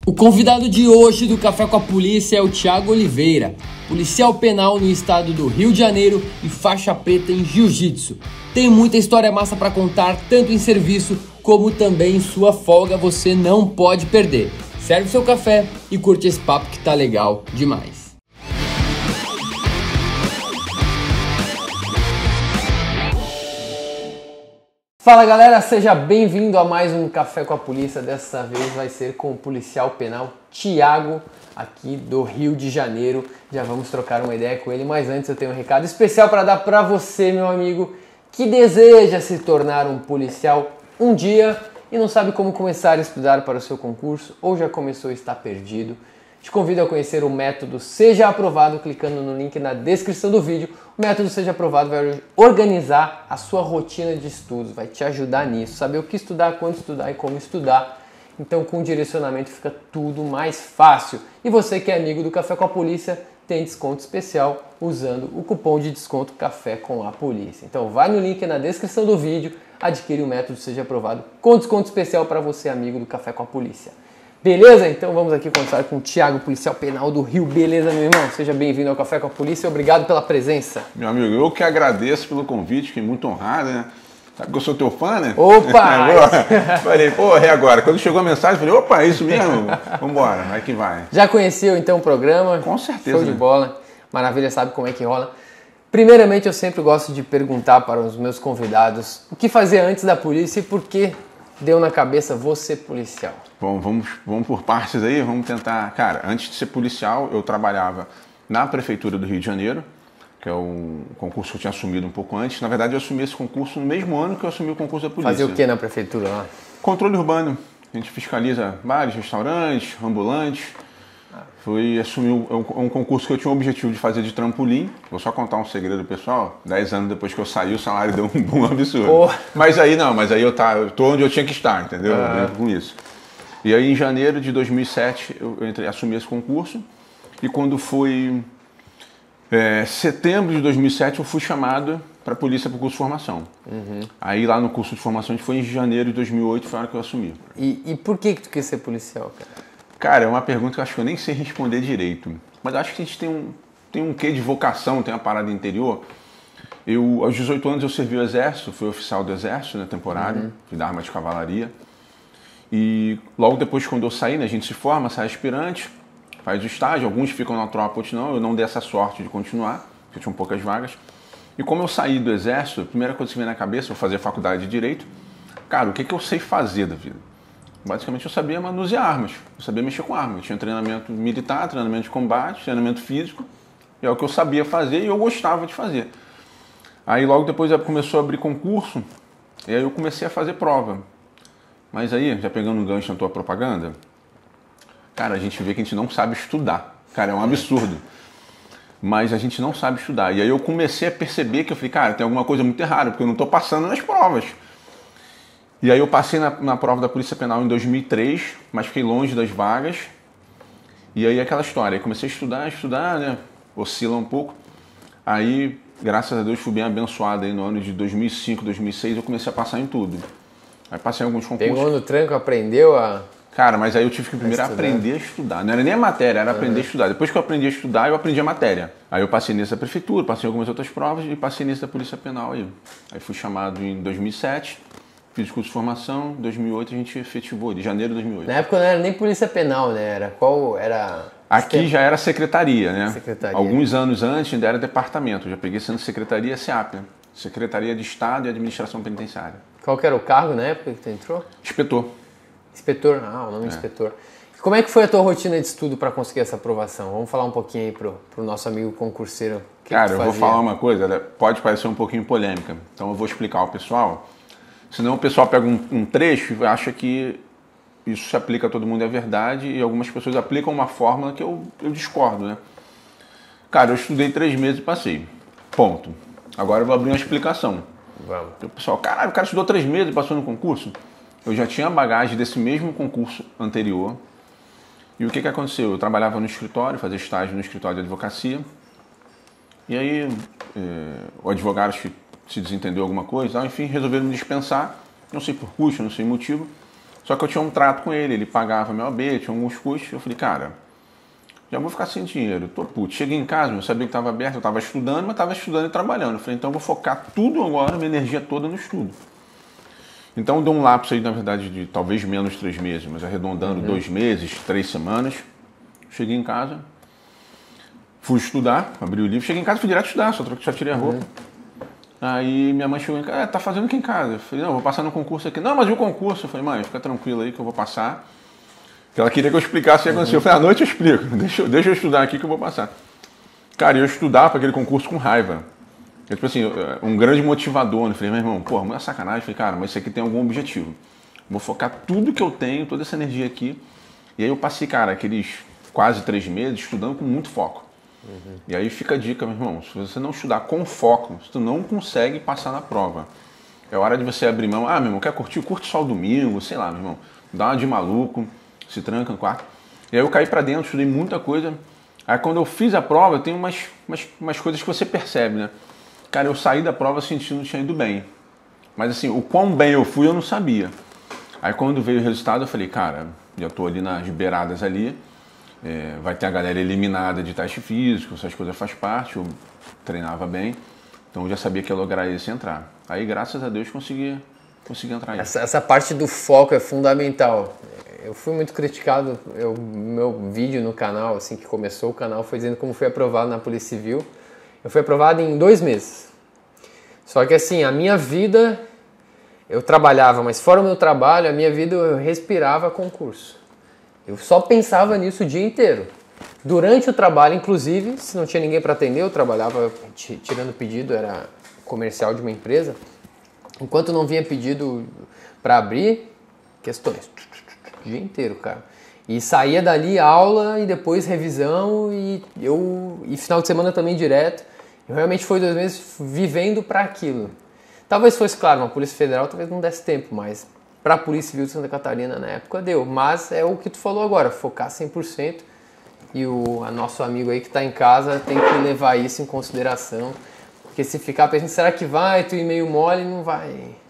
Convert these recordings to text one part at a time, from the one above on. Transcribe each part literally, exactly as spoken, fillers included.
O convidado de hoje do Café com a Polícia é o Thiago Oliveira, policial penal no estado do Rio de Janeiro e faixa preta em jiu-jitsu. Tem muita história massa para contar, tanto em serviço como também em sua folga, você não pode perder. Serve seu café e curte esse papo que tá legal demais. Fala galera, seja bem-vindo a mais um Café com a Polícia. Dessa vez vai ser com o policial penal Thiago, aqui do Rio de Janeiro. Já vamos trocar uma ideia com ele, mas antes eu tenho um recado especial para dar para você, meu amigo, que deseja se tornar um policial um dia e não sabe como começar a estudar para o seu concurso ou já começou e está perdido. Te convido a conhecer o método Seja Aprovado clicando no link na descrição do vídeo. O método Seja Aprovado vai organizar a sua rotina de estudos, vai te ajudar nisso, saber o que estudar, quando estudar e como estudar. Então, com direcionamento fica tudo mais fácil. E você que é amigo do Café com a Polícia tem desconto especial usando o cupom de desconto Café com a Polícia. Então, vai no link na descrição do vídeo, adquire o método Seja Aprovado com desconto especial para você, amigo do Café com a Polícia. Beleza? Então vamos aqui conversar com o Thiago, policial penal do Rio. Beleza, meu irmão? Seja bem-vindo ao Café com a Polícia. Obrigado pela presença. Meu amigo, eu que agradeço pelo convite, fiquei muito honrado, né? Sabe que eu sou teu fã, né? Opa! Falei, pô, e agora? Quando chegou a mensagem, falei, opa, é isso mesmo? Vambora, vai que vai. Já conheceu então o programa? Com certeza. Show de né? bola. Maravilha, sabe como é que rola. Primeiramente, eu sempre gosto de perguntar para os meus convidados o que fazer antes da polícia e por que deu na cabeça você policial. Bom, vamos, vamos por partes aí, vamos tentar... Cara, antes de ser policial, eu trabalhava na Prefeitura do Rio de Janeiro, que é um concurso que eu tinha assumido um pouco antes. Na verdade, eu assumi esse concurso no mesmo ano que eu assumi o concurso da polícia. Fazer o que na Prefeitura lá? Controle urbano. A gente fiscaliza bares, restaurantes, ambulantes. Foi assumir um, um concurso que eu tinha o objetivo de fazer de trampolim. Vou só contar um segredo, pessoal. Dez anos depois que eu saí, o salário deu um boom absurdo. Oh. Mas aí não, mas aí eu, tá, eu tô onde eu tinha que estar, entendeu? Ah. Eu brinco com isso. E aí em janeiro de dois mil e sete eu entrei, assumi esse concurso. E quando foi é, setembro de dois mil e sete eu fui chamado para a polícia para o curso de formação. Uhum. Aí lá no curso de formação, a gente foi em janeiro de dois mil e oito, foi a hora que eu assumi. E, e por que que tu quis ser policial, cara? Cara, é uma pergunta que eu acho que eu nem sei responder direito. Mas eu acho que a gente tem um, tem um quê de vocação, tem uma parada interior. Eu, aos dezoito anos eu servi o exército, fui oficial do exército, né, temporário, uhum. Fui da arma de cavalaria. E logo depois, quando eu saí, né, a gente se forma, sai aspirante, faz o estágio, alguns ficam na tropa, outros não. Eu não dei essa sorte de continuar, porque tinham poucas vagas. E como eu saí do exército, a primeira coisa que veio na cabeça, eu fazer faculdade de Direito. Cara, o que, que eu sei fazer da vida? Basicamente eu sabia manusear armas, eu sabia mexer com armas. Eu tinha treinamento militar, treinamento de combate, treinamento físico. E é o que eu sabia fazer e eu gostava de fazer. Aí logo depois começou a abrir concurso, e aí eu comecei a fazer prova. Mas aí, já pegando um gancho na tua propaganda, cara, a gente vê que a gente não sabe estudar. Cara, é um absurdo. Mas a gente não sabe estudar. E aí eu comecei a perceber que eu falei, cara, tem alguma coisa muito errada, porque eu não estou passando nas provas. E aí eu passei na, na prova da Polícia Penal em dois mil e três, mas fiquei longe das vagas. E aí aquela história, aí comecei a estudar, estudar, né? Oscila um pouco. Aí, graças a Deus, fui bem abençoado aí no ano de dois mil e cinco, dois mil e seis, eu comecei a passar em tudo. Aí passei em alguns concursos. Pegou no tranco, aprendeu a... Cara, mas aí eu tive que primeiro aprender a estudar. Não era nem a matéria, era uhum. aprender a estudar. Depois que eu aprendi a estudar, eu aprendi a matéria. Aí eu passei nesse da prefeitura, passei em algumas outras provas e passei nesse da Polícia Penal aí. Aí fui chamado em dois mil e sete, fiz curso de formação, em dois mil e oito a gente efetivou, de janeiro de dois mil e oito. Na época não era nem Polícia Penal, né? Era qual era... Aqui já era secretaria, né? Secretaria. Alguns anos antes ainda era departamento. Eu já peguei sendo secretaria SEAP, Secretaria de Estado e Administração Penitenciária. Qual que era o cargo na época que tu entrou? Inspetor. Inspetor, ah, o nome é inspetor. Como é que foi a tua rotina de estudo para conseguir essa aprovação? Vamos falar um pouquinho aí pro, pro nosso amigo concurseiro. Que Cara, que eu vou falar uma coisa, pode parecer um pouquinho polêmica, então eu vou explicar ao pessoal. Senão o pessoal pega um, um trecho e acha que isso se aplica a todo mundo, é verdade, e algumas pessoas aplicam uma fórmula que eu, eu discordo, né? Cara, eu estudei três meses e passei. Ponto. Agora eu vou abrir uma explicação. Vamos. O pessoal, caralho, o cara estudou três meses e passou no concurso? Eu já tinha bagagem desse mesmo concurso anterior. E o que que aconteceu? Eu trabalhava no escritório, fazia estágio no escritório de advocacia. E aí, é, o advogado se desentendeu alguma coisa, enfim, resolveram me dispensar. Não sei por custo, não sei motivo. Só que eu tinha um trato com ele, ele pagava meu A B, tinha alguns custos. Eu falei, cara, já vou ficar sem dinheiro. Tô puto. Cheguei em casa, eu sabia que estava aberto, eu estava estudando, mas estava estudando e trabalhando. Eu falei, então eu vou focar tudo agora, minha energia toda no estudo. Então deu um lapso aí, na verdade, de talvez menos três meses, mas arredondando uhum. dois meses, três semanas. Cheguei em casa, fui estudar, abri o livro. Cheguei em casa e fui direto estudar, só, só tirei a roupa. Uhum. Aí minha mãe chegou em casa, ah, tá fazendo o que em casa? Eu falei, não, vou passar no concurso aqui. Não, mas e o concurso? Eu falei, mãe, fica tranquila aí que eu vou passar. Porque ela queria que eu explicasse o que aconteceu. Eu falei, à noite eu explico, deixa, eu- deixa eu estudar aqui que eu vou passar. Cara, eu estudava para aquele concurso com raiva. Eu, tipo assim, um grande motivador. Eu falei, meu irmão, porra, não é sacanagem. Eu falei, cara, mas isso aqui tem algum objetivo. Vou focar tudo que eu tenho, toda essa energia aqui. E aí eu passei, cara, aqueles quase três meses estudando com muito foco. Uhum. E aí fica a dica, meu irmão, se você não estudar com foco, você não consegue passar na prova. É hora de você abrir mão. Ah, meu irmão, quer curtir? Curte só o domingo, sei lá, meu irmão. Dá uma de maluco, se tranca no quarto. E aí eu caí pra dentro, estudei muita coisa. Aí quando eu fiz a prova, tem umas, umas, umas coisas que você percebe, né? Cara, eu saí da prova sentindo que tinha ido bem. Mas assim, o quão bem eu fui, eu não sabia. Aí quando veio o resultado, eu falei, cara, já tô ali nas beiradas ali. É, vai ter a galera eliminada de teste físico, essas coisas faz parte, eu treinava bem. Então eu já sabia que ia lograr esse entrar. Aí, graças a Deus, consegui, consegui entrar aí. Essa, essa parte do foco é fundamental. Eu fui muito criticado, eu, meu vídeo no canal, assim que começou o canal, foi dizendo como fui aprovado na Polícia Civil. Eu fui aprovado em dois meses. Só que assim, a minha vida, eu trabalhava, mas fora o meu trabalho, a minha vida eu respirava concurso. Eu só pensava nisso o dia inteiro. Durante o trabalho, inclusive, se não tinha ninguém para atender, eu trabalhava tirando pedido, era comercial de uma empresa. Enquanto não vinha pedido para abrir, questões. O dia inteiro, cara. E saía dali aula e depois revisão e eu e final de semana também direto. Eu realmente foi dois meses vivendo para aquilo. Talvez fosse, claro, uma Polícia Federal talvez não desse tempo, mas para a Polícia Civil de Santa Catarina na época deu. Mas é o que tu falou agora, focar cem por cento. E o a nosso amigo aí que está em casa tem que levar isso em consideração. Porque se ficar pensando, será que vai? Tu ir meio mole, não vai...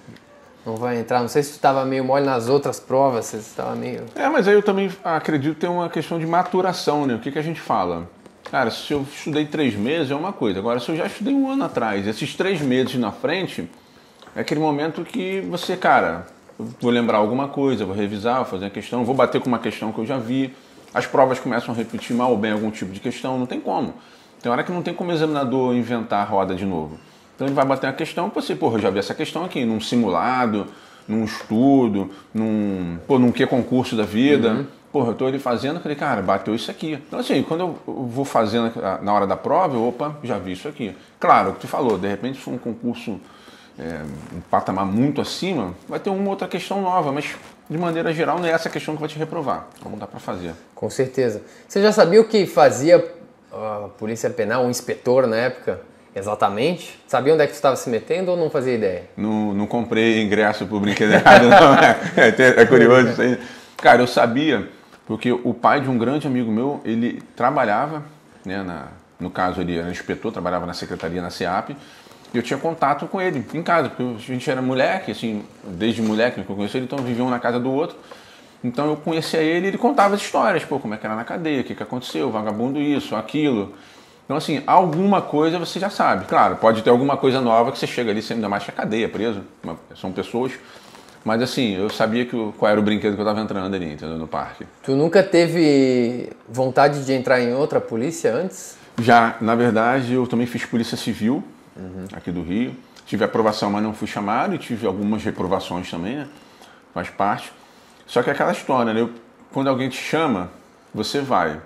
Não vai entrar. Não sei se tu estava meio mole nas outras provas, se tu estava meio... É, mas aí eu também acredito que tem uma questão de maturação, né? O que, que a gente fala? Cara, se eu estudei três meses é uma coisa. Agora, se eu já estudei um ano atrás, esses três meses na frente, é aquele momento que você, cara, eu vou lembrar alguma coisa, vou revisar, vou fazer uma questão, vou bater com uma questão que eu já vi. As provas começam a repetir mal ou bem algum tipo de questão, não tem como. Tem hora que não tem como o examinador inventar a roda de novo. Então ele vai bater uma questão, você, porra, eu já vi essa questão aqui, num simulado, num estudo, num, pô, num que concurso da vida. Uhum. Porra, eu tô ali fazendo, falei, cara, bateu isso aqui. Então assim, quando eu vou fazendo na hora da prova, eu, opa, já vi isso aqui. Claro, o que tu falou, de repente se for um concurso, é, um patamar muito acima, vai ter uma outra questão nova, mas de maneira geral não é essa questão que vai te reprovar. Então não dá pra fazer. Com certeza. Você já sabia o que fazia a Polícia Penal, um inspetor na época? Exatamente? Sabia onde é que você estava se metendo ou não fazia ideia? Não, não comprei ingresso pro brinquedo errado, não. É, é curioso isso aí. Cara, eu sabia, porque o pai de um grande amigo meu, ele trabalhava, né, na, no caso ele era inspetor, trabalhava na secretaria, na SEAP, e eu tinha contato com ele em casa, porque a gente era moleque, assim, desde moleque que eu conheci ele, então viviam um na casa do outro. Então eu conhecia ele e ele contava as histórias, pô, como é que era na cadeia, o que, que aconteceu, vagabundo isso, aquilo. Então, assim, alguma coisa você já sabe. Claro, pode ter alguma coisa nova que você chega ali, ainda mais que a cadeia, preso. São pessoas. Mas, assim, eu sabia que, qual era o brinquedo que eu estava entrando ali, entendeu, no parque. Tu nunca teve vontade de entrar em outra polícia antes? Já, na verdade, eu também fiz Polícia Civil, uhum, aqui do Rio. Tive aprovação, mas não fui chamado. E tive algumas reprovações também, né? Faz parte. Só que é aquela história, né? Eu, quando alguém te chama, você vai.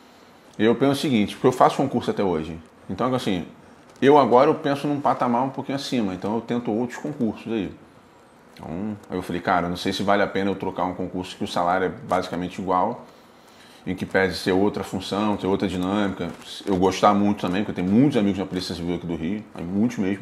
Eu penso o seguinte, porque eu faço concurso até hoje. Então, assim, eu agora eu penso num patamar um pouquinho acima. Então, eu tento outros concursos aí. Então, aí eu falei, cara, não sei se vale a pena eu trocar um concurso que o salário é basicamente igual, em que pese ser outra função, ter outra dinâmica. Eu gostar muito também, porque eu tenho muitos amigos na Polícia Civil aqui do Rio, muitos mesmo.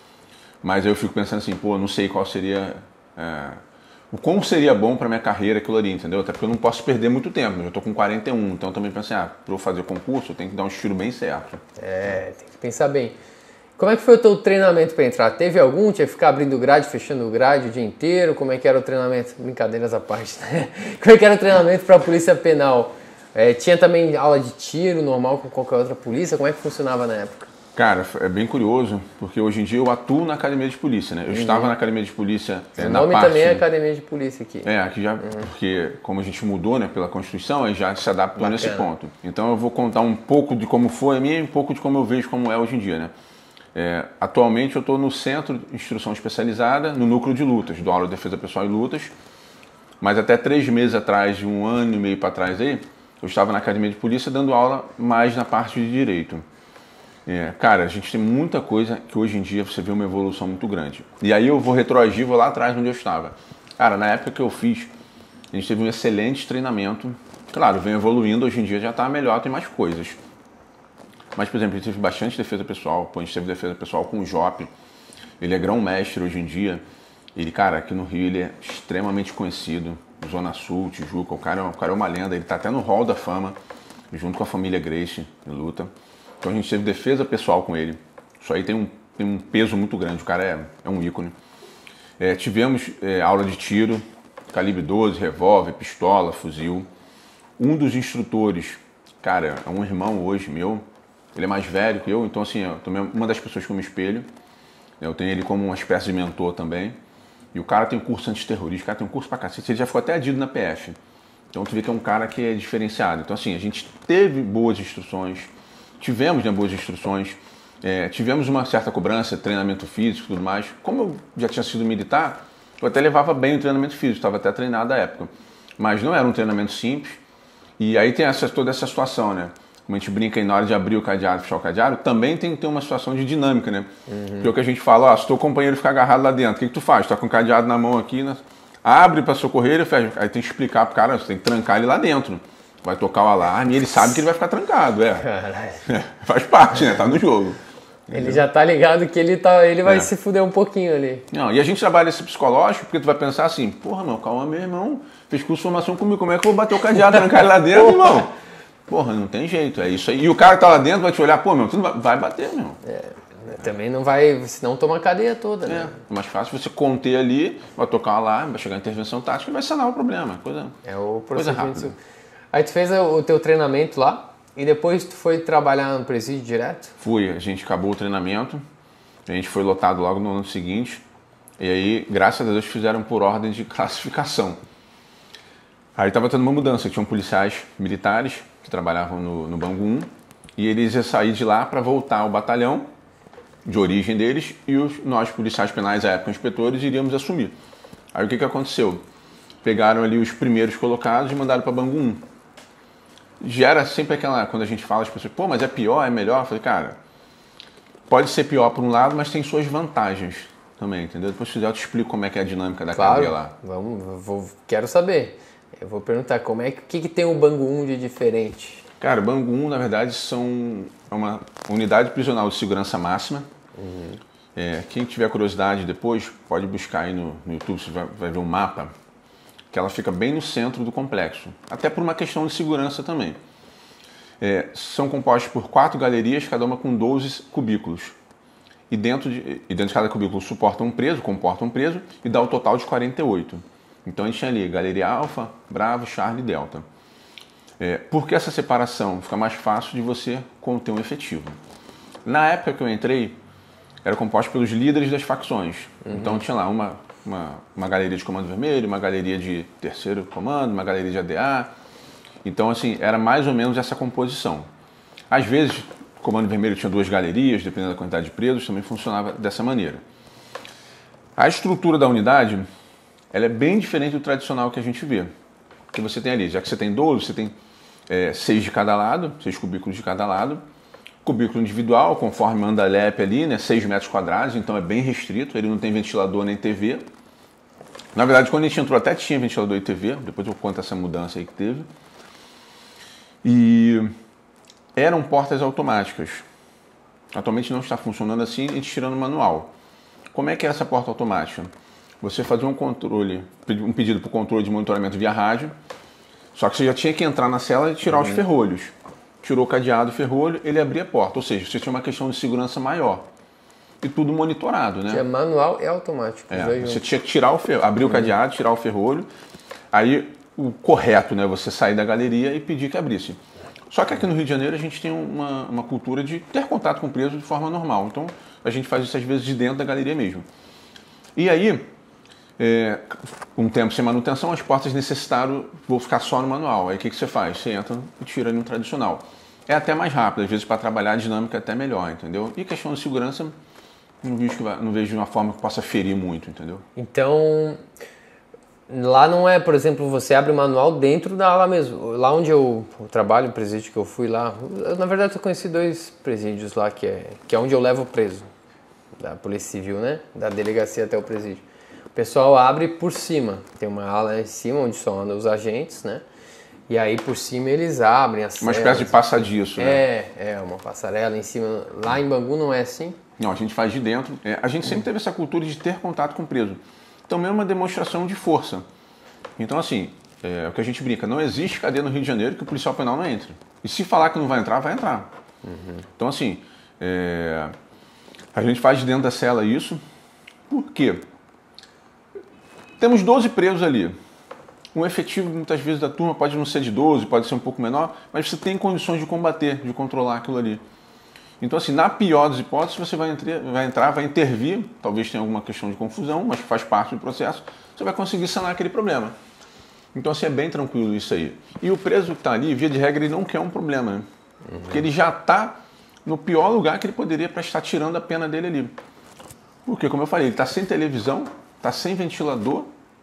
Mas aí eu fico pensando assim, pô, não sei qual seria... É, o quão seria bom para minha carreira aquilo ali, entendeu? Até porque eu não posso perder muito tempo, eu já estou com quarenta e um, então eu também pensei, ah, para eu fazer concurso eu tenho que dar um estilo bem certo. É, tem que pensar bem. Como é que foi o teu treinamento para entrar? Teve algum? Tinha que ficar abrindo grade, fechando grade o dia inteiro? Como é que era o treinamento? Brincadeiras à parte, né? Como é que era o treinamento para a polícia penal? É, tinha também aula de tiro normal com qualquer outra polícia? Como é que funcionava na época? Cara, é bem curioso, porque hoje em dia eu atuo na academia de polícia, né? Eu uhum. estava na academia de polícia é, o na nome parte... também é academia de polícia aqui. É, aqui já, uhum. porque como a gente mudou, né, pela Constituição, aí já se adaptou Bacana. Nesse ponto. Então eu vou contar um pouco de como foi a minha e um pouco de como eu vejo como é hoje em dia, né? É, atualmente eu estou no Centro de Instrução Especializada, no Núcleo de Lutas, dou aula de defesa pessoal e lutas, mas até três meses atrás, de um ano e meio para trás aí, eu estava na academia de polícia dando aula mais na parte de direito. É, cara, a gente tem muita coisa que hoje em dia você vê uma evolução muito grande. E aí eu vou retroagir, vou lá atrás onde eu estava. Cara, na época que eu fiz, a gente teve um excelente treinamento. Claro, vem evoluindo, hoje em dia já está melhor, tem mais coisas. Mas, por exemplo, a gente teve bastante defesa pessoal. Pô, a gente teve defesa pessoal com o Jop. Ele é grão-mestre hoje em dia. Ele, cara, aqui no Rio ele é extremamente conhecido. Zona Sul, Tijuca, o cara, o cara é uma lenda. Ele está até no Hall da Fama, junto com a família Grace, em luta. Então a gente teve defesa pessoal com ele. Isso aí tem um, tem um peso muito grande, o cara é, é um ícone. É, tivemos é, aula de tiro, calibre doze, revólver, pistola, fuzil. Um dos instrutores, cara, é um irmão hoje meu, ele é mais velho que eu, então assim, eu também é uma das pessoas que eu me espelho. Eu tenho ele como uma espécie de mentor também. E o cara tem um curso antiterrorista, o cara tem um curso pra cacete, ele já ficou até adido na P F. Então tu vê que é um cara que é diferenciado. Então assim, a gente teve boas instruções, tivemos né, boas instruções, é, tivemos uma certa cobrança, treinamento físico e tudo mais. Como eu já tinha sido militar, eu até levava bem o treinamento físico, estava até treinado à época. Mas não era um treinamento simples. E aí tem essa, toda essa situação, né? Como a gente brinca aí na hora de abrir o cadeado, fechar o cadeado, também tem que ter uma situação de dinâmica, né? Uhum. Porque é o que a gente fala, ó, se teu companheiro ficar agarrado lá dentro, o que, que tu faz? Tu tá com o cadeado na mão aqui, né? Abre para socorrer, fecha. Aí tem que explicar pro cara, você tem que trancar ele lá dentro. Vai tocar o alarme e ele sabe que ele vai ficar trancado, é. é faz parte, né? Tá no jogo. Ele entendeu? Já tá ligado que ele, tá, ele vai é. se fuder um pouquinho ali. Não, e a gente trabalha esse psicológico porque tu vai pensar assim, porra, meu, calma, meu irmão, fez curso de formação comigo, como é que eu vou bater o cadeado, trancar ele lá dentro, irmão? Porra, não tem jeito, é isso aí. E o cara que tá lá dentro vai te olhar, pô, meu, tu não vai, vai bater, meu. É, também não vai, senão toma a cadeia toda, né? É, é mais fácil você conter ali, vai tocar o alarme, vai chegar a intervenção tática e vai sanar o problema, coisa, é o coisa rápida. Aí tu fez o teu treinamento lá e depois tu foi trabalhar no presídio direto? Fui, a gente acabou o treinamento, a gente foi lotado logo no ano seguinte e aí, graças a Deus, fizeram por ordem de classificação. Aí estava tendo uma mudança, tinham policiais militares que trabalhavam no, no Bangu um e eles iam sair de lá para voltar ao batalhão de origem deles e os, nós, policiais penais, à época, inspetores, iríamos assumir. Aí o que, que aconteceu? Pegaram ali os primeiros colocados e mandaram para Bangu um. Gera sempre aquela, quando a gente fala, as pessoas, pô, mas é pior, é melhor? Eu falei, cara, pode ser pior por um lado, mas tem suas vantagens também, entendeu? Depois se quiser eu te explico como é que é a dinâmica da claro, cadeia lá. Vamos, vou, quero saber. Eu vou perguntar, como é que, que, que tem o Bangu um de diferente? Cara, o Bangu um, na verdade, são é uma unidade prisional de segurança máxima. Uhum. É, quem tiver curiosidade depois, pode buscar aí no, no YouTube, você vai, vai ver um mapa, que ela fica bem no centro do complexo, até por uma questão de segurança também. É, são compostos por quatro galerias, cada uma com doze cubículos. E dentro de, e dentro de cada cubículo suporta um preso, comporta um preso, e dá o total de quarenta e oito. Então a gente tinha ali Galeria Alfa, Bravo, Charlie e Delta. É, por que essa separação? Fica mais fácil de você conter um efetivo. Na época que eu entrei, era composto pelos líderes das facções. Uhum. Então tinha lá uma, uma, uma galeria de comando vermelho, uma galeria de terceiro comando, uma galeria de A D A. Então, assim, era mais ou menos essa composição. Às vezes, o comando vermelho tinha duas galerias, dependendo da quantidade de presos, também funcionava dessa maneira. A estrutura da unidade, ela é bem diferente do tradicional que a gente vê. Que você tem ali, já que você tem doze, você tem é, seis de cada lado, seis cubículos de cada lado. Cubículo individual, conforme manda a L E P ali, né, seis metros quadrados, então é bem restrito, ele não tem ventilador nem T V. Na verdade, quando a gente entrou até tinha ventilador e T V, depois eu conto essa mudança aí que teve. E eram portas automáticas. Atualmente não está funcionando assim, a gente tirando o manual. Como é que é essa porta automática? Você fazia um controle, um pedido para o controle de monitoramento via rádio, só que você já tinha que entrar na cela e tirar uhum. os ferrolhos. Tirou o cadeado e ferrolho, ele abria a porta. Ou seja, você tinha uma questão de segurança maior. e tudo monitorado, né? Que é manual e automático. É, você tinha que tirar o ferro, abrir o cadeado, tirar o ferrolho, aí o correto, né, você sair da galeria e pedir que abrisse. Só que aqui no Rio de Janeiro a gente tem uma, uma cultura de ter contato com o preso de forma normal, então a gente faz isso às vezes de dentro da galeria mesmo. E aí, é, um tempo sem manutenção, as portas necessitaram, vou ficar só no manual. Aí o que, que você faz? Você entra e tira no tradicional. É até mais rápido, às vezes para trabalhar a dinâmica é até melhor, entendeu? E questão de segurança, não vejo, que vai, não vejo de uma forma que possa ferir muito, entendeu? Então, lá não é, por exemplo, você abre o manual dentro da ala mesmo. Lá onde eu trabalho, o presídio que eu fui lá, eu, na verdade eu conheci dois presídios lá, que é, que é onde eu levo o preso, da Polícia Civil, né? Da delegacia até o presídio. O pessoal abre por cima, tem uma ala em cima onde só andam os agentes, né? E aí por cima eles abrem as Uma espécie de passadiço, né? É, é, uma passarela em cima. Lá em Bangu não é assim? Não, a gente faz de dentro. É, a gente sempre teve essa cultura de ter contato com o preso. Então, mesmo uma demonstração de força. Então, assim, é o que a gente brinca. Não existe cadeia no Rio de Janeiro que o policial penal não entre. E se falar que não vai entrar, vai entrar. Uhum. Então, assim, é, a gente faz de dentro da cela isso. Por quê? Temos doze presos ali. Um efetivo, muitas vezes, da turma pode não ser de doze, pode ser um pouco menor, mas você tem condições de combater, de controlar aquilo ali. Então, assim, na pior das hipóteses, você vai, entre, vai entrar, vai intervir, talvez tenha alguma questão de confusão, mas faz parte do processo, você vai conseguir sanar aquele problema. Então, assim, é bem tranquilo isso aí. E o preso que está ali, via de regra, ele não quer um problema, né? Uhum. Porque ele já está no pior lugar que ele poderia para estar tirando a pena dele ali. Porque, como eu falei, ele está sem televisão, está sem ventilador,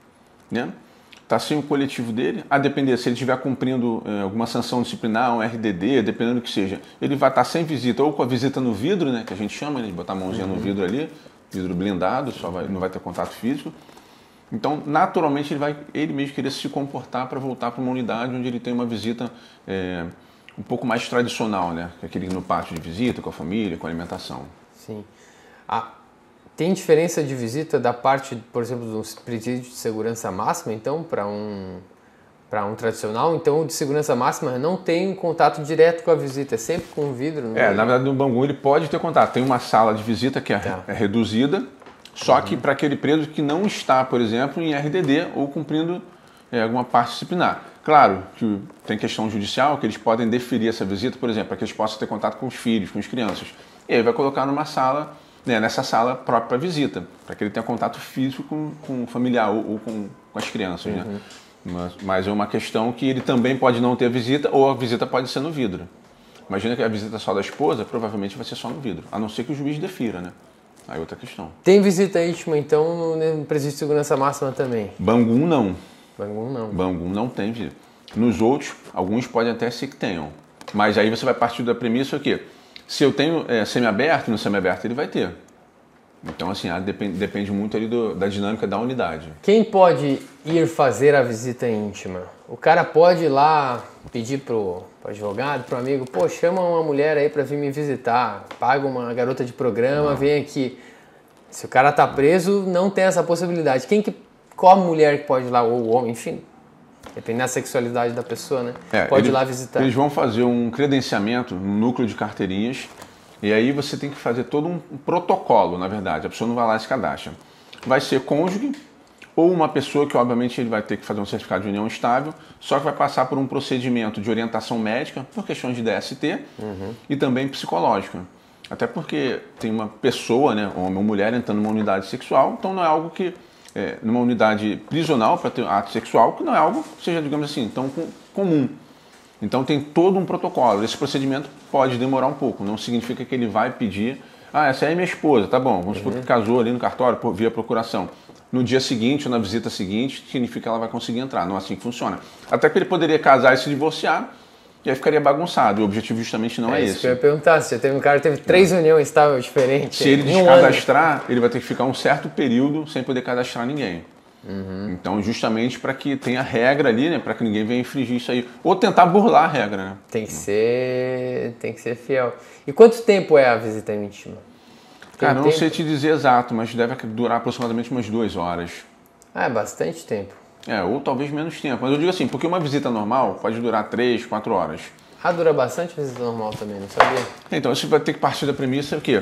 né? Está sem o coletivo dele, a depender, se ele estiver cumprindo é, alguma sanção disciplinar, um R D D, dependendo do que seja, ele vai estar sem visita, ou com a visita no vidro, né, que a gente chama, né, de botar a mãozinha uhum. no vidro ali, vidro blindado, só vai, não vai ter contato físico. Então, naturalmente, ele vai ele mesmo querer se comportar para voltar para uma unidade onde ele tem uma visita é, um pouco mais tradicional, né, aquele no pátio de visita, com a família, com a alimentação. Sim. Ah. Tem diferença de visita da parte, por exemplo, de um presídio de segurança máxima, então, para um, para um tradicional? Então, o de segurança máxima não tem contato direto com a visita, é sempre com o vidro? Não é, é? Na verdade, no Bangu ele pode ter contato. Tem uma sala de visita que é, tá. é reduzida, só uhum. que para aquele preso que não está, por exemplo, em R D D ou cumprindo é, alguma parte disciplinar. Claro que tem questão judicial, que eles podem deferir essa visita, por exemplo, para que eles possam ter contato com os filhos, com as crianças. E aí vai colocar numa sala... Né, nessa sala própria para visita, para que ele tenha contato físico com, com o familiar ou, ou com, com as crianças. Uhum. Né? Mas, mas é uma questão que ele também pode não ter visita ou a visita pode ser no vidro. Imagina que a visita só da esposa, provavelmente vai ser só no vidro, a não ser que o juiz defira, né? Aí outra questão. Tem visita íntima, então, no presídio de segurança máxima também? Bangu não. Bangu não. Bangu não tem visita. Nos outros, alguns podem até ser que tenham. Mas aí você vai partir da premissa que se eu tenho é, semiaberto, no semiaberto ele vai ter. Então, assim, depende, depende muito ali do, da dinâmica da unidade. Quem pode ir fazer a visita íntima? O cara pode ir lá pedir pro, pro advogado, pro amigo, pô, chama uma mulher aí pra vir me visitar, paga uma garota de programa, não. vem aqui. Se o cara tá preso, não tem essa possibilidade. Quem que, qual a mulher que pode ir lá, ou o homem, enfim... Depende da sexualidade da pessoa, né? É, Pode ele, ir lá visitar. Eles vão fazer um credenciamento no núcleo de carteirinhas e aí você tem que fazer todo um protocolo, na verdade. A pessoa não vai lá e se cadastra. Vai ser cônjuge ou uma pessoa que, obviamente, ele vai ter que fazer um certificado de união estável, só que vai passar por um procedimento de orientação médica, por questões de D S T uhum. e também psicológica. Até porque tem uma pessoa, né, homem ou mulher, entrando numa unidade sexual, então não é algo que... É, numa unidade prisional para ter ato sexual, que não é algo que seja, digamos assim, tão comum. Então tem todo um protocolo. Esse procedimento pode demorar um pouco, não significa que ele vai pedir, ah, essa aí é minha esposa, tá bom, vamos supor uhum. que casou ali no cartório por, via procuração. No dia seguinte ou na visita seguinte, significa que ela vai conseguir entrar, não é assim que funciona. Até que ele poderia casar e se divorciar, e aí ficaria bagunçado. O objetivo justamente não é, é esse. Isso que eu ia perguntar, se já teve um cara que teve três é. uniões estáveis diferentes. Se ele descadastrar, um ele vai ter que ficar um certo período sem poder cadastrar ninguém. Uhum. Então, justamente para que tenha regra ali, né, para que ninguém venha infringir isso aí. Ou tentar burlar a regra, né? Tem que ser, tem que ser fiel. E quanto tempo é a visita íntima? Tem Cara, não tempo? sei te dizer exato, mas deve durar aproximadamente umas duas horas. Ah, é bastante tempo. É, ou talvez menos tempo. Mas eu digo assim, porque uma visita normal pode durar três, quatro horas. Ah, dura bastante a visita normal também, não sabia? Então, você vai ter que partir da premissa que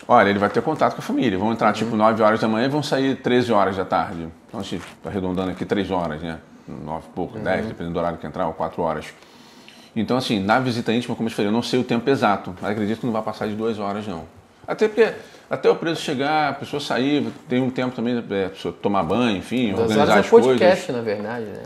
Olha, ele vai ter contato com a família. Vão entrar, uhum. tipo, nove horas da manhã e vão sair treze horas da tarde. Então, assim, tá arredondando aqui três horas, né? nove e pouco, dez, uhum. dependendo do horário que entrar, ou quatro horas. Então, assim, na visita íntima, como eu te falei, eu não sei o tempo exato, mas acredito que não vai passar de duas horas, não. Até porque, até o preso chegar, a pessoa sair, tem um tempo também, é, a pessoa tomar banho, enfim, duas organizar horas as é coisas. podcast, na verdade, né?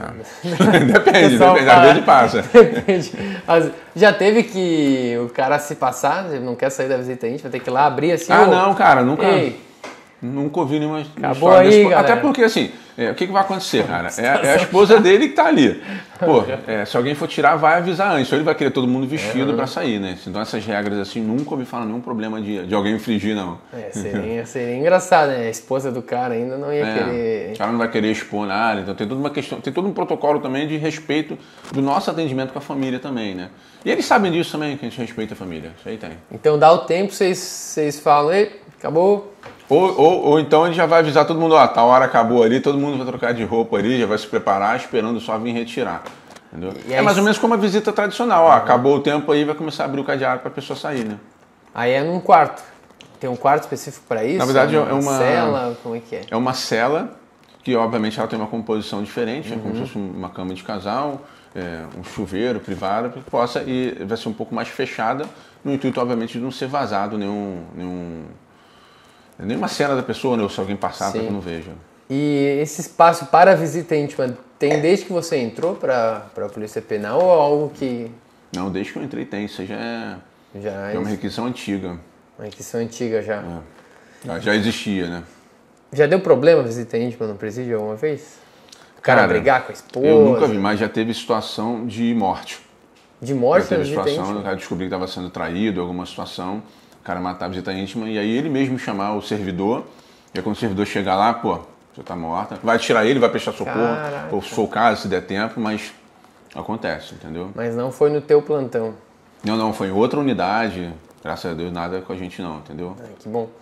É. depende, depende, às vezes passa. Depende. Já teve que o cara se passar, ele não quer sair da visita íntima, tem que ir lá abrir assim... Ah, não, cara, nunca... Ei. Nunca ouvi nenhuma Acabou história aí, desse... Até porque, assim, é, o que, que vai acontecer, cara? É, é a esposa dele que tá ali. Pô, é, se alguém for tirar, vai avisar antes. Ou ele vai querer todo mundo vestido é, para sair, né? Então essas regras, assim, nunca ouvi falar nenhum problema de, de alguém infringir, não. É, seria, seria engraçado, né? A esposa do cara ainda não ia é, querer... O cara não vai querer expor nada. Então tem toda uma questão, tem todo um protocolo também de respeito do nosso atendimento com a família também, né? E eles sabem disso também, que a gente respeita a família. Isso aí tem. Então dá o tempo, vocês, vocês falam, ei, acabou... Ou, ou, ou então ele já vai avisar todo mundo, ó, tal hora acabou ali, todo mundo vai trocar de roupa ali, já vai se preparar, esperando só vir retirar. Entendeu? É mais ou menos como a visita tradicional, ó, uhum. acabou o tempo aí, vai começar a abrir o cadeado para a pessoa sair, né? Aí é num quarto. Tem um quarto específico para isso? Na verdade é uma, uma, uma cela, como é que é? É uma cela que obviamente ela tem uma composição diferente, uhum. é como se fosse uma cama de casal, é, um chuveiro privado, que possa e vai ser um pouco mais fechada, no intuito obviamente de não ser vazado nenhum... nenhum nenhuma cena da pessoa, né? Ou se alguém passar para que não veja. E esse espaço para a visita íntima tem desde que você entrou para a Polícia Penal ou algo que... Não, desde que eu entrei tem. Isso já é, já é uma requisição antiga. Uma requisição antiga já. É. Já, já existia, né? Já deu problema a visita íntima no presídio alguma vez? O cara, cara brigar com a esposa? Eu nunca vi, mas já teve situação de morte. De morte? Já teve situação, o cara descobriu que estava sendo traído, alguma situação... O cara matar a visita íntima e aí ele mesmo chamar o servidor. E aí quando o servidor chegar lá, pô, já tá morta. Vai tirar ele, vai prestar socorro. Caraca. Ou se for o caso, se der tempo, mas acontece, entendeu? Mas não foi no teu plantão? Não, não, foi em outra unidade. Graças a Deus, nada com a gente não, entendeu? Ai, que bom.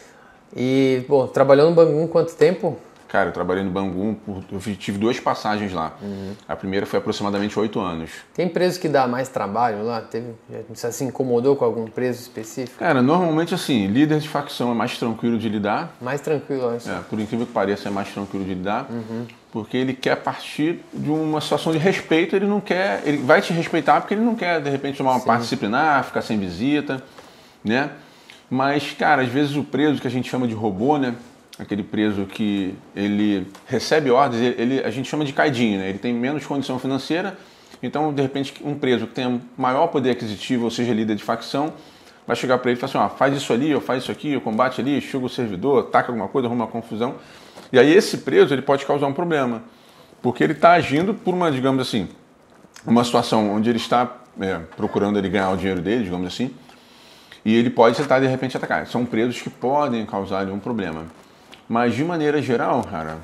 E, bom, trabalhou no Bangu quanto tempo? Cara, eu trabalhei no Bangu, por, eu tive duas passagens lá. Uhum. A primeira foi aproximadamente oito anos. Tem preso que dá mais trabalho lá? Teve, já se incomodou com algum preso específico? Cara, normalmente assim, líder de facção é mais tranquilo de lidar. Mais tranquilo, acho. É, por incrível que pareça, é mais tranquilo de lidar. Uhum. Porque ele quer partir de uma situação de respeito, ele não quer... Ele vai te respeitar porque ele não quer, de repente, tomar uma Sim. parte disciplinar, ficar sem visita, né? Mas, cara, às vezes o preso que a gente chama de robô, né? Aquele preso que ele recebe ordens, ele, a gente chama de caidinho, né? Ele tem menos condição financeira, então, de repente, um preso que tem maior poder aquisitivo, ou seja, líder de facção, vai chegar para ele e falar assim, ó, faz isso ali, ou faz isso aqui, ou combate ali, enxuga o servidor, ataca alguma coisa, arruma uma confusão. E aí esse preso, ele pode causar um problema, porque ele está agindo por uma, digamos assim, uma situação onde ele está é, procurando ele ganhar o dinheiro dele, digamos assim, e ele pode tentar, de repente, atacar. São presos que podem causar um problema. Mas, de maneira geral, cara,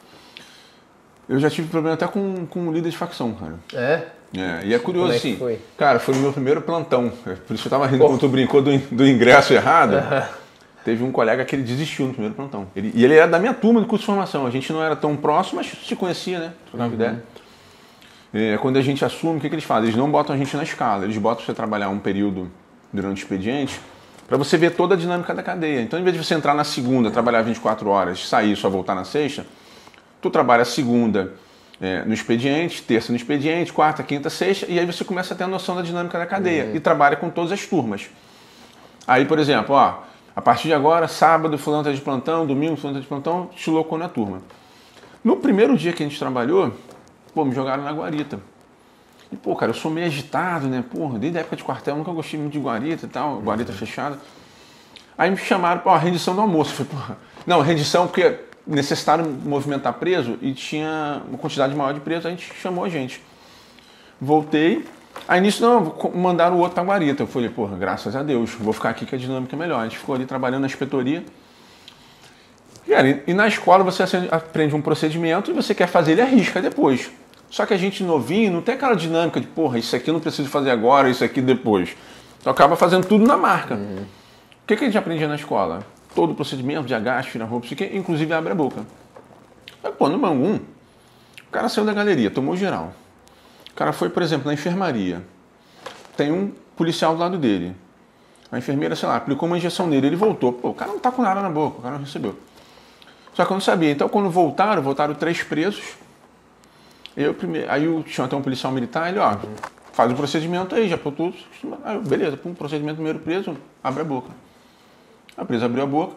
eu já tive problema até com, com um líder de facção, cara. É? É, e é curioso, Como é assim, foi? Cara, foi o meu primeiro plantão. Por isso eu tava rindo quando tu brincou do, do ingresso errado. Uhum. Teve um colega que ele desistiu no primeiro plantão. Ele, e ele era da minha turma do curso de formação. A gente não era tão próximo, mas se conhecia, né? Trocava uhum. ideia. É, quando a gente assume, o que, que eles fazem? Eles não botam a gente na escala. Eles botam você trabalhar um período durante o expediente para você ver toda a dinâmica da cadeia. Então, em vez de você entrar na segunda, trabalhar vinte e quatro horas, sair e só voltar na sexta, tu trabalha a segunda é, no expediente, terça no expediente, quarta, quinta, sexta, e aí você começa a ter a noção da dinâmica da cadeia uhum. e trabalha com todas as turmas. Aí, por exemplo, ó, a partir de agora, sábado, fulano está de plantão, domingo, fulano está de plantão, te colocou na turma. No primeiro dia que a gente trabalhou, pô, me jogaram na guarita. E, pô, cara, eu sou meio agitado, né? Porra, desde a época de quartel, eu nunca gostei muito de guarita e tal, guarita fechada. Aí me chamaram para a rendição do almoço. Eu falei, porra, não, rendição porque necessitaram movimentar preso e tinha uma quantidade maior de presos, a gente chamou a gente. Voltei, aí nisso, não, mandaram o outro para a guarita. Eu falei, porra, graças a Deus, vou ficar aqui que a dinâmica é melhor. A gente ficou ali trabalhando na inspetoria. Cara, e na escola você aprende um procedimento e você quer fazer ele à risca depois. Só que a gente novinho não tem aquela dinâmica de, porra, isso aqui eu não preciso fazer agora, isso aqui depois. Então acaba fazendo tudo na marca. Uhum. O que, que a gente aprendia na escola? Todo o procedimento de agache, tira roupa, isso aqui, inclusive abre a boca. Aí, pô, no Bangu, o cara saiu da galeria, tomou geral. O cara foi, por exemplo, na enfermaria. Tem um policial do lado dele. A enfermeira, sei lá, aplicou uma injeção nele, ele voltou. Pô, o cara não tá com nada na boca, o cara não recebeu. Só que eu não sabia. Então, quando voltaram, voltaram três presos. Eu primeiro, aí eu tinha até um policial militar, ele, ó, faz o procedimento aí, já por tudo. Aí eu, beleza, pum, procedimento primeiro preso, abre a boca. A presa abriu a boca,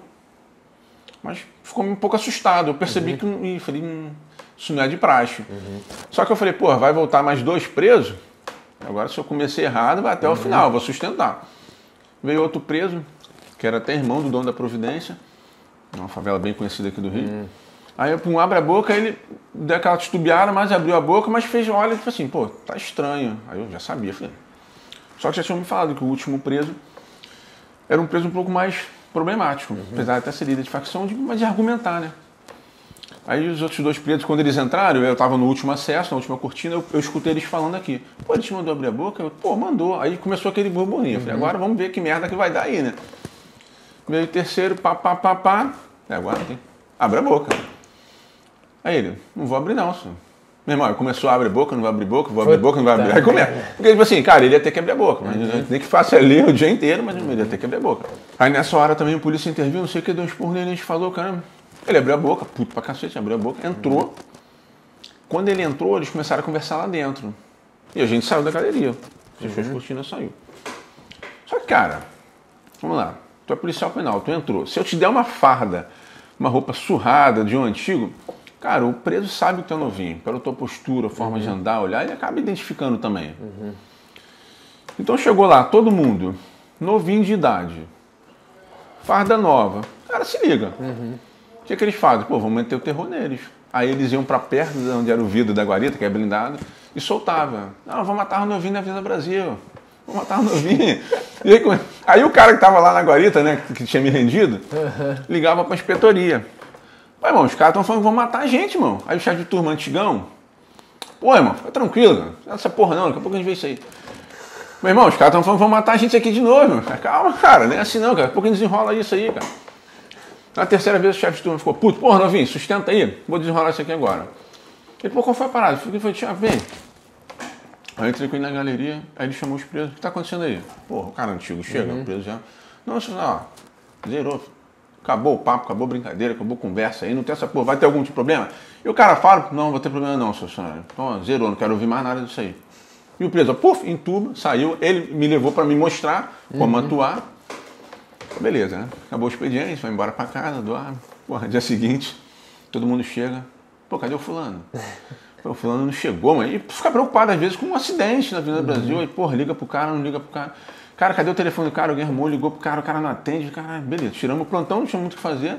mas ficou um pouco assustado. Eu percebi uhum. que não, e falei, hum, isso não é de praxe. Uhum. Só que eu falei, pô, vai voltar mais dois presos? Agora, se eu comecei errado, vai até uhum. o final, vou sustentar. Veio outro preso, que era até irmão do dono da Providência, uma favela bem conhecida aqui do Rio. Uhum. Aí eu pum, abre a boca, ele deu aquela titubeada, mas abriu a boca, mas fez, olha, tipo assim, pô, tá estranho. Aí eu já sabia, falei. Só que já tinham me falado que o último preso era um preso um pouco mais problemático, uhum. apesar de até ser líder de facção, de, mas de argumentar, né? Aí os outros dois presos, quando eles entraram, eu estava no último acesso, na última cortina, eu, eu escutei eles falando aqui. Pô, ele te mandou abrir a boca? Eu, pô, mandou. Aí começou aquele burburinho. Eu falei, agora vamos ver que merda que vai dar aí, né? Meio terceiro, pá, pá, pá, pá. É, agora tem. Abre a boca. Aí ele, não vou abrir não, senhor. Meu irmão, começou a abrir a boca, não vai abrir boca, vou abrir a boca, não vai abrir. Aí começa. Porque, tipo assim, cara, ele ia ter que abrir a boca. Mas uhum. nem que faça ali o dia inteiro, mas ele ia ter que abrir a boca. Aí nessa hora também o polícia interviu, não sei o que, deu um esporro nele, a gente falou, caramba. Ele abriu a boca, puto pra cacete, abriu a boca, entrou. Uhum. Quando ele entrou, eles começaram a conversar lá dentro. E a gente saiu da galeria. Fechou as cortinas, saiu. Só que, cara, vamos lá. Tu é policial penal, tu entrou. Se eu te der uma farda, uma roupa surrada de um antigo, cara, o preso sabe que tu é novinho. Pela tua postura, forma uhum. de andar, olhar, ele acaba identificando também. Uhum. Então chegou lá, todo mundo, novinho de idade, farda nova. Cara, se liga. Uhum. O que, que eles fazem? Pô, vamos meter o terror neles. Aí eles iam pra perto de onde era o vidro da guarita, que é blindado, e soltava. Não, vou matar o novinho da Avenida Brasil. Vou matar o novinho. E aí, aí o cara que tava lá na guarita, né, que tinha me rendido, uhum. ligava pra inspetoria. Pô, irmão, os caras estão falando que vão matar a gente, irmão. Aí o chefe de turma antigão, pô, irmão, fica tranquilo, cara. Não é essa porra não, daqui a pouco a gente vê isso aí. Meu irmão, os caras estão falando que vão matar a gente aqui de novo. Calma, cara, não é assim não, cara. Daqui a pouco a gente desenrola isso aí, cara. Na terceira vez o chefe de turma ficou, puto, porra, novinho, sustenta aí, vou desenrolar isso aqui agora. Ele, pô, qual foi a parada? Ele foi, Tiago, vem. Aí eu entrei com ele na galeria, aí ele chamou os presos, o que tá acontecendo aí? Porra, o cara antigo, chega, uhum. o preso já. Não, senhor, ó, zerou. Acabou o papo, acabou a brincadeira, acabou a conversa aí, não tem essa porra, vai ter algum tipo de problema? E o cara fala, não, não vou ter problema não, senhor senhor. Então, zerou, não quero ouvir mais nada disso aí. E o preso, puf, entuba, saiu, ele me levou pra me mostrar como uhum. atuar. Beleza, né? Acabou o expediente, vai embora pra casa, dorme. Porra, dia seguinte, todo mundo chega. Pô, cadê o fulano? Pô, o fulano não chegou, mas... E fica preocupado às vezes com um acidente na Avenida uhum. Brasil. Aí, porra, liga pro cara, não liga pro cara. Cara, cadê o telefone do cara? Alguém arrumou, ligou pro cara, o cara não atende. Cara, beleza, tiramos o plantão, não tinha muito o que fazer.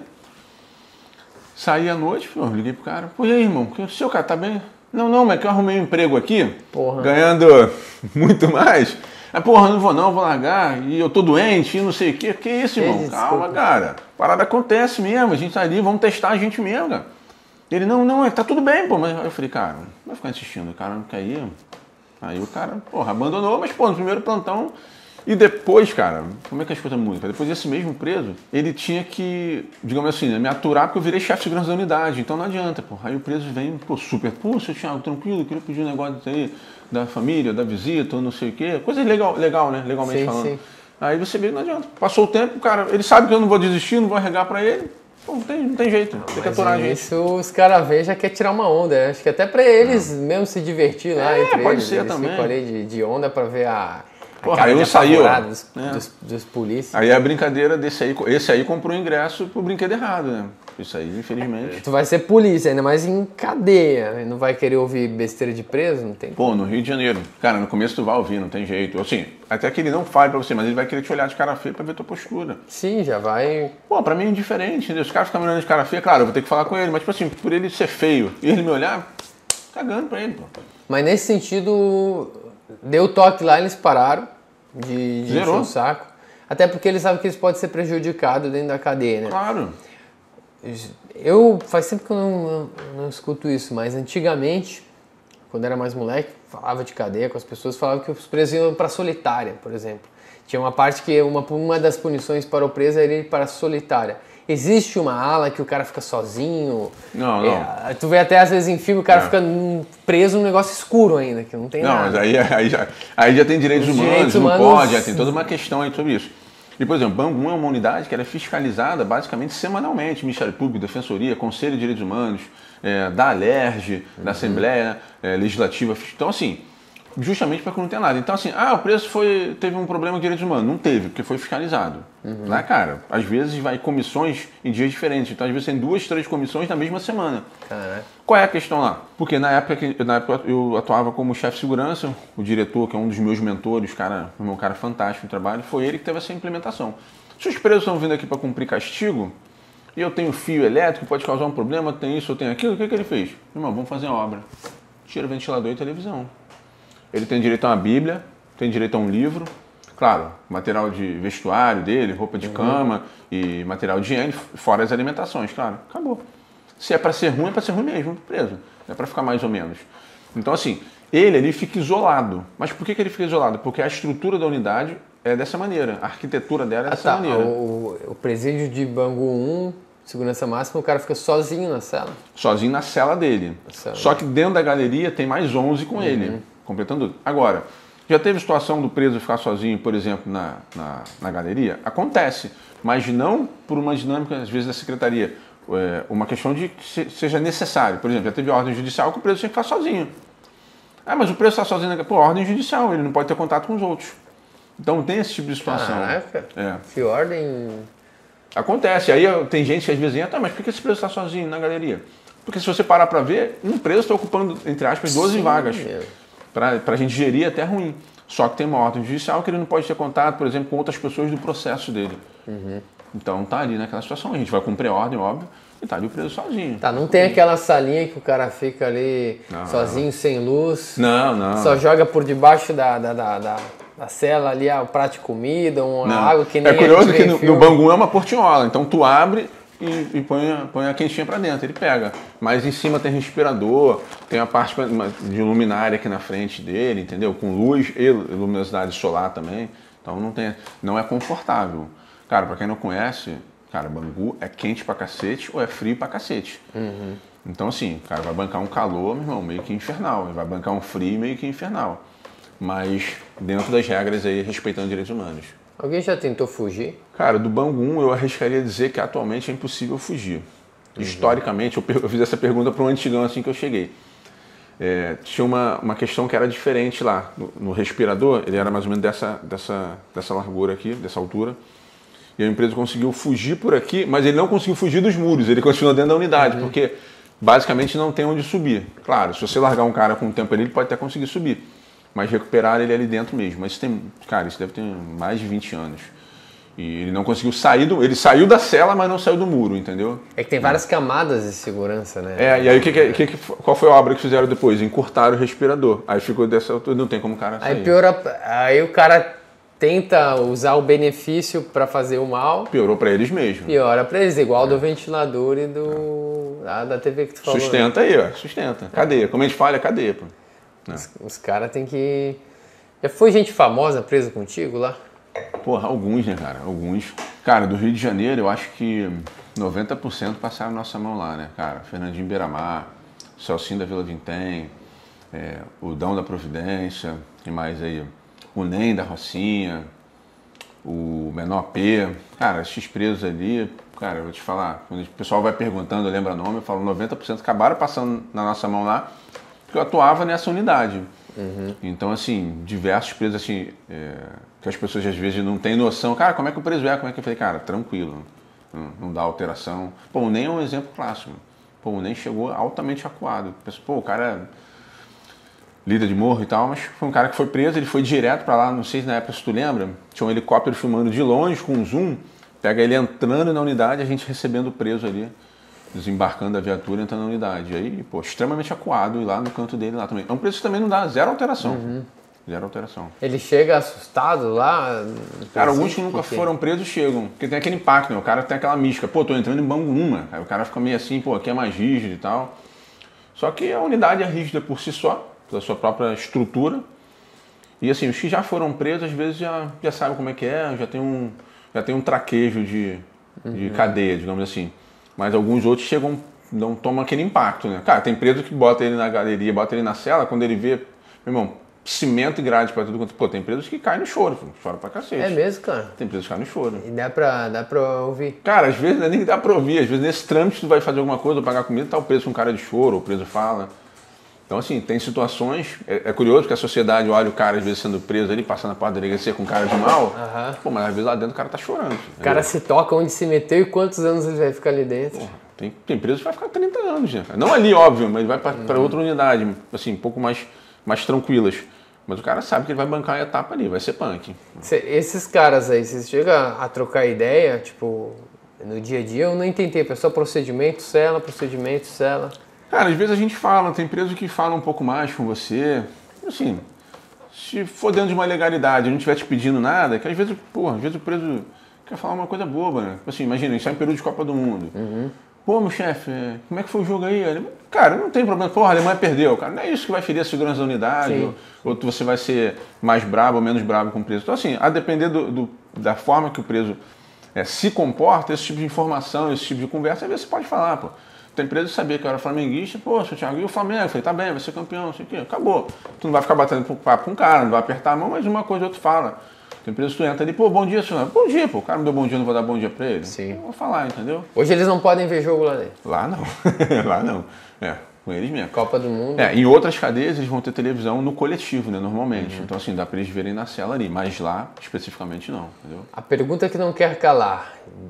Saí à noite, pô, liguei pro cara. Pô, e aí, irmão? O seu cara tá bem? Não, não, mas que eu arrumei um emprego aqui, porra. Ganhando muito mais. Aí, porra, não vou não, vou largar, e eu tô doente, e não sei o quê. Que isso, irmão? Que Calma, cara. Parada acontece mesmo, a gente tá ali, vamos testar a gente mesmo, cara. Ele, não, não, tá tudo bem, pô. Mas eu falei, cara, não vai ficar insistindo, o cara não quer ir. Aí o cara, porra, abandonou, mas, pô, no primeiro plantão... E depois, cara, como é que as coisas mudam? Depois desse mesmo preso, ele tinha que, digamos assim, me aturar porque eu virei chefe de segurança da unidade. Então não adianta, pô. Aí o preso vem, pô, super, pô, seu Thiago, tranquilo, eu queria pedir um negócio aí da família, da visita, ou não sei o quê. Coisa legal, legal, né? Legalmente sim, falando. Sim. Aí você vê, não adianta. Passou o tempo, cara, ele sabe que eu não vou desistir, não vou arregar pra ele. Pô, não tem, não tem jeito, tem que aturar a gente. Isso os caras veem, já quer tirar uma onda, né? Acho que até pra eles não. mesmo se divertir lá é, entre pode eles. ser eles também. ficam ali de, de onda pra ver a... Porra, aí eu saí, ó, dos, né? dos, dos polícias. Aí a brincadeira desse aí, esse aí comprou ingresso pro brinquedo errado, né? Isso aí, infelizmente. Tu vai ser polícia, ainda mais em cadeia. Não vai querer ouvir besteira de preso? Não tem. Pô, no Rio de Janeiro. Cara, no começo tu vai ouvir, não tem jeito. Assim, até que ele não fale pra você, mas ele vai querer te olhar de cara feia pra ver tua postura. Sim, já vai... Pô, pra mim é indiferente, entendeu? Os caras ficam me olhando de cara feia, claro, eu vou ter que falar com ele, mas tipo assim, por ele ser feio e ele me olhar, cagando pra ele, pô. Mas nesse sentido, deu toque lá, eles pararam. De, de encher o saco. Até porque eles sabem que eles podem ser prejudicados dentro da cadeia, né? Claro. Eu, faz tempo que eu não, não, não escuto isso, mas antigamente, quando era mais moleque, falava de cadeia com as pessoas, falava que os presos iam para solitária, por exemplo. Tinha uma parte que uma, uma das punições para o preso era ir para a solitária. Existe uma ala que o cara fica sozinho. Não, não. É, tu vê até às vezes em filme o cara é. fica preso num negócio escuro ainda, que não tem não, nada. Não, mas aí, aí, já, aí já tem direitos humanos, direitos humanos, não pode, já tem toda uma questão aí sobre isso. E, por exemplo, Bangu é uma unidade que era fiscalizada basicamente semanalmente, Ministério Público, Defensoria, Conselho de Direitos Humanos, é, da Alerj, uhum. da Assembleia é, Legislativa. Então, assim, justamente para que não tenha nada. Então, assim, ah, o preço foi, teve um problema de direitos humanos. Não teve, porque foi fiscalizado. Uhum. Lá, cara, às vezes vai comissões em dias diferentes. Então, às vezes tem duas, três comissões na mesma semana. Caraca. Qual é a questão lá? Porque na época, que, na época eu atuava como chefe de segurança, o diretor, que é um dos meus mentores, cara, um cara fantástico no trabalho, foi ele que teve essa implementação. Se os presos estão vindo aqui para cumprir castigo, e eu tenho fio elétrico, pode causar um problema, tem isso, eu tenho aquilo, o que, que ele fez? Irmão, vamos fazer a obra. Tira ventilador e televisão. Ele tem direito a uma Bíblia, tem direito a um livro, claro, material de vestuário dele, roupa de uhum. cama e material de higiene, fora as alimentações, claro, acabou. Se é para ser ruim, é para ser ruim mesmo, preso. Não é para ficar mais ou menos. Então, assim, ele ali fica isolado. Mas por que, que ele fica isolado? Porque a estrutura da unidade é dessa maneira, a arquitetura dela é dessa ah, tá. maneira. O, o presídio de Bangu um, segurança máxima, o cara fica sozinho na cela? Sozinho na cela dele. Cela. Só que dentro da galeria tem mais onze com uhum. ele. Completando tudo. Agora, já teve situação do preso ficar sozinho, por exemplo, na, na, na galeria? Acontece, mas não por uma dinâmica, às vezes, da secretaria. É uma questão de que seja necessário. Por exemplo, já teve ordem judicial que o preso tinha que ficar sozinho. Ah, mas o preso está sozinho na Por ordem judicial, ele não pode ter contato com os outros. Então tem esse tipo de situação. Caraca, é. que ordem... Acontece. Aí tem gente que às vezes entra, tá, mas por que esse preso está sozinho na galeria? Porque se você parar para ver, um preso está ocupando, entre aspas, doze Sim, vagas. Para a gente gerir até ruim. Só que tem uma ordem judicial que ele não pode ter contato, por exemplo, com outras pessoas do processo dele. Uhum. Então tá ali naquela situação. A gente vai cumprir a ordem, óbvio, e tá ali o preso sozinho. Tá, não tem aquela salinha que o cara fica ali não, sozinho, sem luz. Não, não. Só joga por debaixo da, da, da, da, da cela ali o prato de comida, uma não. água que nem É curioso que no, no Bangu é uma portinhola. Então tu abre e, e põe, a, põe a quentinha pra dentro, ele pega. Mas em cima tem respirador, tem a parte de luminária aqui na frente dele, entendeu? Com luz e luminosidade solar também. Então não, tem, não é confortável. Cara, pra quem não conhece, cara, Bangu é quente pra cacete ou é frio pra cacete. Uhum. Então assim, cara, vai bancar um calor, meu irmão, meio que infernal. Vai bancar um frio meio que infernal. Mas dentro das regras aí, respeitando direitos humanos. Alguém já tentou fugir? Cara, do Bangu eu arriscaria dizer que atualmente é impossível fugir. Uhum. Historicamente, eu, eu fiz essa pergunta para um antigão assim que eu cheguei. É, tinha uma, uma questão que era diferente lá. No, no respirador, ele era mais ou menos dessa, dessa, dessa largura aqui, dessa altura. E a empresa conseguiu fugir por aqui, mas ele não conseguiu fugir dos muros, ele continuou dentro da unidade, uhum. porque basicamente não tem onde subir. Claro, se você largar um cara com o tempo ali, ele pode até conseguir subir, mas recuperar ele ali dentro mesmo. Mas isso tem, cara, isso deve ter mais de vinte anos. E ele não conseguiu sair do... Ele saiu da cela, mas não saiu do muro, entendeu? É que tem várias é. camadas de segurança, né? É, e aí que, que, que, qual foi a obra que fizeram depois? Encurtaram o respirador. Aí ficou dessa altura, não tem como o cara sair. Aí piora, aí o cara tenta usar o benefício para fazer o mal. Piorou para eles mesmo. Piora para eles, igual é. do ventilador e do é. ah, da T V que tu falou. Sustenta aí, ó, sustenta. Cadeia, como a gente fala, é cadeia, pô. Os, os caras têm que... Já foi gente famosa presa contigo lá? Porra, alguns, né, cara? Alguns. Cara, do Rio de Janeiro, eu acho que noventa por cento passaram nossa mão lá, né, cara? Fernandinho Beiramar, Celcinho da Vila Vintém, é, o Dão da Providência, e mais aí, o Nem da Rocinha, o Menor P. Cara, esses presos ali, cara, eu vou te falar, quando o pessoal vai perguntando, lembra nome, eu falo noventa por cento acabaram passando na nossa mão lá, porque eu atuava nessa unidade. Uhum. Então, assim, diversos presos, assim, é, que as pessoas às vezes não têm noção. Cara, como é que o preso é? Como é que eu falei? Cara, tranquilo, não, não dá alteração. Pô, o Nem é um exemplo clássico. Pô, o Nem chegou altamente acuado. Pô, o cara líder de morro e tal, mas foi um cara que foi preso, ele foi direto pra lá, não sei se na época se tu lembra, tinha um helicóptero filmando de longe com um zoom, pega ele entrando na unidade, a gente recebendo o preso ali, desembarcando da viatura, entrando na unidade. E aí, pô, extremamente acuado, e lá no canto dele lá também. É um preço que também não dá zero alteração. Uhum. Zero alteração. Ele chega assustado lá? Cara, alguns que nunca que foram presos chegam, porque tem aquele impacto, né? O cara tem aquela mística, pô, tô entrando em Bangu uma, aí o cara fica meio assim, pô, aqui é mais rígido e tal. Só que a unidade é rígida por si só, pela sua própria estrutura. E assim, os que já foram presos, às vezes já, já sabem como é que é, já tem um, já tem um traquejo de, de uhum. cadeia, digamos assim. Mas alguns outros chegam, não tomam aquele impacto, né? Cara, tem preso que bota ele na galeria, bota ele na cela, quando ele vê, meu irmão, cimento e grade para tudo quanto. Pô, tem empresas que caem no choro, chora pra cacete. É mesmo, cara? Tem empresas que caem no choro. E dá pra, dá pra ouvir? Cara, às vezes não é nem dá pra ouvir, às vezes nesse trâmite tu vai fazer alguma coisa, ou pagar comida, tá o preso com cara de choro, o preso fala. Então, assim, tem situações. É, é curioso que a sociedade olha o cara, às vezes, sendo preso ali, passando a porta da delegacia com cara de mal. Uhum. Pô, mas às vezes lá dentro o cara tá chorando. O entendeu? Cara se toca onde se meteu e quantos anos ele vai ficar ali dentro. Porra, tem, tem preso que vai ficar trinta anos, né? Não ali, óbvio, mas vai pra, uhum. pra outra unidade, assim, um pouco mais, mais tranquilas. Mas o cara sabe que ele vai bancar a etapa ali, vai ser punk. Esses caras aí, vocês chegam a trocar ideia, tipo, no dia a dia? Eu não entendi, é só procedimento, cela, procedimento, cela. Cara, às vezes a gente fala, tem preso que fala um pouco mais com você. Assim, se for dentro de uma legalidade, a não estiver te pedindo nada, que às vezes, porra, às vezes o preso quer falar uma coisa boba, né? Assim, imagina, a gente sai em período de Copa do Mundo. Uhum. Pô, meu chefe, como é que foi o jogo aí? Ele, cara, não tem problema. Porra, a Alemanha perdeu. Cara, não é isso que vai ferir a segurança da unidade, ou, ou você vai ser mais brabo ou menos brabo com o preso. Então, assim, a depender do, do, da forma que o preso é, se comporta, esse tipo de informação, esse tipo de conversa, às vezes você pode falar, pô. Tem preso que sabia que eu era flamenguista, pô, seu Thiago, e o Flamengo? Eu falei, tá bem, vai ser campeão, não sei o quê. Acabou. Tu não vai ficar batendo papo com o cara, não vai apertar a mão, mas uma coisa ou outra fala. Tem preso que tu entra ali, pô, bom dia, senhor. Bom dia, pô. O cara me deu bom dia, eu não vou dar bom dia pra ele. Sim. Eu vou falar, entendeu? Hoje eles não podem ver jogo lá dentro. Lá não. Lá não. É, com eles mesmo. Copa do Mundo. É, em outras cadeias eles vão ter televisão no coletivo, né, normalmente. Uhum. Então, assim, dá pra eles verem na cela ali, mas lá, especificamente, não, entendeu? A pergunta que não quer calar.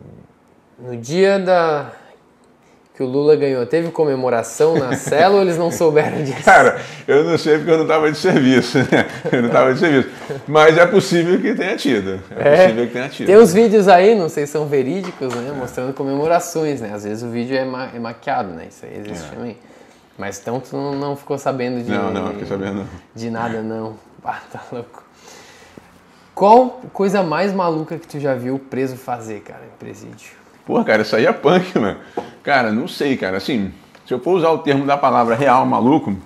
No dia da... que o Lula ganhou, teve comemoração na cela ou eles não souberam disso? Cara, eu não sei porque eu não estava de serviço, né? Eu não estava de serviço. Mas é possível que tenha tido. É, é possível que tenha tido. Tem uns vídeos aí, não sei se são verídicos, né? É. Mostrando comemorações, né? Às vezes o vídeo é, ma é maquiado, né? Isso aí existe é. também. Mas então tu não, não ficou sabendo de... Não, não, fiquei sabendo não. De nada, não. Ah, tá louco. Qual coisa mais maluca que tu já viu preso fazer, cara, em presídio? Pô, cara, isso aí é punk, mano. Cara, não sei, cara. Assim, se eu for usar o termo da palavra real, maluco,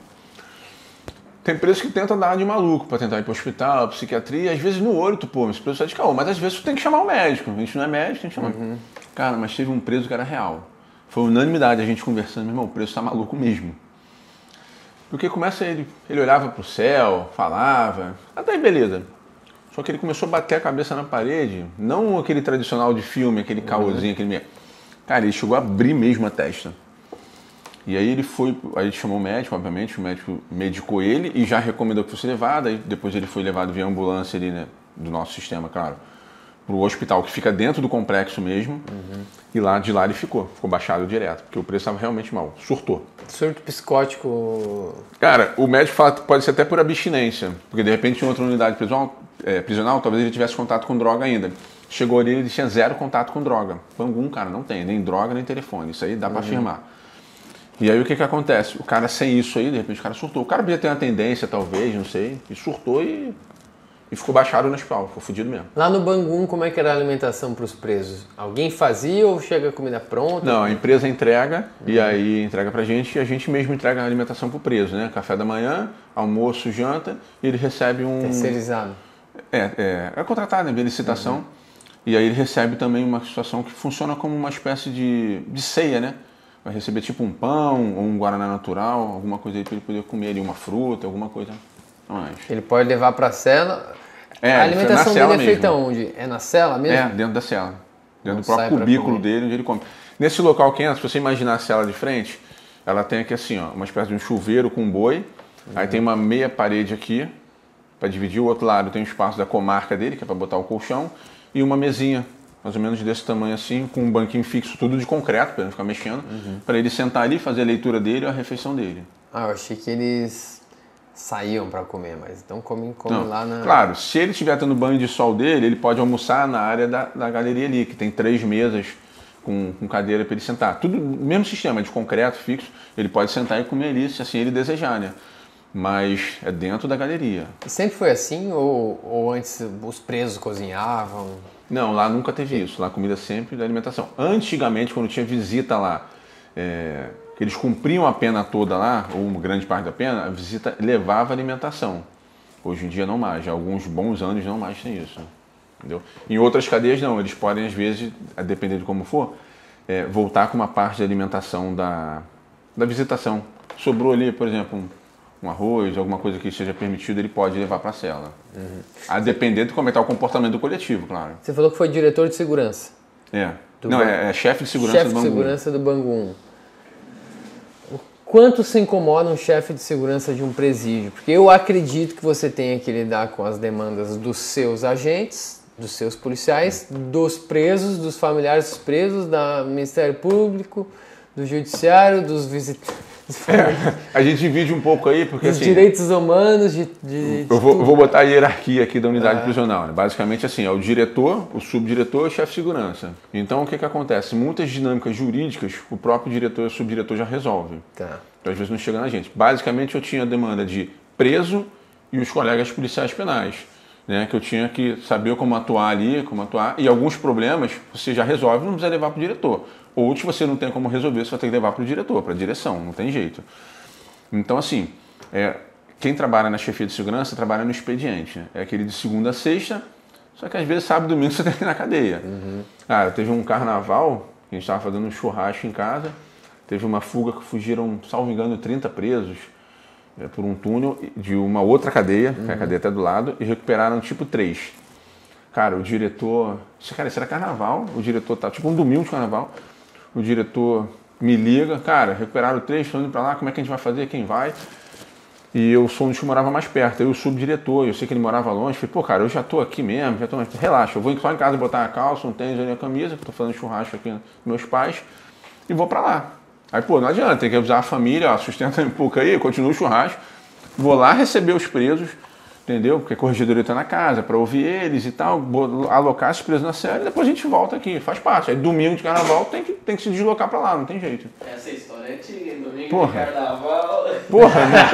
tem preso que tenta dar de maluco pra tentar ir pro hospital, psiquiatria, às vezes no olho, tu, pô, esse preso sai de caô, mas às vezes tu tem que chamar o médico. A gente não é médico, a gente chama. Uhum. Cara, mas teve um preso que era real. Foi unanimidade a gente conversando, meu irmão, o preso tá maluco mesmo. Porque começa ele, ele olhava pro céu, falava, até aí beleza. Só que ele começou a bater a cabeça na parede, não aquele tradicional de filme, aquele caôzinho, aquele meio. Cara, ele chegou a abrir mesmo a testa. E aí ele foi, aí ele chamou o médico, obviamente, o médico medicou ele e já recomendou que fosse levado, aí depois ele foi levado via ambulância ali, né, do nosso sistema, claro, para o hospital que fica dentro do complexo mesmo, uhum. E lá de lá ele ficou, ficou baixado direto, porque o preso estava realmente mal, surtou. Surto psicótico... Cara, o médico fala que pode ser até por abstinência, porque de repente em outra unidade prisional, é, prisional talvez ele tivesse contato com droga ainda. Chegou ali, ele tinha zero contato com droga. Bangu, cara, não tem, nem droga, nem telefone. Isso aí dá uhum. pra afirmar. E aí o que que acontece? O cara sem isso aí, de repente o cara surtou. O cara podia ter uma tendência, talvez, não sei, e surtou e, e ficou baixado no hospital, ficou fudido mesmo. Lá no Bangu, como é que era a alimentação pros presos? Alguém fazia ou chega a comida pronta? Não, a empresa entrega, uhum. E aí entrega pra gente, e a gente mesmo entrega a alimentação pro preso, né? Café da manhã, almoço, janta, e ele recebe um... Terceirizado. É, é, é contratado, né? Via licitação. Uhum. E aí ele recebe também uma situação que funciona como uma espécie de, de ceia, né? Vai receber tipo um pão ou um guaraná natural, alguma coisa aí para ele poder comer ali, uma fruta, alguma coisa mais. Ele pode levar para a cela. É, a alimentação dele é mesmo. feita onde? É na cela mesmo? É, dentro da cela. Dentro Não do próprio cubículo dele, onde ele come. Nesse local que entra, se você imaginar a cela de frente, ela tem aqui assim, ó, uma espécie de um chuveiro com um boi, uhum. Aí tem uma meia parede aqui, para dividir. O outro lado tem o espaço da comarca dele, que é para botar o colchão, e uma mesinha, mais ou menos desse tamanho assim, com um banquinho fixo, tudo de concreto, para ele não ficar mexendo, uhum. Para ele sentar ali, fazer a leitura dele e a refeição dele. Ah, eu achei que eles saíam para comer, mas então comem come lá na... Claro, se ele estiver tendo banho de sol dele, ele pode almoçar na área da, da galeria ali, que tem três mesas com, com cadeira para ele sentar. Tudo, mesmo sistema de concreto fixo, ele pode sentar e comer ali, se assim ele desejar, né? Mas é dentro da galeria. E sempre foi assim ou, ou antes os presos cozinhavam? Não, lá nunca teve isso. Lá a comida sempre da alimentação. Antigamente, quando tinha visita lá, é, que eles cumpriam a pena toda lá, ou uma grande parte da pena, a visita levava alimentação. Hoje em dia não mais. Já há alguns bons anos não mais tem isso. Entendeu? Em outras cadeias não. Eles podem, às vezes, a depender de como for, é, voltar com uma parte da alimentação da, da visitação. Sobrou ali, por exemplo, um um arroz, alguma coisa que seja permitido, ele pode levar para a cela. Uhum. A depender de como está o comportamento do coletivo, claro. Você falou que foi diretor de segurança. É. Não, é, é chefe de segurança chefe do Bangu. Chefe de segurança do Bangu um. O quanto se incomoda um chefe de segurança de um presídio? Porque eu acredito que você tenha que lidar com as demandas dos seus agentes, dos seus policiais, dos presos, dos familiares dos presos, do Ministério Público, do Judiciário, dos visitantes. É, a gente divide um pouco aí, porque dos assim... direitos humanos, de... de, de eu, vou, eu vou botar a hierarquia aqui da unidade ah. prisional. Né? Basicamente assim, é o diretor, o subdiretor e o chefe de segurança. Então o que que acontece? Muitas dinâmicas jurídicas, o próprio diretor e o subdiretor já resolvem. Tá. Então às vezes não chega na gente. Basicamente eu tinha a demanda de preso e os colegas policiais penais. Né, que eu tinha que saber como atuar ali, como atuar, e alguns problemas você já resolve, não precisa levar para o diretor. Outros você não tem como resolver, você vai ter que levar para o diretor, para a direção, não tem jeito. Então, assim, é, quem trabalha na chefia de segurança trabalha no expediente. Né? É aquele de segunda a sexta, só que às vezes sábado e domingo você tem que ir na cadeia. Uhum. Cara, teve um carnaval, a gente estava fazendo um churrasco em casa, teve uma fuga que fugiram, salvo engano, trinta presos, por um túnel de uma outra cadeia, uhum. que é a cadeia até do lado, e recuperaram tipo três. Cara, o diretor... Cara, isso era carnaval, o diretor tá... Tipo um domingo de carnaval, o diretor me liga, cara, recuperaram três, estão indo pra lá, como é que a gente vai fazer, quem vai? E eu sou um dos que morava mais perto, eu o subdiretor, eu sei que ele morava longe, falei, pô, cara, eu já tô aqui mesmo, já tô... Relaxa, eu vou só em casa botar a calça, um tênis ali, a camisa, que tô fazendo churrasco aqui com meus pais, e vou pra lá. Aí, pô, não adianta, tem que avisar a família, ó, sustenta um pouco aí, continua o churrasco. Vou lá receber os presos, entendeu? Porque a corregedoria está na casa, para ouvir eles e tal, alocar esses presos na cela e depois a gente volta aqui, faz parte. Aí domingo de carnaval tem que, tem que se deslocar para lá, não tem jeito. Essa história é antiga, domingo Porra. de carnaval... Porra, não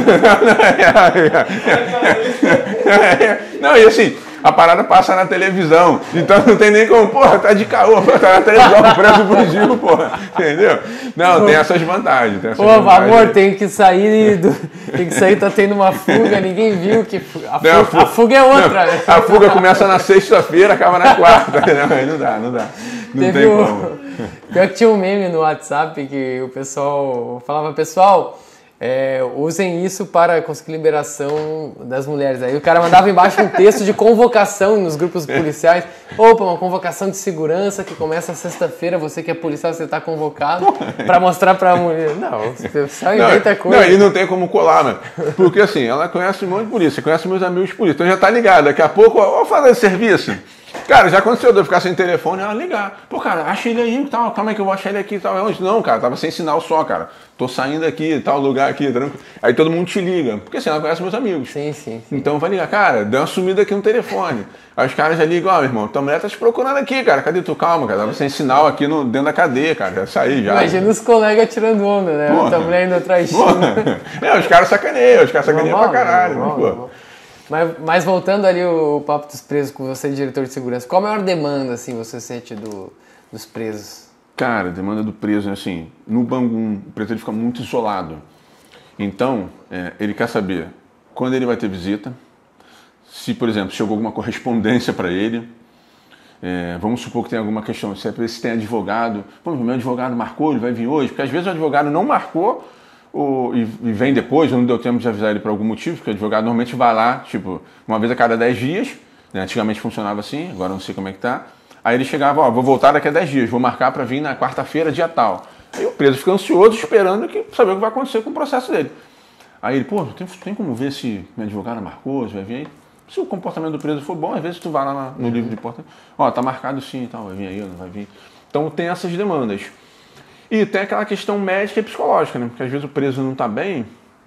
tem? Não, e assim... A parada passa na televisão, então não tem nem como, porra, tá de caô, tá na televisão, o preço fugiu, porra, entendeu? Não, tem essas vantagens. Tem essas Pô, vantagens. amor, tem que sair, do, tem que sair, tá tendo uma fuga, ninguém viu que a, não, a, fuga, a fuga é outra. Não, né? A fuga começa na sexta-feira, acaba na quarta, não, aí não dá, não dá, não Teve tem o, como. Pior que tinha um meme no WhatsApp que o pessoal falava, pessoal... É, usem isso para conseguir liberação das mulheres. Aí o cara mandava embaixo um texto de convocação nos grupos policiais. Opa, uma convocação de segurança que começa sexta-feira, você que é policial, você está convocado para mostrar para a mulher. Não, o pessoal inventa coisa. Não, e não tem como colar, mano. Porque assim, ela conhece um monte de polícia, conhece meus amigos polícia, então já tá ligado. Daqui a pouco, ó, fazer de serviço. Cara, já aconteceu de eu ficar sem telefone e ela ligar. Pô, cara, achei ele aí e tal, calma aí que eu vou achar ele aqui e tal. Onde? Não, cara, tava sem sinal só, cara. Tô saindo aqui, tal lugar aqui, tranquilo. Aí todo mundo te liga, porque assim, ela conhece meus amigos. Sim, sim, sim. Então vai ligar, cara, deu uma sumida aqui no telefone. Aí os caras já ligam, ó, oh, meu irmão, tua mulher tá te procurando aqui, cara, cadê tu? Calma, cara, tava sem sinal aqui no, dentro da cadeia, cara, já saí já. Imagina os colegas tirando onda, né? Porra. Tua mulher indo atrás de É, os caras sacaneiam, os caras sacaneiam pra caralho, normal, pô. Normal. Mas, mas voltando ali o, o papo dos presos com você, diretor de segurança, qual a maior demanda, assim, você sente do, dos presos? Cara, a demanda do preso, assim, no Bangu, o preso ele fica muito isolado. Então, é, ele quer saber quando ele vai ter visita, se, por exemplo, chegou alguma correspondência para ele, é, vamos supor que tem alguma questão, se, é, se tem advogado, pô, meu advogado marcou, ele vai vir hoje, porque às vezes o advogado não marcou, O, e, e vem depois, não deu tempo de avisar ele por algum motivo, porque o advogado normalmente vai lá, tipo, uma vez a cada dez dias, né? Antigamente funcionava assim, agora não sei como é que tá. Aí ele chegava, ó, vou voltar daqui a dez dias, vou marcar para vir na quarta-feira, dia tal. Aí o preso fica ansioso, esperando que, saber o que vai acontecer com o processo dele. Aí ele, pô, tem, tem como ver se meu advogado marcou, se vai vir aí? Se o comportamento do preso for bom, às vezes tu vai lá na, no livro de porta, ó, tá marcado sim e tal, vai vir aí, não vai vir. Então tem essas demandas. E tem aquela questão médica e psicológica, né? Porque às vezes o preso não está bem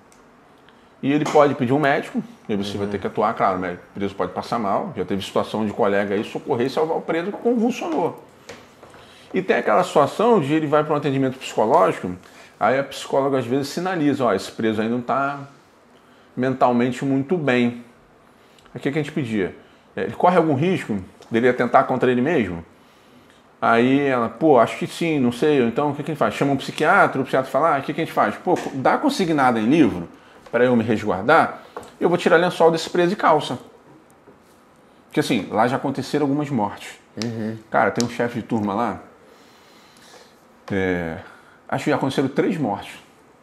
e ele pode pedir um médico, e aí você uhum. vai ter que atuar, claro, o preso pode passar mal, já teve situação de colega aí socorrer e salvar o preso que convulsionou. E tem aquela situação de ele vai para um atendimento psicológico, aí a psicóloga às vezes sinaliza, ó, esse preso aí não está mentalmente muito bem. O que a gente pedia? Ele corre algum risco dele atentar contra ele mesmo? Aí ela, pô, acho que sim, não sei, então o que, que a gente faz? Chama um psiquiatra, o psiquiatra fala, ah, o que, que a gente faz? Pô, dá consignada em livro para eu me resguardar, eu vou tirar lençol desse preso e calça. Porque assim, lá já aconteceram algumas mortes. Uhum. Cara, tem um chefe de turma lá, é, acho que já aconteceram três mortes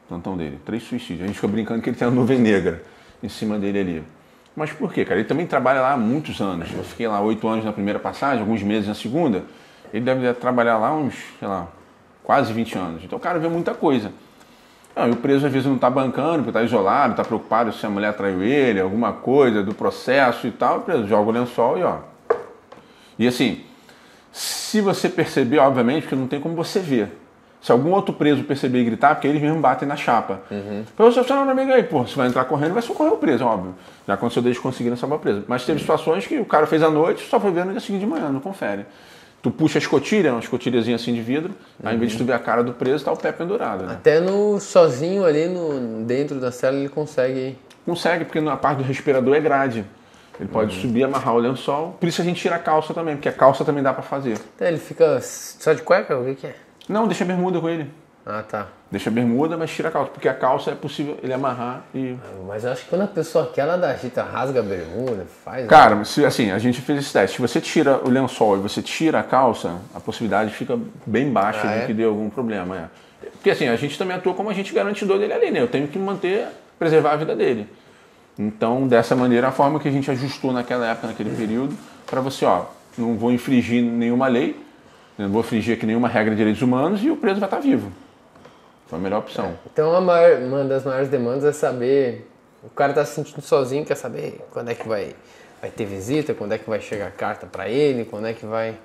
plantão dele, três suicídios. A gente fica brincando que ele tem uma nuvem negra em cima dele ali. Mas por quê, cara? Ele também trabalha lá há muitos anos. Eu fiquei lá oito anos na primeira passagem, alguns meses na segunda. Ele deve trabalhar lá uns, sei lá, quase vinte anos. Então o cara vê muita coisa. Não, e o preso às vezes não está bancando, porque está isolado, está preocupado se a mulher traiu ele, alguma coisa do processo e tal. O preso joga o lençol e ó. E assim, se você perceber, obviamente, porque não tem como você ver. Se algum outro preso perceber e gritar, porque eles mesmos batem na chapa. Uhum. Então, você não amigo aí, pô, você vai entrar correndo, vai socorrer o preso, óbvio. Já aconteceu desde conseguirem salvar o preso. Mas teve situações que o cara fez à noite, só foi ver no dia seguinte de manhã, não confere. Tu puxa a escotilha, uma escotilhazinha assim de vidro, uhum. Aí, em vez de tu ver a cara do preso, tá o pé pendurado. Né? Até no sozinho ali no, dentro da cela ele consegue... Consegue, porque na parte do respirador é grade. Ele pode uhum. subir, amarrar o lençol. Por isso a gente tira a calça também, porque a calça também dá pra fazer. Então, ele fica só de cueca? O que que é? Não, deixa a bermuda com ele. Ah, tá. Deixa a bermuda, mas tira a calça, porque a calça é possível ele amarrar e... Mas eu acho que quando a pessoa quer, ela dá agita, rasga a bermuda, faz... Cara, né? se, assim, a gente fez esse teste. Se você tira o lençol e você tira a calça, a possibilidade fica bem baixa ah, de é? que dê algum problema. É. Porque assim, a gente também atua como agente garantidor dele ali, né? Eu tenho que manter, preservar a vida dele. Então, dessa maneira, a forma que a gente ajustou naquela época, naquele período, para você, ó, não vou infringir nenhuma lei, não vou infringir aqui nenhuma regra de direitos humanos e o preso vai estar vivo. Foi a melhor opção. É. Então, a maior, uma das maiores demandas é saber... O cara está se sentindo sozinho, quer saber quando é que vai, vai ter visita, quando é que vai chegar a carta para ele, quando é que vai...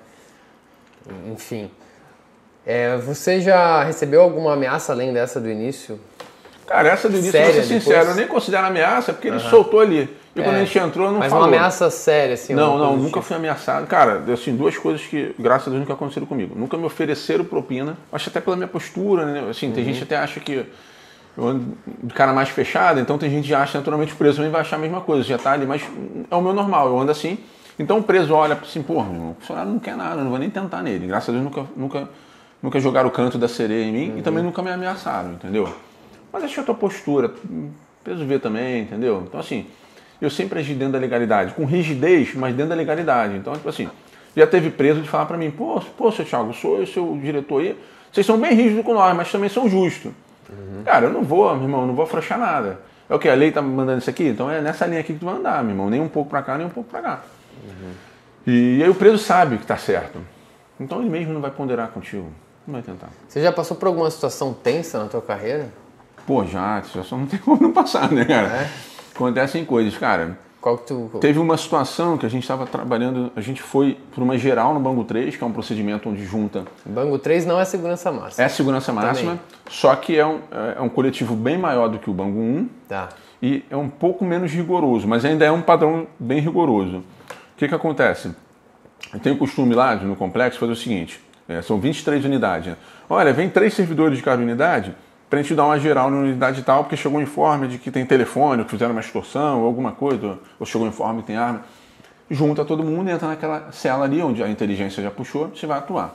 Enfim. É, você já recebeu alguma ameaça além dessa do início? Cara, essa do início, pra ser sincero, eu nem considero ameaça, porque uhum. ele soltou ali. E quando é. a gente entrou, não Mas falou. Mas uma ameaça séria, assim? Não, não, nunca fui ameaçado. Cara, assim, duas coisas que, graças a Deus, nunca aconteceram comigo. Nunca me ofereceram propina. Acho até pela minha postura, né? Assim, uhum. tem gente que até acha que eu ando de cara mais fechado, então tem gente que acha naturalmente o preso também vai achar a mesma coisa, já tá ali, mas é o meu normal, eu ando assim. Então o preso olha assim, pô, meu irmão, o funcionário não quer nada, eu não vou nem tentar nele. Graças a Deus, nunca, nunca, nunca jogaram o canto da sereia em mim uhum. e também nunca me ameaçaram, entendeu? Mas acho que a tua postura, preso vê também, entendeu? Então, assim, eu sempre agi dentro da legalidade, com rigidez, mas dentro da legalidade. Então, tipo assim, já teve preso de falar pra mim, pô, pô, seu Thiago, sou eu, seu diretor aí, vocês são bem rígidos com nós, mas também são justos. Uhum. Cara, eu não vou, meu irmão, não vou afrouxar nada. É o que? A lei tá me mandando isso aqui? Então é nessa linha aqui que tu vai andar, meu irmão, nem um pouco pra cá, nem um pouco pra cá. Uhum. E aí o preso sabe que tá certo. Então ele mesmo não vai ponderar contigo, não vai tentar. Você já passou por alguma situação tensa na tua carreira? Pô, já, só não tem como não passar, né, cara? É? Acontecem coisas, cara. Qual que tu... Teve uma situação que a gente estava trabalhando, a gente foi para uma geral no Bangu três, que é um procedimento onde junta... Bangu três não é segurança máxima. É segurança máxima, também. Só que é um, é um coletivo bem maior do que o Bangu um. Tá. E é um pouco menos rigoroso, mas ainda é um padrão bem rigoroso. O que que acontece? Eu tenho o costume lá, no complexo, fazer o seguinte, é, são vinte e três unidades. Né? Olha, vem três servidores de cada unidade... pra gente dar uma geral na unidade tal, porque chegou um informe de que tem telefone, ou que fizeram uma extorsão, ou alguma coisa, ou chegou um informe que tem arma. Junta todo mundo e entra naquela cela ali, onde a inteligência já puxou, você vai atuar.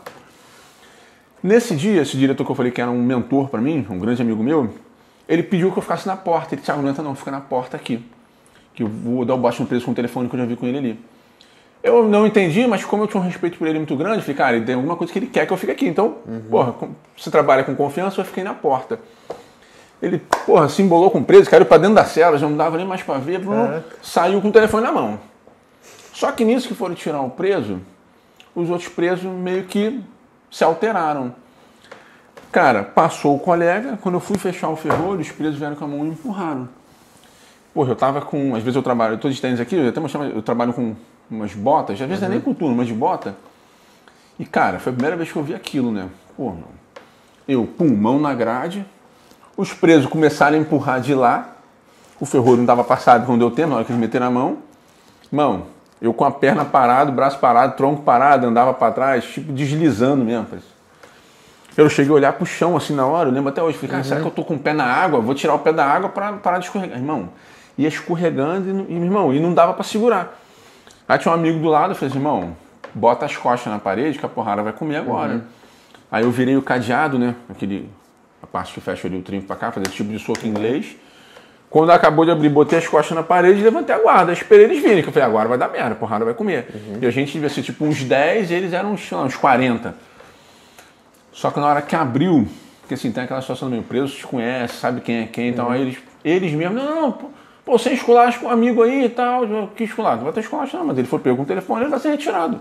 Nesse dia, esse diretor que eu falei que era um mentor para mim, um grande amigo meu, ele pediu que eu ficasse na porta. Ele disse, Thiago, não entra não, fica na porta aqui, que eu vou dar o bote no preso com o telefone que eu já vi com ele ali. Eu não entendi, mas como eu tinha um respeito por ele muito grande, eu falei, cara, ele tem alguma coisa que ele quer que eu fique aqui. Então, uhum. porra, você trabalha com confiança, eu fiquei na porta. Ele, porra, se embolou com o preso, caiu pra dentro da cela, já não dava nem mais pra ver, é. Saiu com o telefone na mão. Só que nisso que foram tirar o preso, os outros presos meio que se alteraram. Cara, passou o colega, quando eu fui fechar o ferrolho, os presos vieram com a mão e me empurraram. Porra, eu tava com, às vezes eu trabalho, eu tô de tênis aqui, eu até mostrava, eu trabalho com umas botas, às vezes uhum. não é nem com turno, mas de bota. E, cara, foi a primeira vez que eu vi aquilo, né? Pô, meu. Eu, pulmão na grade, os presos começaram a empurrar de lá, o ferrolho não dava passado quando deu tempo, na hora que eles meteram a mão. Mão, eu com a perna parada, o braço parado, tronco parado, andava para trás, tipo deslizando mesmo. Eu cheguei a olhar pro chão assim na hora, eu lembro até hoje, falei, cara, uhum. será que eu tô com o pé na água? Vou tirar o pé da água para parar de escorregar. Irmão, ia escorregando e, irmão, e não dava para segurar. Aí tinha um amigo do lado, eu falei assim, irmão, bota as costas na parede que a porrada vai comer agora. Uhum. Aí eu virei o cadeado, né, aquele, a parte que fecha ali o trinco pra cá, fazer esse tipo de soco em inglês. Quando acabou de abrir, botei as costas na parede e levantei a guarda. Esperei eles virem, que eu falei, agora vai dar merda, a porrada vai comer. Uhum. E a gente devia ser tipo uns dez e eles eram uns, uns quarenta. Só que na hora que abriu, Porque assim, tem aquela situação do meio preso, te conhece, sabe quem é quem, então aí eles, eles mesmos, não, não, pô, pô, você esculacha com um amigo aí e tal, que esculacho? Não vai ter esculacho não, mas ele foi pego com o telefone, ele vai ser retirado.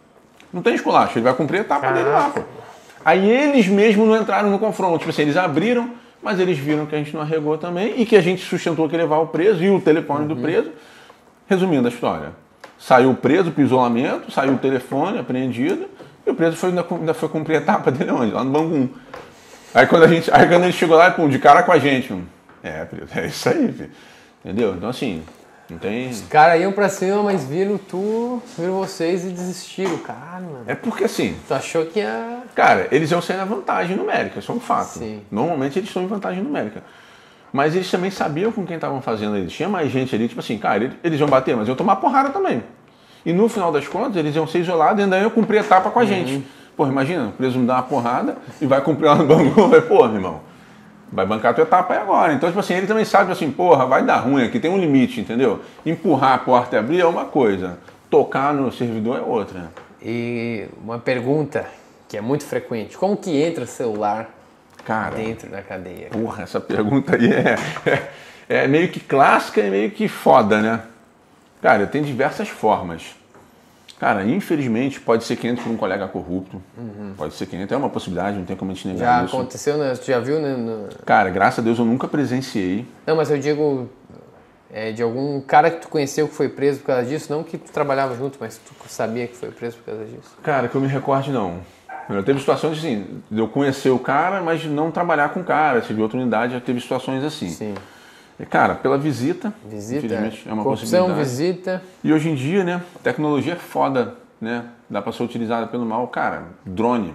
Não tem esculacho, ele vai cumprir a etapa dele lá, pô. Aí eles mesmos não entraram no confronto, tipo assim, eles abriram, mas eles viram que a gente não arregou também e que a gente sustentou que levar o preso e o telefone uhum. do preso. Resumindo a história, saiu preso para o isolamento, saiu o telefone apreendido e o preso foi, ainda foi cumprir a etapa dele onde? Lá no Bangu. Aí quando, a gente, aí quando ele chegou lá, pum, de cara com a gente, é, preso, é isso aí, filho. Entendeu? Então assim, não tem... Os caras iam pra cima, mas viram tu, viram vocês e desistiram, cara, mano. É porque assim... Tu achou que ia... Cara, eles iam sair na vantagem numérica, isso é um fato. Sim. Normalmente eles estão em vantagem numérica. Mas eles também sabiam com quem estavam fazendo ali. Tinha mais gente ali, tipo assim, cara, eles iam bater, mas iam tomar porrada também. E no final das contas, eles iam ser isolados e ainda iam cumprir a etapa com a gente. Uhum. Pô, imagina, o preso me dá uma porrada e vai cumprir lá no Bangu, vai, pô, irmão, vai bancar a tua etapa aí agora. Então, tipo assim, ele também sabe, assim, porra, vai dar ruim aqui, tem um limite, entendeu? Empurrar a porta e abrir é uma coisa, tocar no servidor é outra. E uma pergunta que é muito frequente, como que entra celular Cara, dentro da cadeia? Porra, essa pergunta aí é, é, é meio que clássica e meio que foda, né? Cara, tem diversas formas. Cara, infelizmente pode ser que entre por um colega corrupto, uhum. pode ser que entre, é uma possibilidade, não tem como a gente negar já isso. Já aconteceu, né? Tu já viu, né? No... Cara, graças a Deus eu nunca presenciei. Não, mas eu digo é, de algum cara que tu conheceu que foi preso por causa disso, não que tu trabalhava junto, mas tu sabia que foi preso por causa disso. Cara, que eu me recorde não. Eu teve situações assim, de eu conhecer o cara, mas não trabalhar com o cara. Se de outra unidade já teve situações assim. Sim. E, cara, pela visita, visita infelizmente é uma corrupção, possibilidade. Visita. E hoje em dia, né, tecnologia é foda, né? Dá para ser utilizada pelo mal. Cara, drone.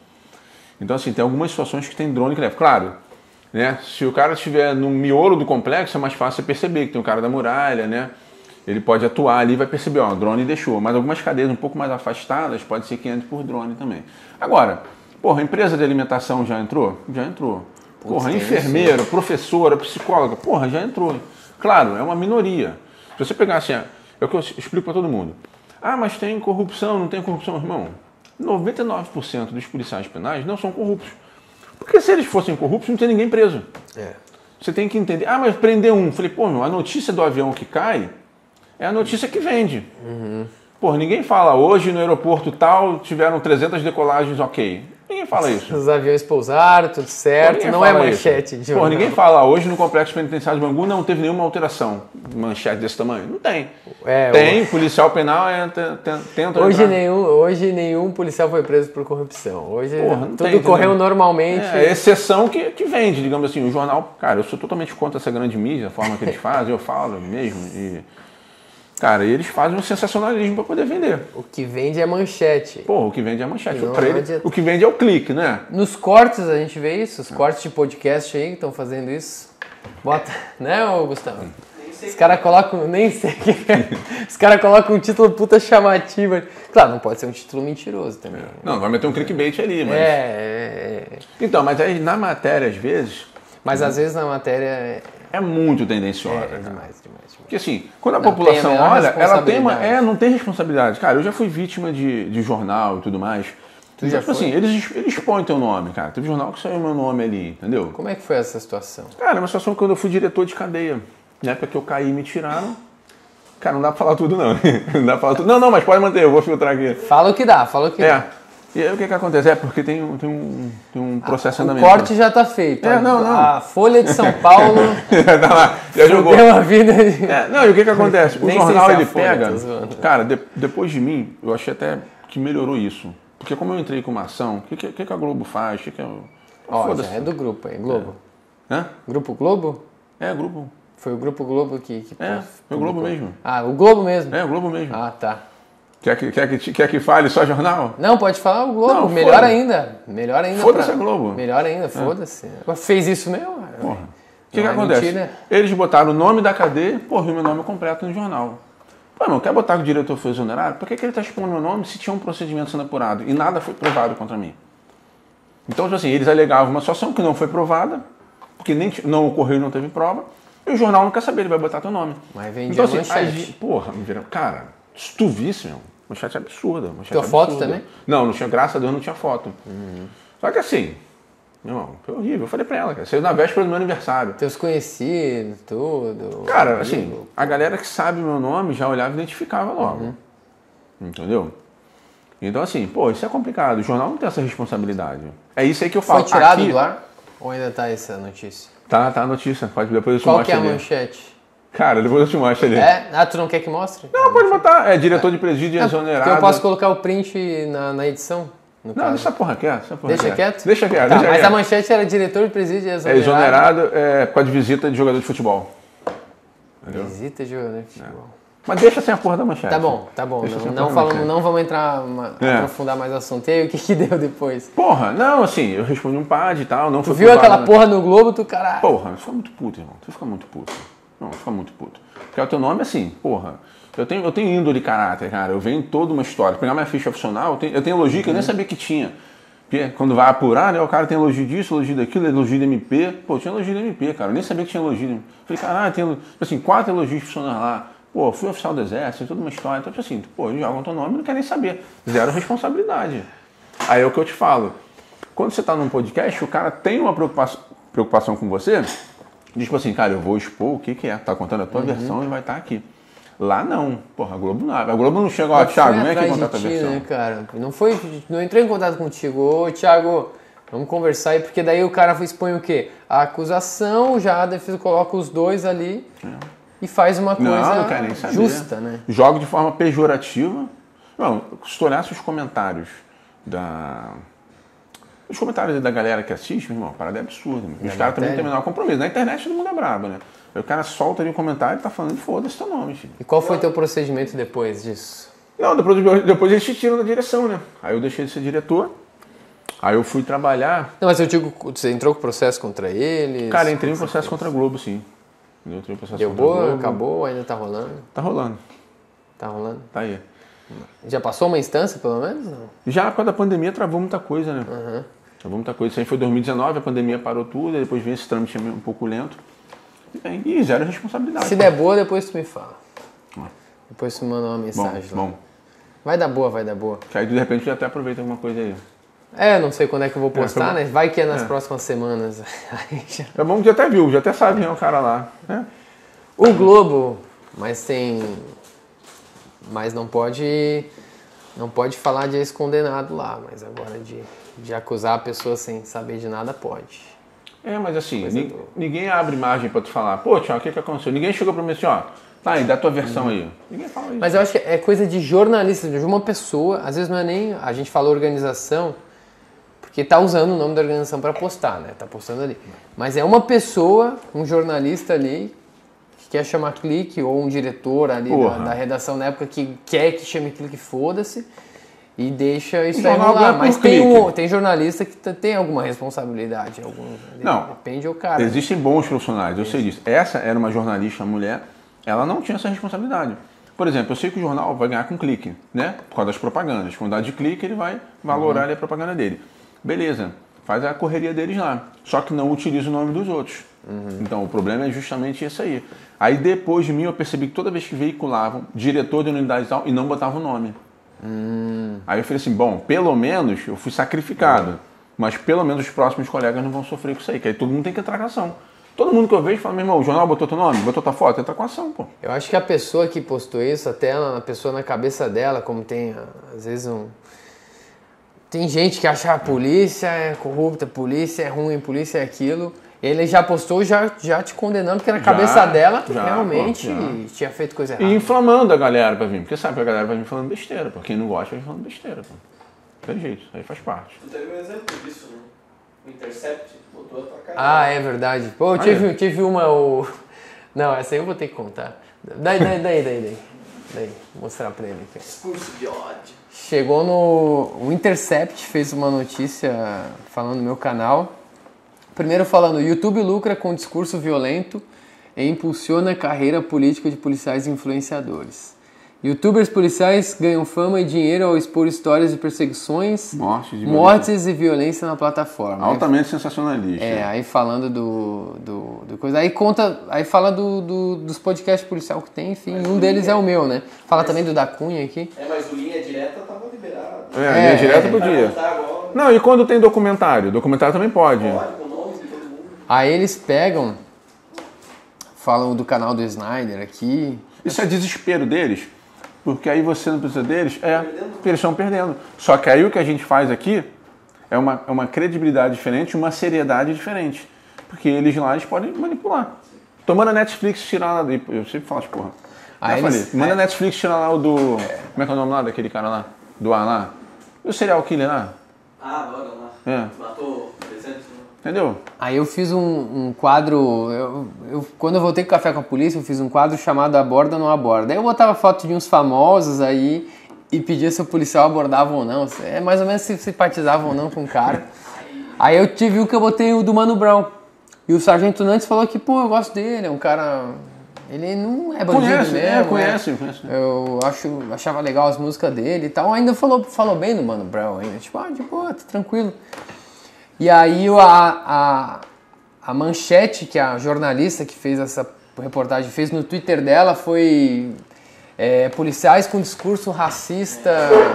Então, assim, tem algumas situações que tem drone que leva. Claro, né, se o cara estiver no miolo do complexo, é mais fácil perceber que tem um cara da muralha, né? Ele pode atuar ali e vai perceber, ó, o drone deixou. Mas algumas cadeias um pouco mais afastadas, pode ser que entre por drone também. Agora, porra, a empresa de alimentação já entrou? Já entrou. Porra, Putz, enfermeira, professora, psicóloga, porra, já entrou. Claro, é uma minoria. Se você pegar assim, é o que eu explico para todo mundo. Ah, mas tem corrupção, não tem corrupção, irmão. noventa e nove por cento dos policiais penais não são corruptos. Porque se eles fossem corruptos, não tem ninguém preso. É. Você tem que entender. Ah, mas prender um. Falei, pô, meu, a notícia do avião que cai é a notícia que vende. Uhum. Pô, ninguém fala, hoje no aeroporto tal tiveram trezentas decolagens, ok. Ninguém fala isso. Os aviões pousaram, tudo certo, Pô, não é manchete de jornal. Pô, ninguém fala, hoje no Complexo Penitenciário de Bangu não teve nenhuma alteração. Manchete desse tamanho? Não tem. É, tem, o... policial penal é, tenta hoje entrar. nenhum, hoje nenhum policial foi preso por corrupção. Hoje Porra, tudo tem, correu entendeu? Normalmente. É, é exceção que, que vende, digamos assim. O jornal, cara, eu sou totalmente contra essa grande mídia, a forma que eles fazem, eu falo mesmo. E... Cara, eles fazem um sensacionalismo para poder vender. O que vende é manchete. Pô, o que vende é manchete. Não, pra ele, adianta. O que vende é o clique, né? Nos cortes a gente vê isso, os é. cortes de podcast aí que estão fazendo isso. Bota, né, ô Gustavo? Os caras colocam, nem sei que os caras colocam um título puta chamativo. Claro, não pode ser um título mentiroso também. Né? Não, vai meter um clickbait ali, mas... É, é, é. Então, mas aí na matéria, às vezes... Mas às vezes na matéria... É, é muito tendenciosa. É, é demais, demais, demais. Porque assim, quando a não população a olha, ela tem uma... É, não tem responsabilidade. Cara, eu já fui vítima de, de jornal e tudo mais. Tu já tipo foi? assim, eles, eles expõem teu nome, cara. Teve jornal que saiu meu nome ali, entendeu? Como é que foi essa situação? Cara, é uma situação quando eu fui diretor de cadeia. Na época que eu caí e me tiraram. Cara, não dá pra falar tudo, não. Não dá pra falar tudo. Não, não, mas pode manter, eu vou filtrar aqui. Fala o que dá, fala o que é. dá. E aí o que que acontece? É porque tem, um- tem, um, tem um processo Ah, em o andamento. corte já tá feito. É, não, não. A Folha de São Paulo Tá lá, já jogou. deu a vida de... É, não, e o que que acontece? O Nem jornal, sei se é a ele Folha, pega... tô zoando. Cara, de- depois de mim, eu achei até que melhorou isso. Porque como eu entrei com uma ação, o que, que, que que a Globo faz? O que que é... Ó, Foda-se. já é do grupo aí, Globo. Hã? Grupo Globo? É, Globo. Foi o Grupo Globo que... que É, foi o Globo mesmo. Ah, o Globo mesmo? É, o Globo mesmo. Ah, tá. Quer, que, quer, que, quer que fale só jornal? Não, pode falar o Globo, Não, melhor foda. ainda. Melhor ainda. Foda-se pra- a Globo. Melhor ainda, foda-se. Fez isso mesmo? Porra. O que, que Não é acontece? mentira. Eles botaram o nome da cadeia, porra, e o meu nome completo no jornal. Pô, irmão, quer botar que o diretor foi exonerado? Por que, que ele está expondo meu nome se tinha um procedimento sendo apurado e nada foi provado contra mim? Então, tipo assim, eles alegavam uma situação que não foi provada, porque nem, t- não ocorreu e não teve prova, e o jornal não quer saber, ele vai botar teu nome. Mas vendia Então, assim, manchete. a gente- porra, me vira- cara, se tu visse, meu, manchete absurda. Manchete Tua foto absurda. também? Não, não tinha, graças a Deus não tinha foto. Só que assim, Meu irmão, foi horrível. Eu falei pra ela, cara. Saiu na véspera do meu aniversário. Teus conhecidos, tudo. Cara, assim, a galera que sabe meu nome já olhava e identificava logo. Uhum. Entendeu? Então, assim, pô, isso é complicado. O jornal não tem essa responsabilidade. É isso aí que eu falo. Foi tirado aqui, do ar? Ou ainda tá essa notícia? Tá, tá a notícia. Pode, depois eu te Qual mostro que é a ali. manchete? Cara, depois eu te mostro ali. É? Ah, tu não quer que mostre? Não, pode botar. É diretor de presídio Ah, exonerado. porque eu posso colocar o print na, na edição? No Não, caso. deixa essa porra quieto. Essa porra Deixa quieto. quieto? Deixa quieto. Tá, deixa mas quieto. a manchete era diretor de presídio É exonerado. exonerado é, por causa de visita de jogador de futebol. Entendeu? Visita de jogador de futebol. Mas deixa sem a porra da manchete. Tá bom, tá bom. Deixa Não, sem a não, porra da falamos, manchete. não vamos entrar, uma, É. aprofundar mais o assunto. E aí, o que que deu depois? Porra, não, assim, eu respondi um pad e tal. Não Tu foi viu por aquela vaga, porra no Globo, tu caralho. Porra, tu fica muito puto, irmão. Tu fica muito puto. Não, tu fica muito puto. Porque o teu nome, assim, porra. Eu tenho, eu tenho índole de caráter, cara. Eu venho em toda uma história. Pegar minha ficha profissional, eu tenho, eu tenho elogio que eu nem sabia que tinha. Porque quando vai apurar, né? O cara tem elogio disso, elogio daquilo, elogio de M P. Pô, tinha elogio de M P, cara. Eu nem sabia que tinha elogio de M P. Falei, caralho, tem assim, quatro elogios profissionais lá. Pô, fui oficial do exército, toda uma história. Então, assim, pô, eles jogam teu nome e não quer nem saber. Zero responsabilidade. Aí é o que eu te falo. Quando você tá num podcast, o cara tem uma preocupação, preocupação com você, diz tipo assim, cara, eu vou expor o que que é. Tá contando a tua uhum. versão e vai estar aqui. Lá não. Porra, a Globo não. A Globo não chega, ó, Thiago, vem aqui contar a tua ti, versão. Né, cara? Não foi, não entrou em contato contigo. Ô, Thiago, vamos conversar aí, porque daí o cara expõe o quê? A acusação, já a defesa coloca os dois ali é. e faz uma coisa não, não quer nem saber. justa, né? Joga de forma pejorativa. Não, se tu olhasse os comentários da... Os comentários da galera que assiste, meu irmão, a parada é absurda. Os caras também não têm o menor compromisso. Na internet todo mundo é brabo, né? Aí o cara solta ali um comentário e tá falando, foda-se teu nome, filho. E qual foi teu procedimento depois disso? Não, depois, depois eles te tiram da direção, né? Aí eu deixei de ser diretor, aí eu fui trabalhar... Não, mas eu digo, você entrou com processo contra eles? Cara, entrei em processo contra a Globo, sim. Eu entrei em processo Deu contra a boa, Globo. acabou, ainda tá rolando? Tá rolando. Tá rolando? Tá aí. Já passou uma instância, pelo menos? Não? Já, por causa da pandemia, travou muita coisa, né? Uhum. Travou muita coisa. Isso aí foi dois mil e dezenove, a pandemia parou tudo, aí depois veio esse trâmite um pouco lento. E, e zero responsabilidade. Se der boa, depois tu me fala. Ah. Depois tu manda uma mensagem bom, lá. Bom. Vai dar boa, vai dar boa. Que aí de repente já até aproveita alguma coisa aí. É, não sei quando é que eu vou postar, é, né? Vai que é nas é. próximas semanas. já... É bom que já até viu, já até sabe quem é o cara lá. É. O Globo, mas tem... Mas não pode... Não pode falar de ex-condenado lá, mas agora de, de acusar a pessoa sem saber de nada pode. É, mas assim, ni, ninguém abre margem pra tu falar, pô, Thiago, o que que aconteceu? Ninguém chegou pra mim assim, ó, tá aí, dá tua versão uhum. aí. Ninguém fala isso. Mas eu acho que é coisa de jornalista, de uma pessoa, às vezes não é nem, a gente fala organização, porque tá usando o nome da organização pra postar, né, tá postando ali. Mas é uma pessoa, um jornalista ali, que quer chamar clique, ou um diretor ali da, da redação na época que quer que chame clique, foda-se. E deixa isso aí rolar. Mas tem, um, tem jornalista que tem alguma responsabilidade. Algum, não, depende do cara. Existem bons profissionais, eu sei disso. Essa era uma jornalista mulher, ela não tinha essa responsabilidade. Por exemplo, eu sei que o jornal vai ganhar com clique, né? Por causa das propagandas. Quando dá de clique, ele vai valorar uhum. ali a propaganda dele. Beleza, faz a correria deles lá. Só que não utiliza o nome dos outros. Uhum. Então, o problema é justamente isso aí. Aí, depois de mim, eu percebi que toda vez que veiculavam, diretor de unidade e tal, e não botava o nome. Hum. Aí eu falei assim, bom, pelo menos eu fui sacrificado, uhum. mas pelo menos os próximos colegas não vão sofrer com isso aí, que aí todo mundo tem que entrar com ação. Todo mundo que eu vejo fala, meu irmão, o jornal botou teu nome, botou tua foto, entra com ação, pô. Eu acho que a pessoa que postou isso, até a pessoa na cabeça dela, como tem, às vezes, um... Tem gente que acha a polícia é corrupta, a polícia é ruim, a polícia é aquilo... Ele já postou já, já te condenando, porque na já, cabeça dela tu já, realmente pô, já. tinha feito coisa errada. E inflamando a galera pra vir, porque sabe que a galera vai vir falando besteira, pô. Quem não gosta vai vir falando besteira, pô. Não tem jeito, aí faz parte. Tu teve um exemplo disso, né? O Intercept botou a tua cara. Ah, é verdade. Pô, eu tive, ah, tive uma... O... Não, essa aí eu vou ter que contar. Daí, daí, daí, daí. Daí, daí. Vou mostrar pra ele aqui. Discurso de ódio. Chegou no... O Intercept fez uma notícia falando no meu canal... Primeiro falando, YouTube lucra com discurso violento e impulsiona a carreira política de policiais e influenciadores. Youtubers policiais ganham fama e dinheiro ao expor histórias de perseguições, mortes, de mortes e violência na plataforma. Altamente aí, sensacionalista. É, aí falando do, do, do coisa. Aí conta, aí fala do, do, dos podcasts policial que tem, enfim, mas um deles é o meu, né? Fala mas, também do da Cunha aqui. É, mas o Linha Direta tava liberado. É, a Linha é, Direta é, podia. Não, e quando tem documentário? Documentário também pode. Pode, com o nome de todo mundo. Aí eles pegam, falam do canal do Snyder aqui. Isso é desespero deles, porque aí você não precisa deles, é, porque eles estão perdendo. Só que aí o que a gente faz aqui é uma, é uma credibilidade diferente, uma seriedade diferente. Porque eles lá eles podem manipular. Então manda a Netflix tirar lá, eu sempre falo, porra. Aí Já eles- falei, manda é. a Netflix tirar lá o do, como é que é o nome lá daquele cara lá? Do ar lá? E o serial killer lá? Ah, agora lá. É. Matou trezentos, né? Entendeu? Aí eu fiz um, um quadro, eu, eu- quando eu voltei com Café com a Polícia, eu fiz um quadro chamado Aborda ou Não Aborda. Aí eu botava foto de uns famosos aí e pedia se o policial abordava ou não. É mais ou menos se simpatizava ou não com o cara. Aí eu tive o que eu botei o do Mano Brown. E o Sargento Nantes falou que, pô, eu gosto dele, é um cara... Ele não é bandido Conhece, mesmo. é, conhece, conhece. Eu acho, achava legal as músicas dele e tal. Ainda falou, falou bem do Mano Brown ainda. Tipo, ah, de boa, tá tranquilo. E aí a, a, a manchete que a jornalista que fez essa reportagem fez no Twitter dela foi é, policiais com discurso racista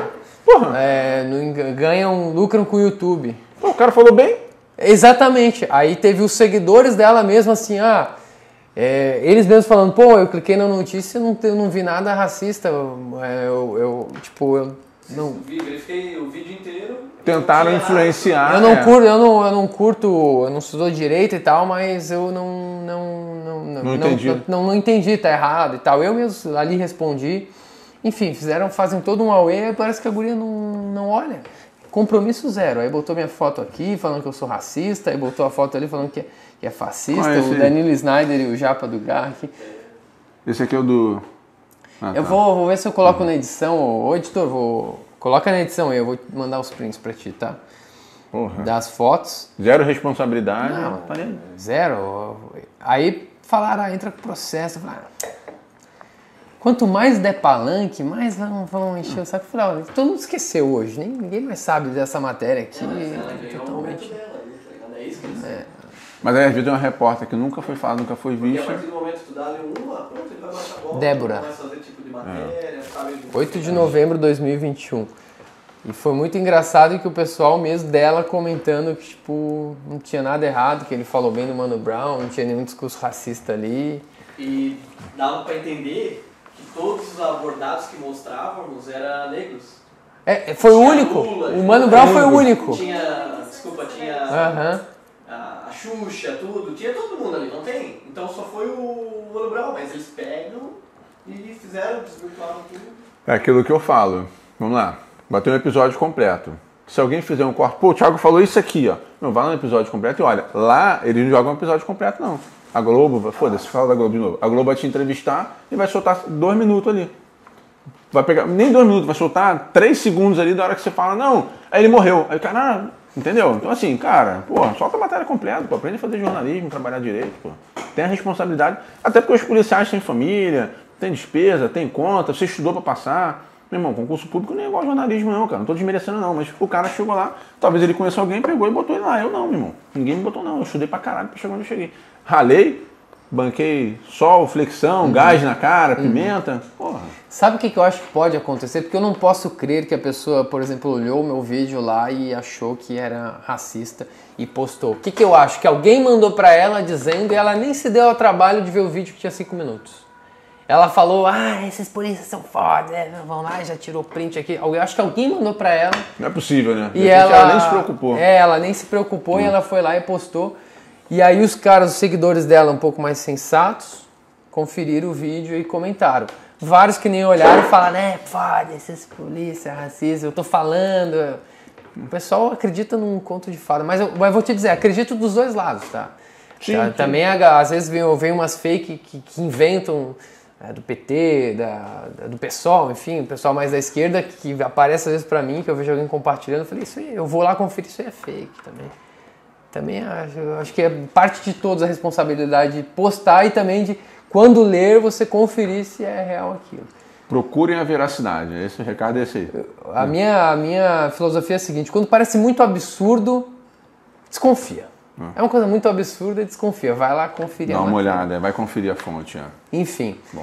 é, no- ganham, lucram com o YouTube. Pô, o cara falou bem. Exatamente. Aí teve os seguidores dela mesmo assim, ah, é, eles mesmos falando, pô, eu cliquei na notícia e não, te- eu não vi nada racista. Eu, eu, eu, tipo, eu não, O vídeo, verifiquei o vídeo inteiro. Tentaram não tinha nada. influenciar. eu não é. curto, eu não, eu não curto, eu não estudou direito e tal, mas eu não não não não, Não entendi. não, não, não entendi, tá errado e tal. Eu mesmo ali respondi. Enfim, fizeram, fazem todo um auê, parece que a guria não, não olha. Compromisso zero. Aí botou minha foto aqui falando que eu sou racista, aí botou a foto ali falando que é, que é fascista, Ah, esse o aí. Danilo Snyder e o Japa do Garrick. Esse aqui é o do... Ah, Eu tá. vou, vou ver se eu coloco na edição. Ô editor, vou. Coloca na edição aí, eu vou mandar os prints pra ti, tá? Porra. Das fotos. Zero responsabilidade. Não, Tá ali. zero. Aí falaram, ah, entra com processo. Eu falei, ah, quanto mais der palanque, mais vão, vão encher o saco. Eu falei, ó, todo mundo esqueceu hoje, nem, ninguém mais sabe dessa matéria aqui. Ela ganhou o momento Totalmente. dela, né, tá ligado? É isso que eles Mas aí às vezes é uma repórter que nunca foi falada, nunca foi Porque a vista. partir do momento que tu dá ali uma, pronto, ele vai baixar a bola. Débora. Começa a fazer tipo de matéria, sabe? oito de novembro de dois mil e vinte e um. E foi muito engraçado que o pessoal mesmo dela comentando que, tipo, não tinha nada errado, que ele falou bem do Mano Brown, não tinha nenhum discurso racista ali. E dava pra entender que todos os abordados que mostrávamos eram negros. É, foi o Tinha único. Lula, O Mano Brown foi o único. único. Tinha, desculpa, tinha Aham. a, a Xuxa, tudo, tinha todo mundo ali, não tem? Então só foi o Mano Brown, mas eles pegam e fizeram, desvirtuaram tudo. É aquilo que eu falo. Vamos lá. Bateu um episódio completo. Se alguém fizer um corte, pô, o Thiago falou isso aqui, ó. Não, vai lá no episódio completo e olha, lá eles não jogam um episódio completo, não. A Globo, foda-se, fala da Globo de novo. A Globo vai te entrevistar e vai soltar dois minutos ali. Vai pegar, nem dois minutos, vai soltar três segundos ali da hora que você fala, não, aí ele morreu. Aí o cara, ah, entendeu? Então assim, cara, pô, solta a matéria completa, pô, aprende a fazer jornalismo, trabalhar direito, pô. Tem a responsabilidade, até porque os policiais têm família, tem despesa, tem conta, você estudou pra passar. Meu irmão, concurso público não é igual jornalismo não, cara, não tô desmerecendo não, mas o cara chegou lá, talvez ele conheça alguém, pegou e botou ele lá. Eu não, meu irmão, ninguém me botou não, eu estudei pra caralho pra chegar onde eu cheguei. Ralei, banquei sol, flexão, Uhum. gás na cara, pimenta, porra. Sabe o que, que eu acho que pode acontecer? Porque eu não posso crer que a pessoa, por exemplo, olhou o meu vídeo lá e achou que era racista e postou. O que, que eu acho? Que alguém mandou pra ela dizendo e ela nem se deu ao trabalho de ver o vídeo que tinha cinco minutos. Ela falou, ah, esses polícias são foda, né? Vão lá e já tirou print aqui. Eu acho que alguém mandou pra ela. Não é possível, né? De E repente ela, nem se preocupou. É, ela nem se preocupou e ela foi lá e postou. E aí os caras, os seguidores dela, um pouco mais sensatos, conferiram o vídeo e comentaram. Vários que nem olharam e falaram, é, foda, esses polícia racistas, eu tô falando. O pessoal acredita num conto de fada, mas eu, mas eu vou te dizer, acredito dos dois lados, tá? Sim, Tá? sim. Também, às vezes, vem, vem umas fake que, que inventam é, do P T, da, da- do PSOL, enfim, o pessoal mais da esquerda, que aparece às vezes pra mim, que eu vejo alguém compartilhando, eu falei, isso aí, eu vou lá conferir, isso aí é fake também. Também acho, eu acho que é parte de todos a responsabilidade de postar e também de, quando ler, você conferir se é real aquilo. Procurem a veracidade, esse recado é esse aí. A minha, a minha filosofia é a seguinte, quando parece muito absurdo, desconfia. É uma coisa muito absurda, desconfia. Vai lá conferir Dá a uma matéria. olhada, vai conferir a fonte. É. Enfim. Bom.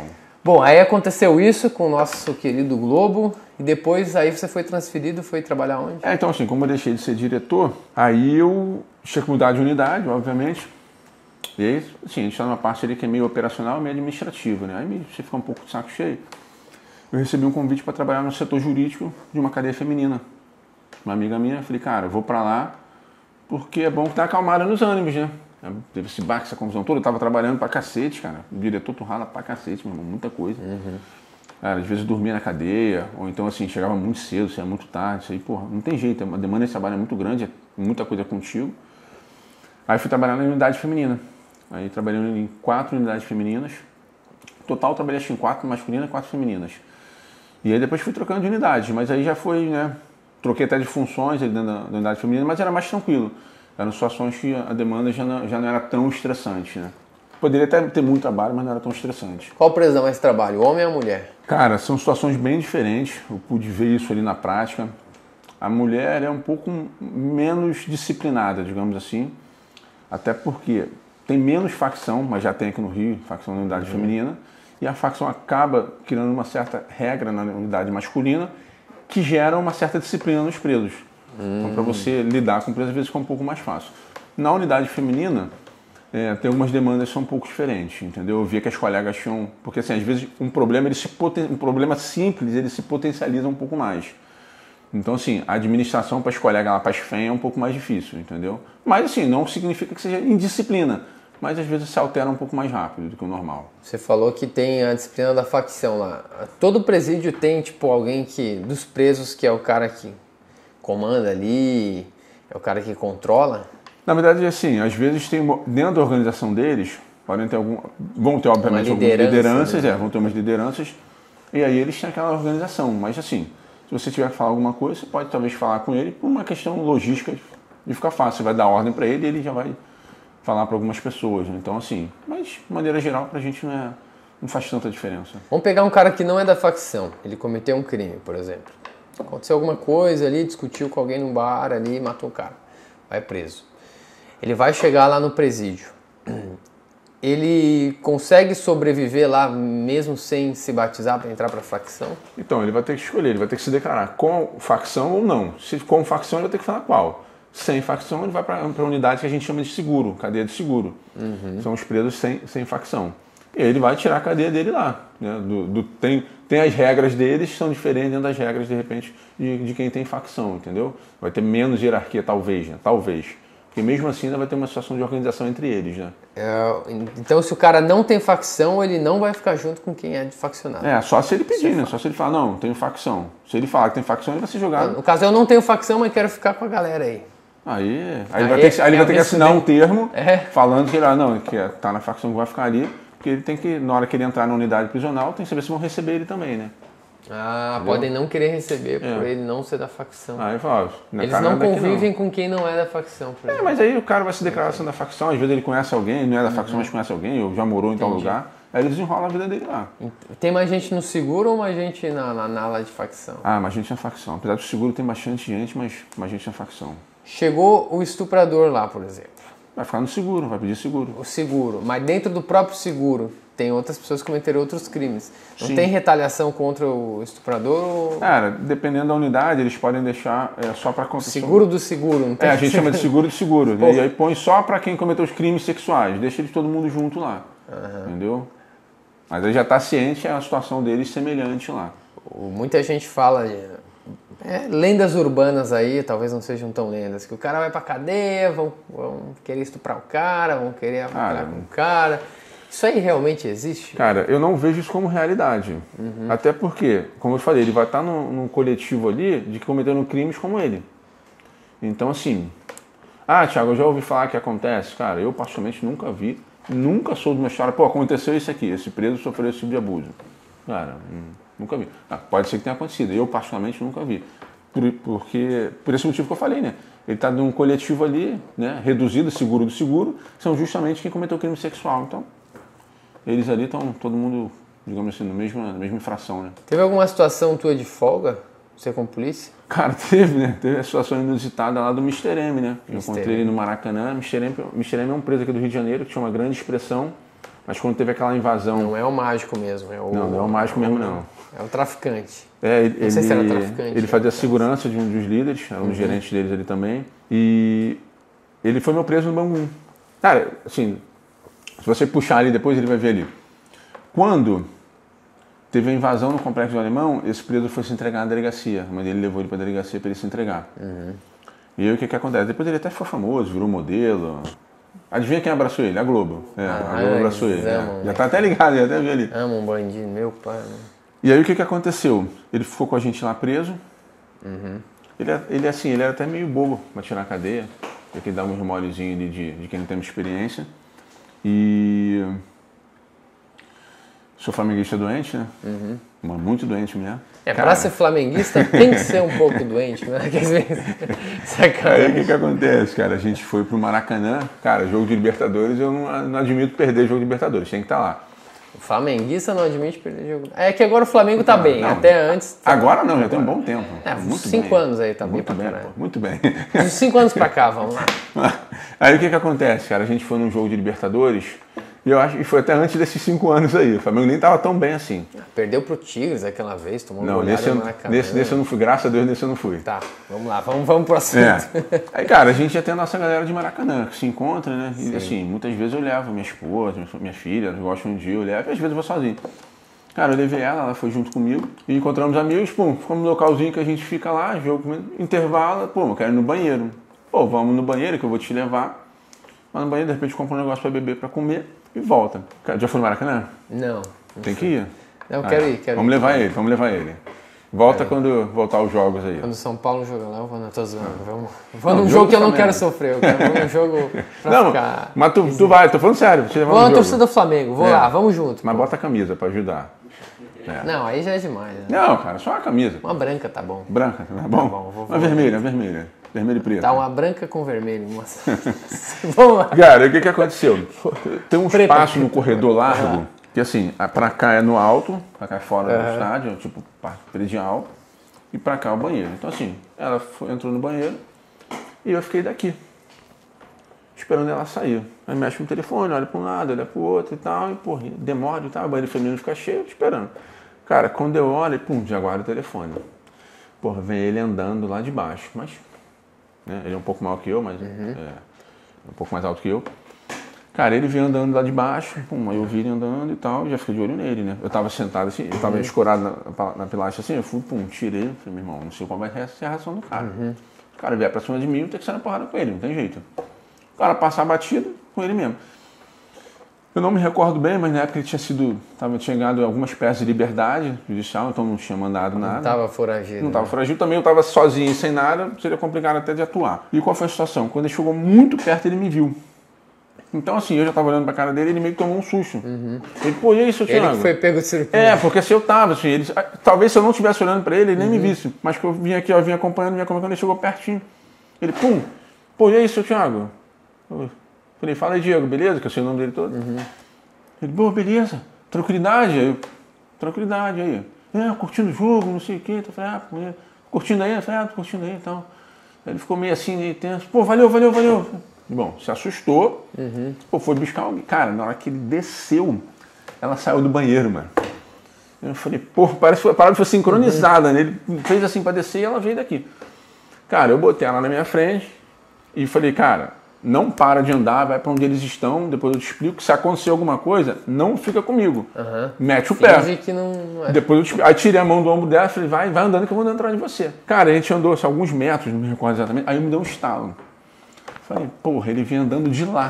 Bom, aí aconteceu isso com o nosso querido Globo e depois aí você foi transferido, foi trabalhar onde? É, então assim, como eu deixei de ser diretor, aí eu tinha que mudar de unidade, obviamente. E aí, assim, a gente está numa parte ali que é meio operacional e meio administrativa, né? Aí você fica um pouco de saco cheio. Eu recebi um convite para trabalhar no setor jurídico de uma cadeia feminina. Uma amiga minha, eu falei, cara, eu vou para lá porque é bom que dá acalmada nos ânimos, né? Teve esse barco, essa confusão toda, eu tava trabalhando pra cacete, cara. O diretor tu rala pra cacete, meu irmão, muita coisa. Uhum. Cara, às vezes eu dormia na cadeia, ou então assim, chegava muito cedo, saía muito tarde, isso aí, porra, não tem jeito, a demanda de trabalho é muito grande, é muita coisa contigo. Aí fui trabalhar na unidade feminina. Aí trabalhei em quatro unidades femininas. Total trabalhei acho, em quatro masculinas e quatro femininas. E aí depois fui trocando de unidade, mas aí já foi, né? Troquei até de funções dentro da, da unidade feminina, mas era mais tranquilo. Eram situações que a demanda já não, já não era tão estressante, né? Poderia até ter muito trabalho, mas não era tão estressante. Qual preso dá mais trabalho, o homem ou a mulher? Cara, são situações bem diferentes. Eu pude ver isso ali na prática. A mulher é um pouco menos disciplinada, digamos assim. Até porque tem menos facção, mas já tem aqui no Rio, facção na unidade uhum. feminina. E a facção acaba criando uma certa regra na unidade masculina que gera uma certa disciplina nos presos. Hum. Então, para você lidar com preso, às vezes fica um pouco mais fácil. Na unidade feminina, é, tem algumas demandas que são um pouco diferentes, entendeu? Eu via que as colegas tinham... Porque, assim, às vezes, um problema, ele se poten... um problema simples, ele se potencializa um pouco mais. Então, assim, a administração para as colegas, lá para as F E M, é um pouco mais difícil, entendeu? Mas, assim, não significa que seja indisciplina. Mas, às vezes, se altera um pouco mais rápido do que o normal. Você falou que tem a disciplina da facção lá. Todo presídio tem, tipo, alguém que... Dos presos, que é o cara que comanda ali, é o cara que controla? Na verdade, assim, às vezes tem dentro da organização deles, podem ter algum, vão ter obviamente algumas lideranças, né? é, vão ter umas lideranças, e aí eles têm aquela organização. Mas assim, se você tiver que falar alguma coisa, você pode talvez falar com ele por uma questão logística de ficar fácil. Você vai dar ordem para ele e ele já vai falar para algumas pessoas. Né? Então assim, mas de maneira geral pra gente não, é, não faz tanta diferença. Vamos pegar um cara que não é da facção, ele cometeu um crime, por exemplo. Aconteceu alguma coisa ali, discutiu com alguém num bar ali, matou o cara, vai preso. Ele vai chegar lá no presídio. Ele consegue sobreviver lá mesmo sem se batizar para entrar para a facção? Então, ele vai ter que escolher, ele vai ter que se declarar com facção ou não. Se com facção, ele vai ter que falar qual. Sem facção, ele vai para a unidade que a gente chama de seguro, cadeia de seguro. Uhum. São os presos sem, sem facção. E ele vai tirar a cadeia dele lá. Né? Do, do, tem, tem as regras deles que são diferentes dentro das regras, de repente, de, de quem tem facção, entendeu? Vai ter menos hierarquia, talvez, né? Talvez. Porque mesmo assim ainda vai ter uma situação de organização entre eles, né? É, então, se o cara não tem facção, ele não vai ficar junto com quem é de faccionado. É, só se ele pedir, né? Só se ele falar, não, tenho facção. Se ele falar que tem facção, ele vai ser jogado. No caso, eu não tenho facção, mas quero ficar com a galera aí. Aí, aí, aí ele vai ter que, aí ele vai ter que assinar um termo é. falando que ele, ah, não, que tá na facção que vai ficar ali. Porque ele tem que, na hora que ele entrar na unidade prisional, tem que saber se vão receber ele também, né? Ah, entendeu? Podem não querer receber por é. ele não ser da facção. Aí fala, eles não convivem não. com quem não é da facção. Por é, mas aí o cara vai se declarar sendo da facção, às vezes ele conhece alguém, não é da uhum. facção, mas conhece alguém, ou já morou em Entendi. tal lugar, aí ele desenrola a vida dele lá. Tem mais gente no seguro ou mais gente na, na, na ala de facção? Ah, mais gente na facção. Apesar do seguro tem bastante gente, mas mais gente na facção. Chegou o estuprador lá, por exemplo. Vai ficar no seguro, vai pedir seguro. O seguro, mas dentro do próprio seguro tem outras pessoas que cometeram outros crimes. Não Sim. tem retaliação contra o estuprador? Ou... Cara, dependendo da unidade, eles podem deixar é, só para acontecer. Seguro do seguro, não tem? É, a gente chama de seguro de seguro. E aí põe só para quem cometeu os crimes sexuais. Deixa eles todo mundo junto lá. Uhum. Entendeu? Mas ele já está ciente, é a situação deles semelhante lá. Muita gente fala... É, lendas urbanas aí, talvez não sejam tão lendas, que o cara vai pra cadeia, vão, vão querer estuprar o cara, vão querer avacalhar com o cara. Isso aí realmente existe? Cara, eu não vejo isso como realidade. Uhum. Até porque, como eu falei, ele vai estar num, num coletivo ali de que cometeram crimes como ele. Então, assim... Ah, Thiago, eu já ouvi falar que acontece. Cara, eu particularmente nunca vi, nunca soube uma história. Pô, aconteceu isso aqui, esse preso sofreu esse tipo de abuso. Cara... Hum. Nunca vi. Ah, pode ser que tenha acontecido. Eu, particularmente, nunca vi. Por, porque, por esse motivo que eu falei, né? Ele está num coletivo ali, né? Reduzido, seguro do seguro, são justamente quem cometeu crime sexual. Então, eles ali estão, todo mundo, digamos assim, na mesma, na mesma infração, né? Teve alguma situação tua de folga? Você com polícia? Cara, teve, né? Teve a situação inusitada lá do mister M, né? Eu encontrei ele no Maracanã. mister M, mister M é um preso aqui do Rio de Janeiro, que tinha uma grande expressão. Mas quando teve aquela invasão... Não é o mágico mesmo. É o, não, não é o mágico mesmo, não. É o traficante. É, ele, não sei se era traficante. Ele fazia a segurança de um dos líderes, era um dos uhum. gerentes deles ali também. E ele foi meu preso no Bangu. Cara, assim, se você puxar ali depois, ele vai ver ali. Quando teve a invasão no Complexo do Alemão, esse preso foi se entregar na delegacia. A mãe dele levou ele para a delegacia para ele se entregar. Uhum. E aí o que que acontece? Depois ele até ficou famoso, virou modelo. Adivinha quem abraçou ele? A Globo. É, ah, a Globo abraçou ele. É. Já tá até ligado, já até viu ali. Amo um bandido, meu pai. Né? E aí o que que aconteceu? Ele ficou com a gente lá preso. Uhum. Ele, ele, assim, ele era até meio bobo para tirar a cadeia. Tem que dar uns molezinhos ali de, de quem não tem experiência. E... Sou flamenguista doente, né? Uhum. Muito doente mesmo. É, cara, pra ser flamenguista tem que ser um pouco doente, né? Aí o que que acontece, cara? A gente foi pro Maracanã, cara, jogo de Libertadores, eu não, não admito perder jogo de Libertadores, tem que estar lá. O flamenguista não admite perder jogo. É que agora o Flamengo tá não, bem, não. Até antes... Tá... Agora não, já tem um bom tempo. É, muito cinco bem. anos aí, tá muito bem pra bem, caralho. pô, muito bem. De cinco anos pra cá, vamos lá. Aí o que que acontece, cara? A gente foi num jogo de Libertadores... E eu acho que foi até antes desses cinco anos aí. O Flamengo nem estava tão bem assim. Perdeu pro Tigres aquela vez, tomou não, uma nesse, eu, nesse, nesse eu não fui, graças a Deus, nesse eu não fui. Tá, vamos lá, vamos, vamos pro assunto. É. Aí, cara, a gente já tem a nossa galera de Maracanã, que se encontra, né? E assim, muitas vezes eu levo minha esposa, minha filha, elas gostam um dia, eu levo, e às vezes eu vou sozinho. Cara, eu levei ela, ela foi junto comigo, e encontramos amigos, pum, ficamos no localzinho que a gente fica lá, jogo, intervalo, pô, eu quero ir no banheiro. Pô, vamos no banheiro que eu vou te levar. Mas no banheiro, de repente, compra um negócio pra beber, pra comer. E volta. Já foi no Maracanã? Não. não Tem fui. que ir? Não, ah, quero ir, quero Vamos ir. levar ele, vamos levar ele. Volta é. quando voltar os jogos aí. Quando o São Paulo jogar lá, eu vou, não, tô zoando. Vamos, vou não, num jogo que eu não quero sofrer, eu quero num jogo pra não, ficar... Mas tu, tu vai, tô falando sério. Vou na torcida do Flamengo, vou é. lá, vamos junto. Mas pô. bota a camisa pra ajudar. É. Não, aí já é demais. Né? Não, cara, só uma camisa. Uma branca tá bom. Branca, tá bom? Tá bom vou, uma vou vermelha, uma vermelha. Vermelho e preto. Tá, uma branca com vermelho. Moça. Vamos lá. Cara, o que que aconteceu? Tem um Preta. espaço no corredor largo, uhum. que assim, pra cá é no alto, pra cá é fora uhum. do estádio, tipo parte predial, e pra cá é o banheiro. Então assim, ela foi, entrou no banheiro e eu fiquei daqui, esperando ela sair. Aí mexe no telefone, olha pra um lado, olha pro outro e tal, e porra, demora e tal, o banheiro feminino fica cheio, esperando. Cara, quando eu olho, pum, já guardo o telefone. Porra, vem ele andando lá de baixo, mas... Né? Ele é um pouco maior que eu, mas uhum. é um pouco mais alto que eu. Cara, ele veio andando lá de baixo, pum, aí eu vi ele andando e tal, e já fiquei de olho nele, né? Eu tava sentado assim, eu tava uhum. escorado na, na pilastra assim, eu fui, pum, tirei, falei, meu irmão, não sei qual vai ser a reação do cara. Uhum. O cara vier pra cima de mim, eu tenho que sair na porrada com ele, não tem jeito. O cara passar batido com ele mesmo. Eu não me recordo bem, mas na época ele tinha sido, tava, tinha ganhado algumas peças de liberdade judicial, então não tinha mandado nada. Não tava foragido. Não tava foragido, também eu tava sozinho e sem nada, seria complicado até de atuar. E qual foi a situação? Quando ele chegou muito perto, ele me viu. Então assim, eu já tava olhando pra cara dele, ele meio que tomou um susto. Uhum. Ele, pô, e aí, seu Thiago? Ele que foi pego de surpresa. É, porque se eu tava, assim, ele, talvez se eu não estivesse olhando pra ele, ele nem uhum. me visse. Mas que eu vim aqui, ó, eu vim acompanhando, vim acompanhando, ele chegou pertinho. Ele, pum, pô, e aí, seu Thiago? Eu falei, fala aí, Diego, beleza? Que eu sei o nome dele todo. Uhum. Ele, pô, beleza, tranquilidade, aí, tranquilidade aí. É, curtindo o jogo, não sei o quê. Eu falei, ah, pô, curtindo aí? Eu falei, ah, tô curtindo aí e então. tal. Aí ele ficou meio assim, meio tenso. Pô, valeu, valeu, valeu. Bom, se assustou, uhum. pô, foi buscar alguém. Cara, na hora que ele desceu, ela saiu do banheiro, mano. Eu falei, pô, parece que a parada foi sincronizada, uhum. né? Ele fez assim pra descer e ela veio daqui. Cara, eu botei ela na minha frente e falei, cara, não para de andar, vai pra onde eles estão, depois eu te explico que se acontecer alguma coisa, não fica comigo. Uhum. Mete o pé. Finge que não é. Depois eu te explico. Aí tirei a mão do ombro dela e falei, vai, vai andando que eu vou andando atrás de você. Cara, a gente andou assim, alguns metros, não me recordo exatamente, aí me deu um estalo. Falei, porra, ele vinha andando de lá.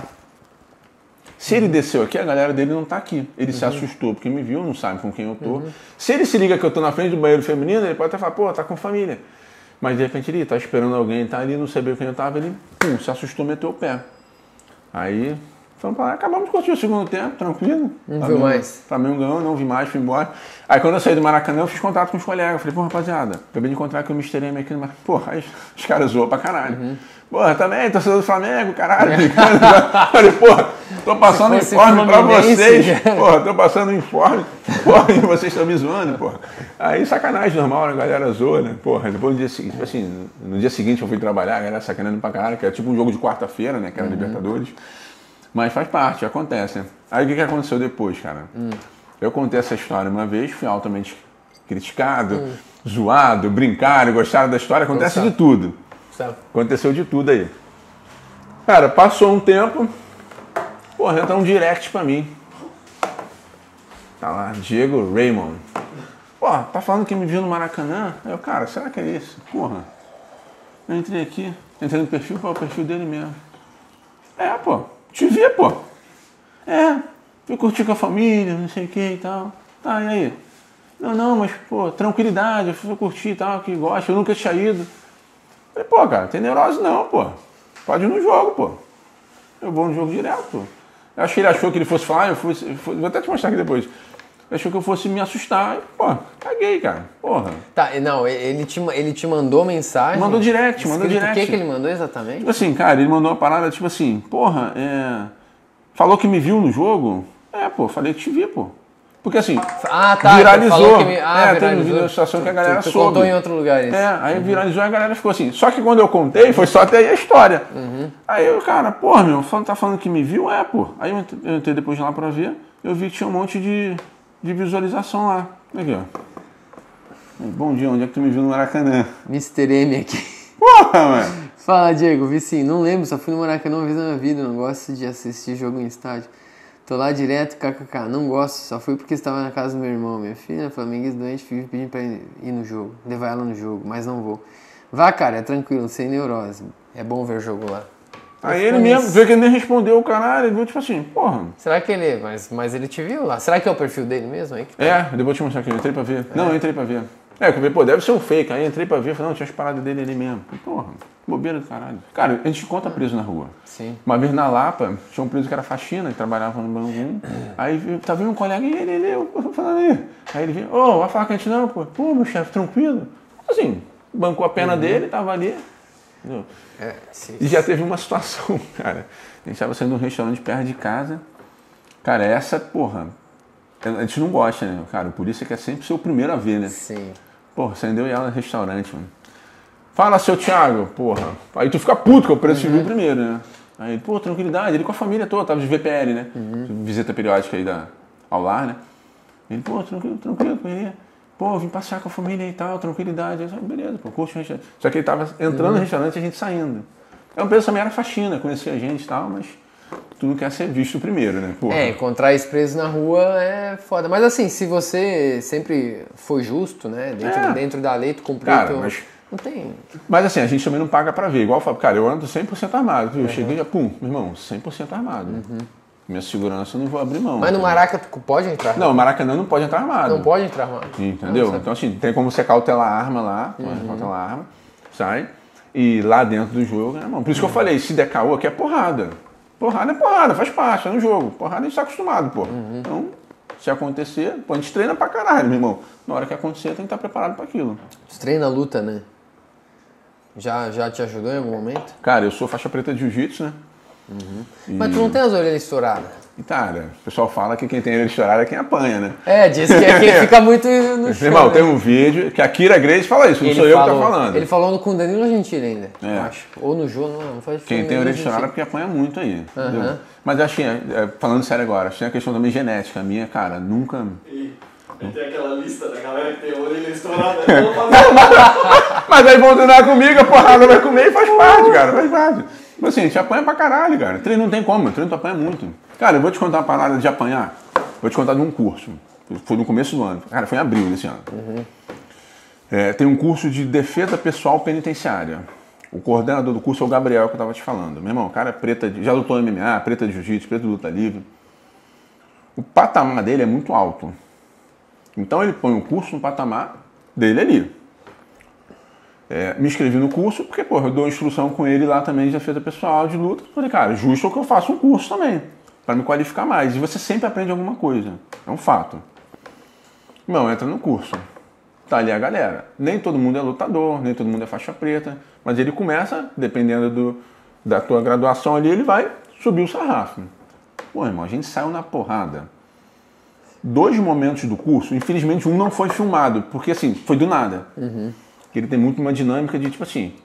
Se uhum. ele desceu aqui, a galera dele não tá aqui. Ele uhum. se assustou porque me viu, não sabe com quem eu tô. Uhum. Se ele se liga que eu tô na frente do banheiro feminino, ele pode até falar, pô, tá com família. Mas de repente ele tá esperando alguém, tá ali, não sabia quem eu tava, ele pum, se assustou, meteu o pé. Aí, fomos pra lá, acabamos de curtir o segundo tempo, tranquilo. Não viu mais. O Flamengo ganhou, não vi mais, fui embora. Aí quando eu saí do Maracanã, eu fiz contato com os colegas. Falei, pô, rapaziada, acabei de encontrar aqui o mister M aqui no Maracanã. Porra, aí os caras zoam pra caralho. Uhum. Porra, também, torcedor do Flamengo, caralho. Falei, porra, tô passando informe pra vocês. Porra, tô passando informe. Porra, e vocês estão me zoando, porra. Aí sacanagem normal, a galera zoa, né? Porra, depois no dia seguinte, tipo assim, no dia seguinte eu fui trabalhar, a galera sacaneando pra caralho, que era tipo um jogo de quarta-feira, né? Que era uhum. Libertadores. Mas faz parte, acontece. Né? Aí o que, que aconteceu depois, cara? Hum. Eu contei essa história uma vez, fui altamente criticado, hum. zoado, brincaram, gostaram da história, acontece de tudo. Certo. Aconteceu de tudo aí. Cara, passou um tempo, porra, entra um direct pra mim. Tá lá, Diego Raymond. Porra, tá falando que me viu no Maracanã? Aí eu, cara, será que é isso? Porra. Eu entrei aqui, entrei no perfil, pô, o perfil dele mesmo. É, pô, te vi, pô. É, fui curtir com a família, não sei o que e tal. Tá, e aí? Não, não, mas, pô, tranquilidade, eu fui curtir e tal, que gosta, eu nunca tinha ido. Falei, pô, cara, tem neurose não, pô. Pode ir no jogo, pô. Eu vou no jogo direto, pô. Eu acho que ele achou que ele fosse falar, eu fui, eu fui, vou até te mostrar aqui depois. Ele achou que eu fosse me assustar, e, pô, caguei, cara, porra. Tá, não, ele te, ele te mandou mensagem? Mandou direct, mandou direct. O que que ele mandou exatamente? Tipo assim, cara, ele mandou uma parada, tipo assim, porra, é... falou que me viu no jogo? É, pô, falei que te vi, pô. Porque assim, ah, tá, viralizou. Que me... ah, é, viralizou. teve uma situação que a galera tu, tu soube. contou em outro lugar isso. É, aí viralizou e a galera ficou assim. Só que quando eu contei, foi só até aí a história. Uhum. Aí eu, cara, porra, meu, tá falando que me viu? É, pô. Aí eu entrei, eu entrei depois lá pra ver, eu vi que tinha um monte de, de visualização lá. Aqui, ó. Bom dia, onde é que tu me viu no Maracanã? mister M aqui. Porra, mano. Fala, Diego, vi sim, não lembro, só fui no Maracanã uma vez na minha vida, não gosto de assistir jogo em estádio. Tô lá direto, kkk, não gosto, só fui porque estava na casa do meu irmão. Minha filha, flamenguista doente, vive pedindo pra ir no jogo, levar ela no jogo, mas não vou. Vá, cara, é tranquilo, sem neurose, é bom ver o jogo lá. Aí ele mesmo, vê que ele nem respondeu o caralho, ele viu tipo assim, porra. Será que ele, mas, mas ele te viu lá? Será que é o perfil dele mesmo? Aí que tá? É, depois eu te mostrar aqui, eu entrei pra ver. É. Não, eu entrei pra ver. É, que eu falei, pô, deve ser um fake. Aí entrei pra ver, falei, não, tinha as paradas dele ali mesmo. Porra, bobeira do caralho. Cara, a gente encontra preso na rua. Sim. Uma vez na Lapa, tinha um preso que era faxina, que trabalhava no Bangu. Aí tava vindo um colega e ele, ele, eu falando aí. Aí ele veio, ô, oh, vai falar com a gente não, pô. Pô, meu chefe, tranquilo. Assim, bancou a pena uhum. dele, tava ali. Entendeu? É, e já teve uma situação, cara. A gente tava saindo de um restaurante perto de casa. Cara, essa, porra, a gente não gosta, né? Cara, o polícia quer sempre ser o primeiro a ver, né? Sim. Porra, acendeu ela no restaurante, mano. Fala, seu Thiago, porra. Aí tu fica puto, que eu preço uhum. primeiro, né? Aí ele, pô, tranquilidade. Ele com a família toda, tava de V P L, né? Uhum. Visita periódica aí da, ao lar, né? Ele, pô, tranquilo, tranquilo, ele, pô, vim passear com a família e tal, tranquilidade. Eu, beleza, pô, curte o restaurante. Só que ele tava entrando uhum. no restaurante e a gente saindo. É um preço também era faxina, conhecia a gente e tal, mas tu não quer ser visto primeiro, né? Porra. É, encontrar esse preso na rua é foda. Mas assim, se você sempre foi justo, né? Dentro, é. dentro da lei, tu cumpriu cara, teu... mas... Não tem... Mas assim, a gente também não paga pra ver. Igual eu falo, cara, eu ando cem por cento armado. Eu uhum. cheguei e pum, meu irmão, cem por cento armado. Uhum. Minha segurança eu não vou abrir mão. Mas no Maraca tu pode entrar armado? Não, no Maracanã não pode entrar armado. Não pode entrar armado. Entendeu? Então assim, tem como você cautelar a arma lá, uhum. cautelar a arma, sai, e lá dentro do jogo, né, irmão? Por isso que eu falei, se der caô aqui é porrada. Porrada é porrada, faz parte, é no jogo. Porrada a gente tá acostumado, pô. Uhum. Então, se acontecer, pô, a gente treina pra caralho, meu irmão. Na hora que acontecer, tem que estar preparado pra aquilo. Você treina a luta, né? Já, já te ajudou em algum momento? Cara, eu sou faixa preta de jiu-jitsu, né? Uhum. E... Mas tu não tem as orelhas estouradas? E cara, o pessoal fala que quem tem orelha estourada é quem apanha, né? É, diz que é quem fica muito no chão. Irmão, né? Tem um vídeo que a Kira Grace fala isso, não ele sou eu falou, que tô falando. Ele falou com o Danilo Gentili ainda, é. eu acho. Ou no Jô, não, não faz diferença. Quem tem orelha estourada é porque apanha muito aí, uhum. entendeu? Mas eu achei, falando sério agora, achei a questão também genética. A minha, cara, nunca... E tem aquela lista da galera que tem a orelha estourada. Mas aí vão treinar comigo, a porrada vai comer e faz parte, cara, faz parte. Mas assim, a gente apanha pra caralho, cara. Treino não tem como, treino tu apanha muito. Cara, eu vou te contar uma parada de apanhar. Vou te contar de um curso. Foi no começo do ano. Cara, foi em abril desse ano. Uhum. É, tem um curso de defesa pessoal penitenciária. O coordenador do curso é o Gabriel, que eu tava te falando. Meu irmão, o cara é preta de, já lutou M M A, preta de jiu-jitsu, preta de luta livre. O patamar dele é muito alto. Então ele põe o curso no patamar dele ali. É, me inscrevi no curso porque, pô, eu dou instrução com ele lá também de defesa pessoal, de luta. Falei, cara, justo que eu faça um curso também, para me qualificar mais. E você sempre aprende alguma coisa, é um fato. Irmão, entra no curso, tá ali a galera. Nem todo mundo é lutador, nem todo mundo é faixa preta, mas ele começa, dependendo do, da tua graduação ali, ele vai subir o sarrafo. Pô, irmão, a gente saiu na porrada. Dois momentos do curso, infelizmente um não foi filmado, porque assim, foi do nada. Uhum. Ele tem muito uma dinâmica de, tipo assim,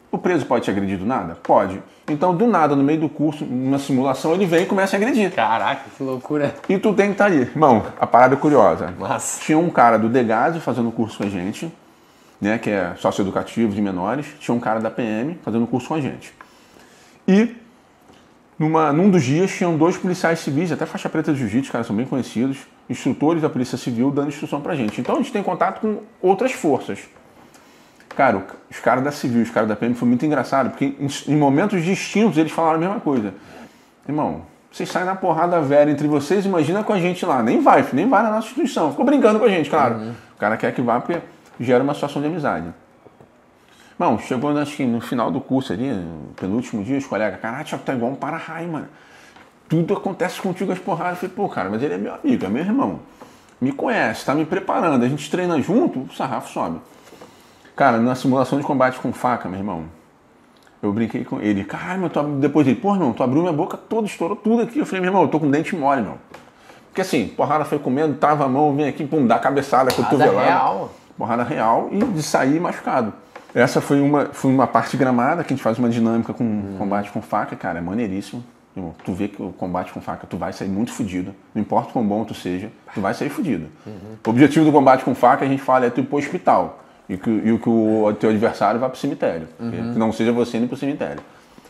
O preso pode te agredir do nada? Pode. Então, do nada, no meio do curso, numa simulação, ele vem e começa a agredir. Caraca, que loucura. E tu tem que estar ali. Irmão, a parada é curiosa. Nossa. Tinha um cara do Degásio fazendo curso com a gente, né, que é socioeducativo de menores. Tinha um cara da P M fazendo curso com a gente. E numa, num dos dias tinham dois policiais civis, até faixa preta de jiu-jitsu, os caras são bem conhecidos, instrutores da Polícia Civil dando instrução pra gente. Então a gente tem contato com outras forças. Cara, os caras da Civil, os caras da P M foi muito engraçado, porque em, em momentos distintos eles falaram a mesma coisa. Irmão, vocês saem na porrada velha entre vocês, imagina com a gente lá. Nem vai, nem vai na nossa instituição. Ficou brincando com a gente, claro. Uhum. O cara quer que vá porque gera uma situação de amizade. Irmão, chegou acho que no final do curso ali, no penúltimo dia, os colegas, caralho, Thiago, tá igual um para-raio, mano. Tudo acontece contigo as porradas. Eu falei, pô, cara, mas ele é meu amigo, é meu irmão. Me conhece, tá me preparando. A gente treina junto, o sarrafo sobe. Cara, na simulação de combate com faca, meu irmão, eu brinquei com ele. Caralho, meu, tu... depois ele, pô, irmão, tu abriu minha boca toda, estourou tudo aqui. Eu falei, meu irmão, eu tô com dente mole, meu. Porque assim, porrada foi comendo, tava a mão, vem aqui, pum, dá a cabeçada, cotovelada. Porrada real. Porrada real e de sair machucado. Essa foi uma, foi uma parte gramada, que a gente faz uma dinâmica com hum. combate com faca, cara, é maneiríssimo. Tu vê que o combate com faca, tu vai sair muito fudido. Não importa quão bom tu seja, tu vai sair fudido. Uhum. O objetivo do combate com faca, a gente fala, é tu ir pro hospital. E que, e que o teu adversário vá pro cemitério. Uhum. Que não seja você indo pro cemitério.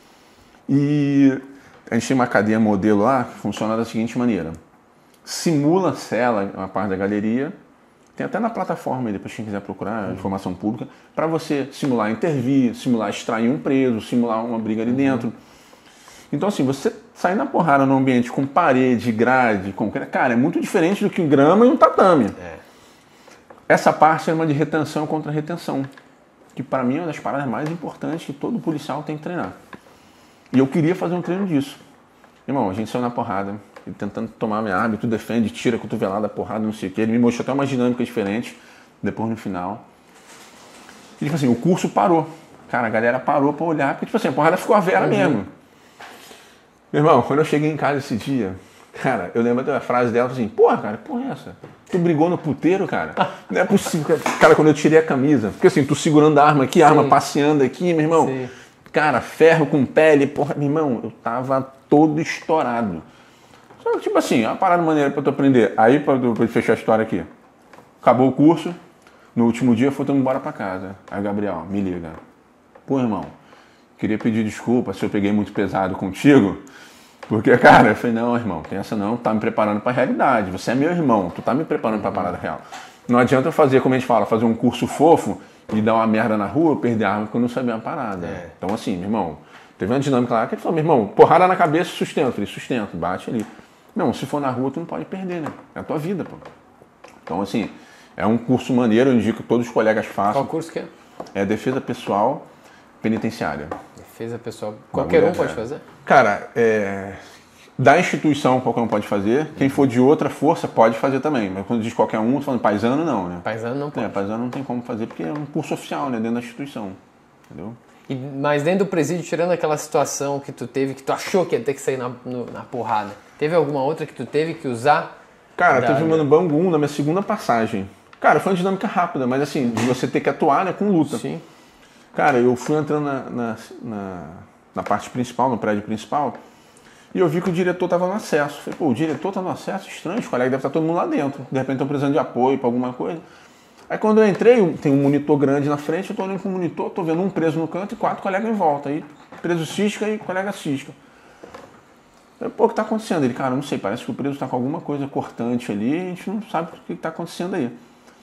E a gente tem uma cadeia modelo lá, que funciona da seguinte maneira. Simula a cela, uma parte da galeria. Tem até na plataforma aí, depois quem quiser procurar, uhum. informação pública, para você simular intervir, simular extrair um preso, simular uma briga ali uhum. dentro. Então, assim, você sair na porrada num ambiente com parede, grade, concreto, cara, é muito diferente do que um grama e um tatame. É. Essa parte é uma de retenção contra retenção, que para mim é uma das paradas mais importantes que todo policial tem que treinar. E eu queria fazer um treino disso. Irmão, a gente saiu na porrada, ele tentando tomar minha arma, tu defende, tira a cotovelada, porrada, não sei o que. Ele me mostrou até uma dinâmica diferente, depois no final. E tipo assim, o curso parou. Cara, a galera parou pra olhar, porque tipo assim, a porrada ficou a vera uhum. mesmo. Meu irmão, quando eu cheguei em casa esse dia, cara, eu lembro da frase dela, assim, porra, cara, porra é essa? Tu brigou no puteiro, cara? Não é possível. Cara, quando eu tirei a camisa, porque assim, tu segurando a arma aqui, a arma passeando aqui, meu irmão. Sim. Cara, ferro com pele, porra, meu irmão, eu tava todo estourado. Só que, tipo assim, uma parada maneira pra tu aprender. Aí, pra, pra fechar a história aqui, acabou o curso, no último dia, fomos embora pra casa. Aí, Gabriel, me liga. Pô, irmão, queria pedir desculpa se eu peguei muito pesado contigo. Porque, cara, eu falei, não, irmão, tem essa não, tá me preparando pra realidade. Você é meu irmão, tu tá me preparando pra parada real. Não adianta eu fazer, como a gente fala, fazer um curso fofo e dar uma merda na rua, perder a arma porque eu não sabia uma parada. É. Então, assim, meu irmão, teve uma dinâmica lá que ele falou, meu irmão, porrada na cabeça, sustento. Eu falei, sustento, bate ali. Não, se for na rua, tu não pode perder, né? É a tua vida, pô. Então, assim, é um curso maneiro, eu indico que todos os colegas façam. Qual curso que é? É Defesa Pessoal Penitenciária. Defesa Pessoal. Qualquer um pode fazer? Cara, é... da instituição qualquer um pode fazer. Quem for de outra força pode fazer também. Mas quando diz qualquer um, tô falando paisano não, né? Paisano não pode. É, paisano não tem como fazer porque é um curso oficial, né? Dentro da instituição. Entendeu? E, mas dentro do presídio, tirando aquela situação que tu teve, que tu achou que ia ter que sair na, no, na porrada, teve alguma outra que tu teve que usar? Cara, da... teve uma no Bangu, na minha segunda passagem. Cara, foi uma dinâmica rápida, mas assim, de você ter que atuar, né, com luta. Sim. Cara, eu fui entrando na, na, na, na parte principal, no prédio principal, e eu vi que o diretor estava no acesso. Falei, pô, o diretor está no acesso? Estranho, os colegas devem estar todo mundo lá dentro. De repente estão precisando de apoio para alguma coisa. Aí quando eu entrei, tem um monitor grande na frente, eu estou olhando para o monitor, estou vendo um preso no canto e quatro colegas em volta. Aí preso cisca e colega cisca. Eu, pô, o que está acontecendo? Ele, cara, não sei, parece que o preso está com alguma coisa cortante ali, a gente não sabe o que está acontecendo aí.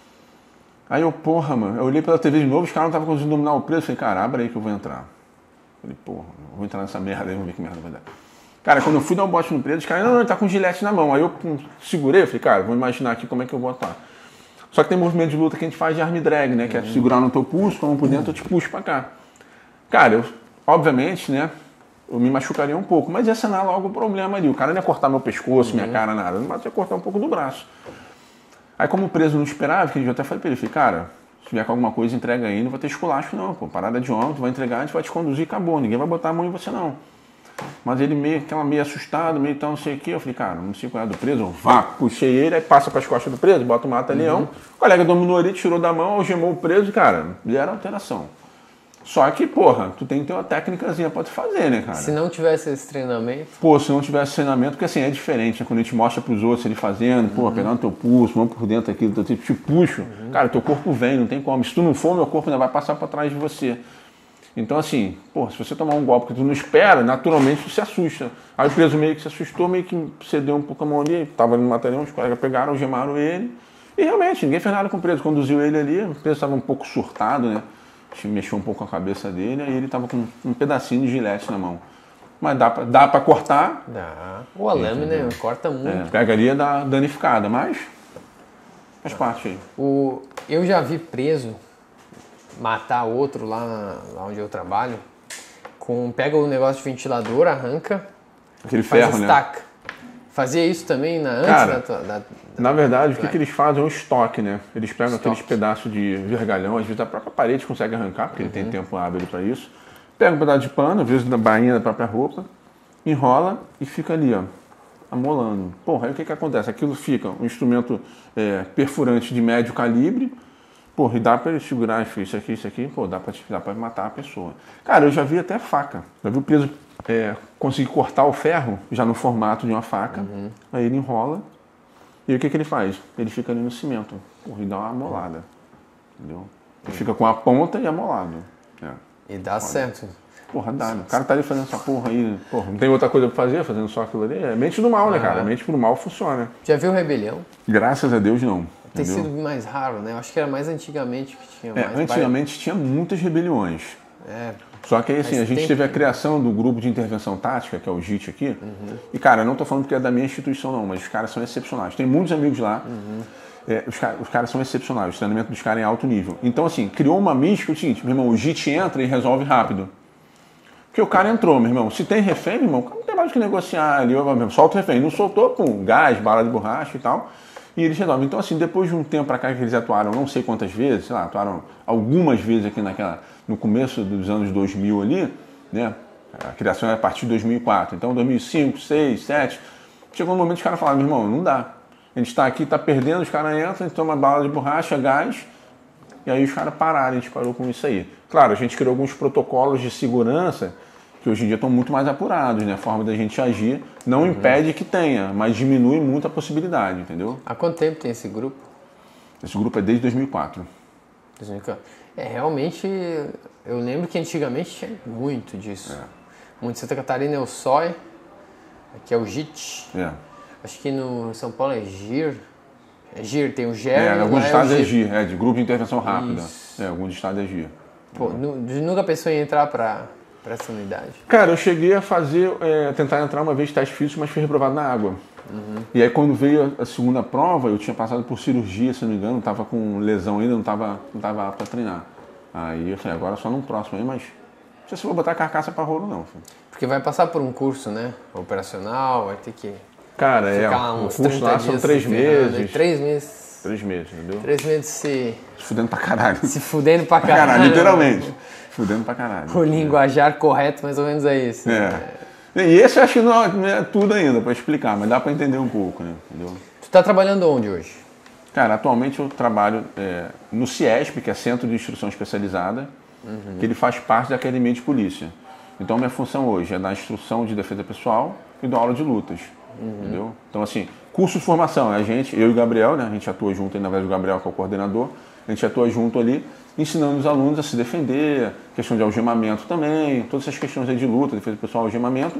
Aí eu, porra, mano, eu olhei pela T V de novo, os caras não estavam conseguindo dominar o preso. Falei, cara, abre aí que eu vou entrar. Falei, porra, eu vou entrar nessa merda aí, vamos ver que merda vai dar. Cara, quando eu fui dar um bote no preso, os caras, não, não, ele tá com um gilete na mão. Aí eu pum, segurei, eu falei, cara, vou imaginar aqui como é que eu vou atuar. Só que tem movimento de luta que a gente faz de arm drag, né? Que é segurar no teu pulso, com a mão por dentro, eu te puxo pra cá. Cara, eu, obviamente, né, eu me machucaria um pouco, mas ia sanar logo o problema ali. O cara não ia cortar meu pescoço, minha cara, nada, mas ia cortar um pouco do braço. Aí como o preso não esperava, que eu até falei pra ele, falei, cara, se vier com alguma coisa, entrega aí, não vai ter esculacho não, pô, parada de homem, tu vai entregar, a gente vai te conduzir e acabou, ninguém vai botar a mão em você não. Mas ele meio, aquela meio assustado, meio tal, não sei o que, eu falei, cara, não sei qual é do preso, eu vá, puxei ele, aí passa para as costas do preso, bota o mata-leão, uhum. O colega dominou ali, tirou da mão, algemou o preso e, cara, zero alteração. Só que, porra, tu tem que ter uma técnicazinha pra tu fazer, né, cara? Se não tivesse esse treinamento... Pô, se não tivesse treinamento, porque assim, é diferente, né? Quando a gente mostra pros outros ele fazendo, pô, pegando teu pulso, vamos por dentro aqui, do teu tipo, te puxo, uhum. Cara, teu corpo vem, não tem como. Se tu não for, meu corpo ainda vai passar pra trás de você. Então, assim, pô, se você tomar um golpe que tu não espera, naturalmente tu se assusta. Aí o preso meio que se assustou, meio que cedeu um pouco a mão ali, tava no material, os colegas pegaram, algemaram ele, e realmente, ninguém fez nada com o preso. Conduziu ele ali, o preso estava um pouco surtado, né? Mexeu um pouco a cabeça dele, aí ele estava com um pedacinho de gilete na mão. Mas dá pra, dá pra cortar. Dá. O alame, né? Corta muito. É, pegaria da danificada, mas faz parte aí. O, eu já vi preso matar outro lá, lá onde eu trabalho, com, pega o negócio de ventilador, arranca, aquele faz ferro, estaca. Né? Fazia isso também na, antes Cara, da, da, da... Na verdade, o que, que eles fazem é um estoque, né? Eles pegam Estoque. aqueles pedaços de vergalhão, às vezes a própria parede consegue arrancar, porque uhum. Ele tem tempo hábil para isso. Pega um pedaço de pano, às vezes da bainha da própria roupa, enrola e fica ali, ó, amolando. Porra, aí o que, que acontece? Aquilo fica um instrumento é, perfurante de médio calibre, porra, e dá para ele segurar isso aqui, isso aqui, pô, dá para dá pra matar a pessoa. Cara, eu já vi até faca. Já vi o preso é, conseguir cortar o ferro, já no formato de uma faca, uhum. Aí ele enrola. E o que, que ele faz? Ele fica ali no cimento, porra, e dá uma amolada, entendeu? Ele fica com a ponta e amolado. É. E dá Olha. certo. Porra, dá, né? O cara tá ali fazendo essa porra aí, porra, não tem outra coisa pra fazer, fazendo só aquilo ali. É mente do mal, né, cara? A mente do mal funciona. Já viu Rebelião? Graças a Deus, não. Tem entendeu? sido mais raro, né? Eu acho que era mais antigamente que tinha é, mais. Antigamente pai... tinha muitas rebeliões. É. Só que aí, assim, a gente tem... teve a criação do grupo de intervenção tática, que é o G I T aqui. Uhum. E, cara, eu não tô falando porque é da minha instituição, não, mas os caras são excepcionais. Tem muitos amigos lá. Uhum. É, os, caras, os caras são excepcionais. O treinamento dos caras é em alto nível. Então, assim, criou uma mística, o seguinte, meu irmão, o G I T entra e resolve rápido. Porque o cara entrou, meu irmão. Se tem refém, meu irmão, não tem mais o que negociar ali. Solta o refém. Não soltou, pum, gás, bala de borracha e tal. E eles resolvem. Então, assim, depois de um tempo pra cá que eles atuaram, não sei quantas vezes, sei lá, atuaram algumas vezes aqui naquela, no começo dos anos dois mil ali, né? A criação é a partir de dois mil e quatro. Então, dois mil e cinco, dois mil e seis, dois mil e sete. Chegou um momento que os caras falaram, meu irmão, não dá. A gente está aqui, está perdendo, os caras entram, a gente toma bala de borracha, gás, e aí os caras pararam, a gente parou com isso aí. Claro, a gente criou alguns protocolos de segurança que hoje em dia estão muito mais apurados, né? A forma da gente agir não uhum. impede que tenha, mas diminui muito a possibilidade, entendeu? Há quanto tempo tem esse grupo? Esse grupo é desde dois mil e quatro. dois mil e quatro. É, realmente, eu lembro que antigamente tinha muito disso. É. Muito. Santa Catarina é o S O I, aqui é o G I T. É. Acho que no São Paulo é GIR. É GIR, tem o G E R. É, em alguns é estados é GIR, é de Grupo de Intervenção Rápida. Isso. É, alguns estados é GIR. Pô, nunca pensou em entrar para essa unidade? Cara, eu cheguei a fazer, é, tentar entrar uma vez teste físico, mas fui reprovado na água. Uhum. E aí quando veio a segunda prova, eu tinha passado por cirurgia, se não me engano, tava com lesão ainda, não tava, não tava apto a treinar. Aí eu falei, agora só num próximo aí, mas não sei se eu vou botar carcaça para rolo não. Filho. Porque vai passar por um curso, né? Operacional, vai ter que... Cara, é, o curso lá são três meses. Três meses. Três meses, entendeu? Três meses se... Se fudendo pra caralho. Se fudendo pra pra caralho. caralho, literalmente. Fudendo pra caralho. O linguajar correto, mais ou menos é isso. É. Né? E esse eu acho que não é tudo ainda pra explicar, mas dá pra entender um pouco, né? Entendeu? Tu tá trabalhando onde hoje? Cara, atualmente eu trabalho é, no CIESP, que é Centro de Instrução Especializada, uhum. que ele faz parte da Academia de Polícia. Então minha função hoje é dar instrução de defesa pessoal e dar aula de lutas. Uhum. Entendeu? Então, assim, curso de formação, a gente, eu e o Gabriel, né? A gente atua junto, aí, na verdade o Gabriel que é o coordenador, a gente atua junto ali, ensinando os alunos a se defender, questão de algemamento também, todas essas questões aí de luta, defesa pessoal, algemamento.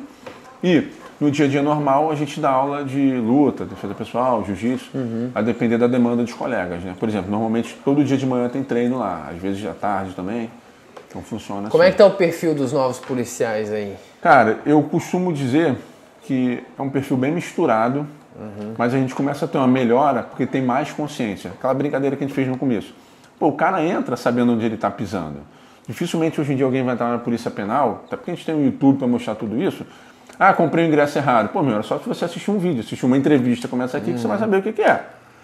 E no dia a dia normal a gente dá aula de luta, defesa pessoal, jiu-jitsu, uhum. a depender da demanda dos colegas, né? Por exemplo, normalmente todo dia de manhã tem treino lá, às vezes à tarde também, então funciona Como assim. é que tá o perfil dos novos policiais aí? Cara, eu costumo dizer que é um perfil bem misturado, uhum. mas a gente começa a ter uma melhora porque tem mais consciência. Aquela brincadeira que a gente fez no começo. Pô, o cara entra sabendo onde ele está pisando. Dificilmente hoje em dia alguém vai entrar na polícia penal, até porque a gente tem um YouTube para mostrar tudo isso. Ah, comprei o ingresso errado. Pô, meu, era só que você assistir um vídeo, assistir uma entrevista, começa aqui uhum. que você vai saber o que, que é.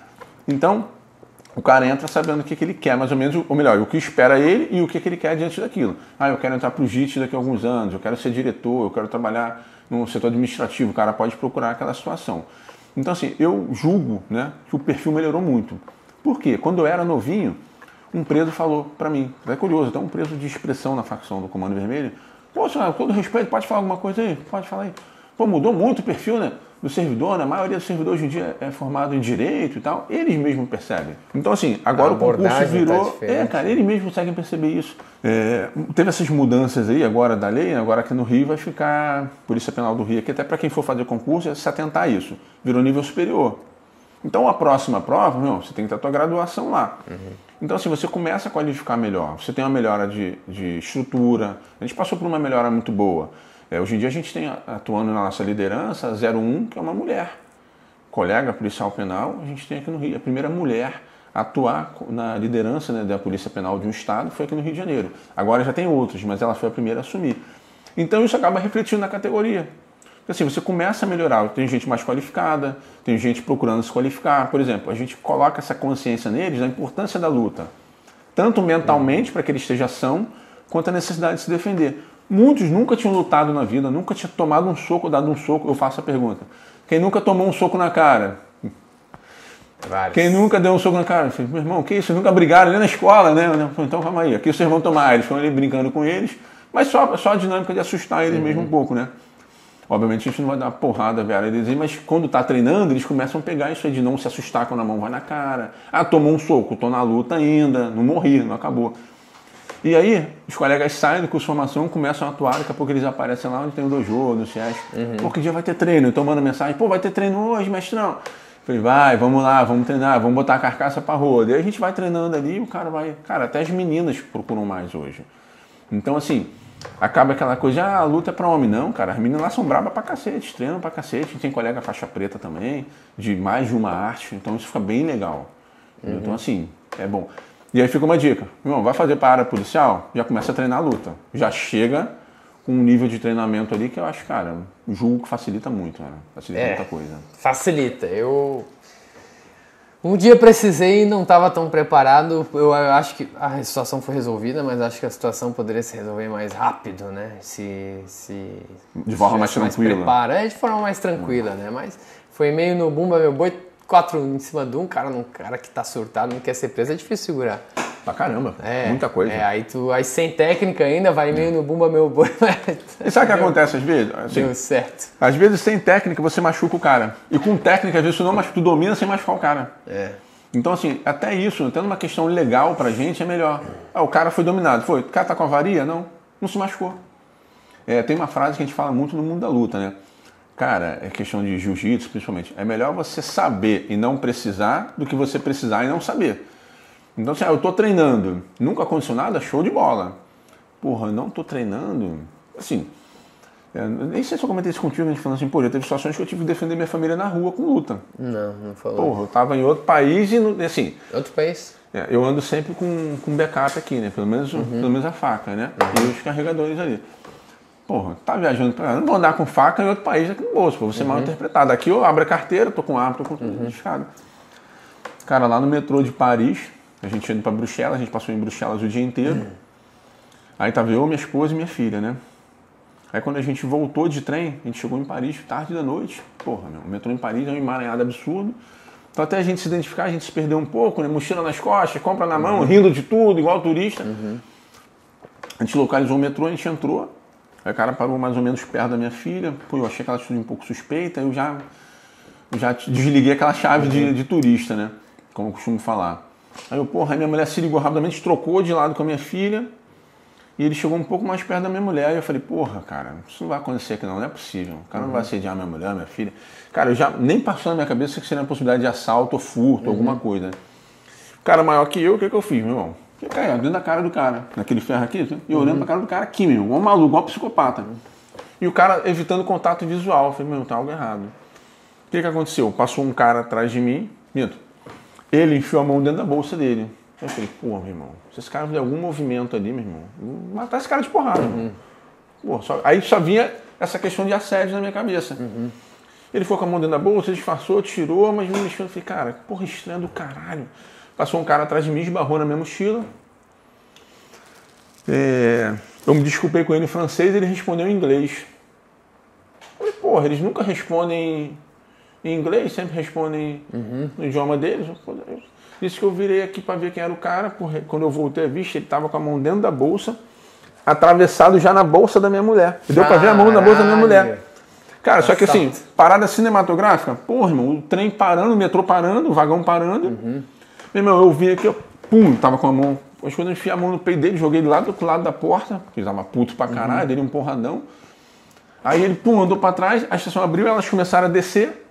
Então, o cara entra sabendo o que, que ele quer, mais ou menos, ou melhor, o que espera ele e o que, que ele quer diante daquilo. Ah, eu quero entrar para o G I T daqui a alguns anos, eu quero ser diretor, eu quero trabalhar no setor administrativo, o cara pode procurar aquela situação. Então, assim, eu julgo, né, que o perfil melhorou muito. Por quê? Quando eu era novinho, um preso falou para mim, é curioso, até um preso de expressão na facção do Comando Vermelho, pô, senhor, com todo respeito, pode falar alguma coisa aí? Pode falar aí. Pô, mudou muito o perfil, né, do servidor, né? A maioria dos servidores hoje em dia é formado em direito e tal, eles mesmos percebem. Então, assim, agora o concurso virou... Tá é, cara, eles mesmos conseguem perceber isso. É, teve essas mudanças aí agora da lei, agora aqui no Rio vai ficar Polícia Penal do Rio, aqui até para quem for fazer concurso é se atentar a isso. Virou nível superior. Então, a próxima prova, meu, você tem que ter a tua graduação lá. Uhum. Então, assim, você começa a qualificar melhor. Você tem uma melhora de, de estrutura. A gente passou por uma melhora muito boa. É, hoje em dia, a gente tem, atuando na nossa liderança, a zero um, que é uma mulher. Colega policial penal, a gente tem aqui no Rio. A primeira mulher a atuar na liderança, né, da Polícia Penal de um estado foi aqui no Rio de Janeiro. Agora já tem outros, mas ela foi a primeira a assumir. Então, isso acaba refletindo na categoria. Assim, você começa a melhorar, tem gente mais qualificada, tem gente procurando se qualificar. Por exemplo, a gente coloca essa consciência neles da importância da luta, tanto mentalmente para que eles estejam ação, quanto a necessidade de se defender. Muitos nunca tinham lutado na vida, nunca tinham tomado um soco, dado um soco. Eu faço a pergunta, quem nunca tomou um soco na cara? Vários. Quem nunca deu um soco na cara? Eu falei, meu irmão, que isso? Vocês nunca brigaram ali na escola, né? Falei, então calma aí, aqui vocês vão tomar. Eles estão ali brincando com eles, mas só, só a dinâmica de assustar eles uhum. mesmo um pouco, né? Obviamente a gente não vai dar uma porrada, velho, mas quando tá treinando, eles começam a pegar isso aí de não se assustar quando a mão vai na cara. Ah, tomou um soco, tô na luta ainda, não morri, não acabou. E aí, os colegas saem do curso de formação, começam a atuar, daqui a pouco eles aparecem lá onde tem o dojo, no C I E S. Uhum. Pô, que dia vai ter treino? Então manda mensagem, pô, vai ter treino hoje, mestrão. Falei, vai, vamos lá, vamos treinar, vamos botar a carcaça pra roda. E aí a gente vai treinando ali e o cara vai... Cara, até as meninas procuram mais hoje. Então, assim... Acaba aquela coisa, ah, a luta é pra homem. Não, cara, as meninas lá são brabas pra cacete, treinam pra cacete. A gente tem colega faixa preta também, de mais de uma arte, então isso fica bem legal. Uhum. Então, assim, é bom. E aí fica uma dica, irmão, vai fazer pra área policial, já começa a treinar a luta. Já chega com um nível de treinamento ali que eu acho, cara, julgo que facilita muito, né? Facilita é, muita coisa. Facilita. Eu... Um dia precisei e não estava tão preparado. Eu acho que a situação foi resolvida, mas acho que a situação poderia se resolver mais rápido, né? Se, se de forma mais tranquila. Prepara. É, de forma mais tranquila, né? Mas foi meio no bumba meu boi, quatro em cima de um cara, um cara que tá surtado, não quer ser preso, é difícil segurar. Pra caramba, é, muita coisa. É, aí, tu, aí sem técnica ainda, vai meio no bumba meu boi. E sabe o que acontece às vezes? Assim, deu certo. Às vezes sem técnica você machuca o cara. E com técnica, às vezes tu, não, mas tu domina sem machucar o cara. É. Então assim, até isso, tendo uma questão legal pra gente, é melhor. Ah, o cara foi dominado, foi. O cara tá com a varia? Não, não se machucou. É, tem uma frase que a gente fala muito no mundo da luta, né? Cara, é questão de jiu-jitsu principalmente. É melhor você saber e não precisar do que você precisar e não saber. Então, assim, ah, eu tô treinando, nunca aconteceu nada, show de bola. Porra, não tô treinando, assim, é, nem sei se eu comentei isso contigo, a gente falando assim, pô, já teve situações que eu tive que defender minha família na rua com luta. Não, não falou. Porra, eu tava em outro país e, assim... Outro país? É, eu ando sempre com, com backup aqui, né, pelo menos, uhum. pelo menos a faca, né, uhum. e os carregadores ali. Porra, tá viajando pra lá, não vou andar com faca em outro país aqui no bolso, pra você uhum. mal interpretado. Aqui eu abro a carteira, tô com arma, tô com tudo uhum. identificado. Cara, lá no metrô de Paris... A gente indo para Bruxelas, a gente passou em Bruxelas o dia inteiro. Uhum. Aí tava eu, minha esposa e minha filha, né? Aí quando a gente voltou de trem, a gente chegou em Paris tarde da noite. Porra, meu, o metrô em Paris é um emaranhado absurdo. Então até a gente se identificar, a gente se perdeu um pouco, né? Mochila nas costas, compra na mão, uhum. rindo de tudo, igual turista. Uhum. A gente localizou o metrô, a gente entrou. Aí o cara parou mais ou menos perto da minha filha. Pô, eu achei aquela atitude um pouco suspeita. Eu já, eu já desliguei aquela chave uhum. de, de turista, né? Como eu costumo falar. Aí eu, porra, aí minha mulher se ligou rapidamente, trocou de lado com a minha filha e ele chegou um pouco mais perto da minha mulher e eu falei, porra, cara, isso não vai acontecer aqui não, não é possível, o cara uhum. não vai assediar minha mulher, minha filha. Cara, eu já nem passou na minha cabeça que seria a possibilidade de assalto ou furto, uhum. alguma coisa. O cara maior que eu, o que, que eu fiz, meu irmão? Fiquei caindo dentro da cara do cara, naquele ferro aqui, e olhando uhum. pra cara do cara aqui, meu irmão, igual um maluco, igual um psicopata. Uhum. E o cara evitando contato visual, eu falei, meu, tá algo errado. O que que aconteceu? Passou um cara atrás de mim, minto. Ele enfiou a mão dentro da bolsa dele. Eu falei, pô, meu irmão, se esse cara fizer algum movimento ali, meu irmão, vou matar esse cara de porrada. Uhum. Pô, só, aí só vinha essa questão de assédio na minha cabeça. Uhum. Ele foi com a mão dentro da bolsa, disfarçou, tirou, mas me mexeu. Eu falei, cara, porra, estranho do caralho. Passou um cara atrás de mim, esbarrou na minha mochila. É, eu me desculpei com ele em francês, ele respondeu em inglês. Eu falei, porra, eles nunca respondem... Em inglês, sempre respondem uhum. no idioma deles. Isso que eu virei aqui pra ver quem era o cara. Porra, quando eu voltei a vista, ele tava com a mão dentro da bolsa, atravessado já na bolsa da minha mulher. Deu pra ver a mão na bolsa da minha mulher. Cara, só que assim, parada cinematográfica, porra, irmão, o trem parando, o metrô parando, o vagão parando. Uhum. Meu irmão, eu vi aqui, eu, pum, tava com a mão. Depois quando eu enfiei a mão no peito dele, joguei ele lá do outro lado da porta, porque ele tava puto pra caralho, uhum. dele um porradão. Aí ele, pum, andou pra trás, a estação abriu, elas começaram a descer.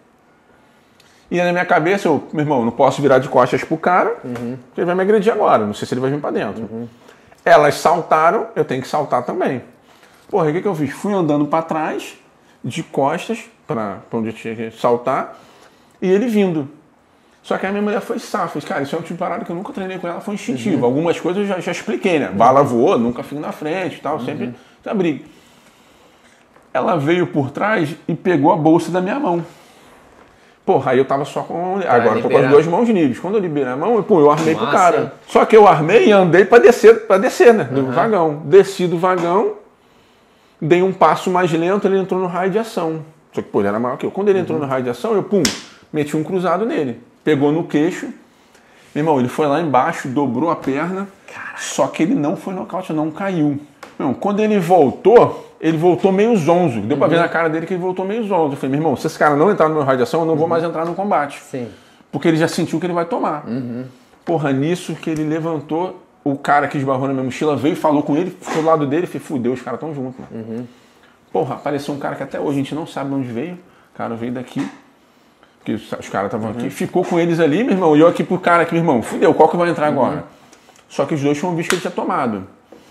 E aí na minha cabeça, eu, meu irmão, não posso virar de costas pro cara, uhum. porque ele vai me agredir agora, não sei se ele vai vir pra dentro. Uhum. Elas saltaram, eu tenho que saltar também. Porra, o que que eu fiz? Fui andando pra trás, de costas, pra, pra onde eu tinha que saltar, e ele vindo. Só que a minha mulher foi safa. Cara, isso é um tipo de parada que eu nunca treinei com ela, foi instintivo. Uhum. Algumas coisas eu já, já expliquei, né? Bala voou, nunca fico na frente e tal, uhum. sempre já briga. Ela veio por trás e pegou a bolsa da minha mão. Porra, aí eu tava só com a mão. Agora eu tô com as duas mãos livres. Quando eu liberei a mão, eu, pô, eu armei Massa. pro cara. Só que eu armei e andei pra descer, pra descer, né? Do uhum. vagão. Desci do vagão, dei um passo mais lento, ele entrou no raio de ação. Só que, pô, ele era maior que eu. Quando ele entrou uhum. no raio de ação, eu, pum, meti um cruzado nele. Pegou no queixo. Meu irmão, ele foi lá embaixo, dobrou a perna. Caraca. Só que ele não foi nocaute, não caiu. Meu irmão, quando ele voltou, ele voltou meio zonzo. Deu uhum. pra ver na cara dele que ele voltou meio zonzo. Eu falei, meu irmão, se esse cara não entrar no meu raio de ação, eu não uhum. vou mais entrar no combate. Sim. Porque ele já sentiu que ele vai tomar. Uhum. Porra, nisso que ele levantou, o cara que esbarrou na minha mochila veio, falou com ele, ficou do lado dele, falei, fudeu, os caras estão juntos. Uhum. Porra, apareceu um cara que até hoje a gente não sabe de onde veio. O cara veio daqui. Porque os caras estavam uhum. aqui, ficou com eles ali, meu irmão, e eu aqui pro cara aqui, meu irmão, fudeu, qual que vai entrar agora? Uhum. Só que os dois tinham visto que ele tinha tomado.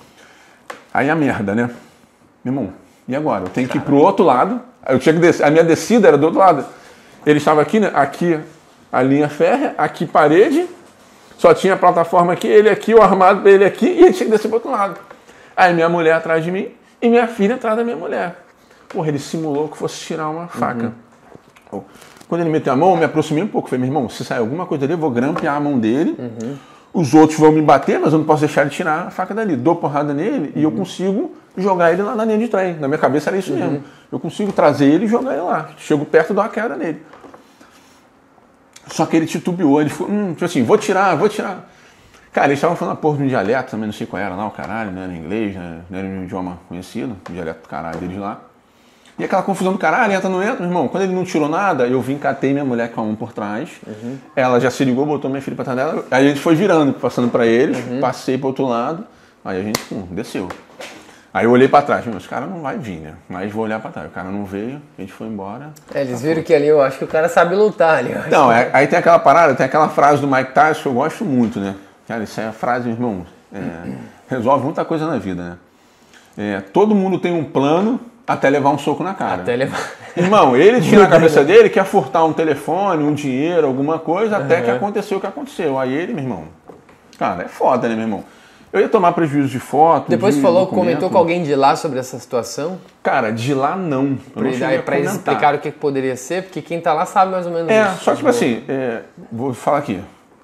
Aí a merda, né? Meu irmão, e agora? Eu tenho que ir pro outro lado, eu tinha que descer, a minha descida era do outro lado. Ele estava aqui, né? Aqui a linha férrea, aqui parede, só tinha a plataforma aqui, ele aqui, o armado, ele aqui, e ele tinha que descer pro outro lado. Aí minha mulher atrás de mim, e minha filha atrás da minha mulher. Porra, ele simulou que fosse tirar uma faca. Uhum. Quando ele meteu a mão, eu me aproximei um pouco. Falei, meu irmão, se sair alguma coisa dali, eu vou grampear a mão dele. Uhum. Os outros vão me bater, mas eu não posso deixar ele tirar a faca dali. Dou porrada nele uhum. e eu consigo jogar ele lá na linha de trem. Na minha cabeça era isso uhum. mesmo. Eu consigo trazer ele e jogar ele lá. Chego perto e dou uma queda nele. Só que ele titubeou. Ele ficou, hum, tipo assim, vou tirar, vou tirar. Cara, eles estavam falando a porra de um dialeto, também não sei qual era lá, o caralho, não era inglês, né? Não era um idioma conhecido, o dialeto do caralho deles lá. E aquela confusão do caralho, entra, não entra, meu irmão. Quando ele não tirou nada, eu vim, catei minha mulher com a mão por trás. Uhum. Ela já se ligou, botou minha filha pra trás dela. Aí a gente foi virando, passando pra eles, uhum. passei pro outro lado. Aí a gente, pum, desceu. Aí eu olhei pra trás, mas o cara não vai vir, né? Mas vou olhar pra trás. O cara não veio, a gente foi embora. É, eles viram que ali, eu acho que o cara sabe lutar ali. Não, é, aí tem aquela parada, tem aquela frase do Mike Tyson que eu gosto muito, né? Cara, isso é a frase, meu irmão, é, resolve muita coisa na vida, né? É, todo mundo tem um plano até levar um soco na cara. Até levar... Irmão, ele tinha na cabeça dele que ia furtar um telefone, um dinheiro, alguma coisa, até uhum. que aconteceu o que aconteceu. Aí ele, meu irmão, cara, é foda, né, meu irmão? Eu ia tomar prejuízo de foto. Depois de falou, documento. comentou com alguém de lá sobre essa situação? Cara, de lá não. Eu não pra pra eles explicar o que poderia ser, porque quem tá lá sabe mais ou menos É, isso. só tipo assim, é, vou falar aqui.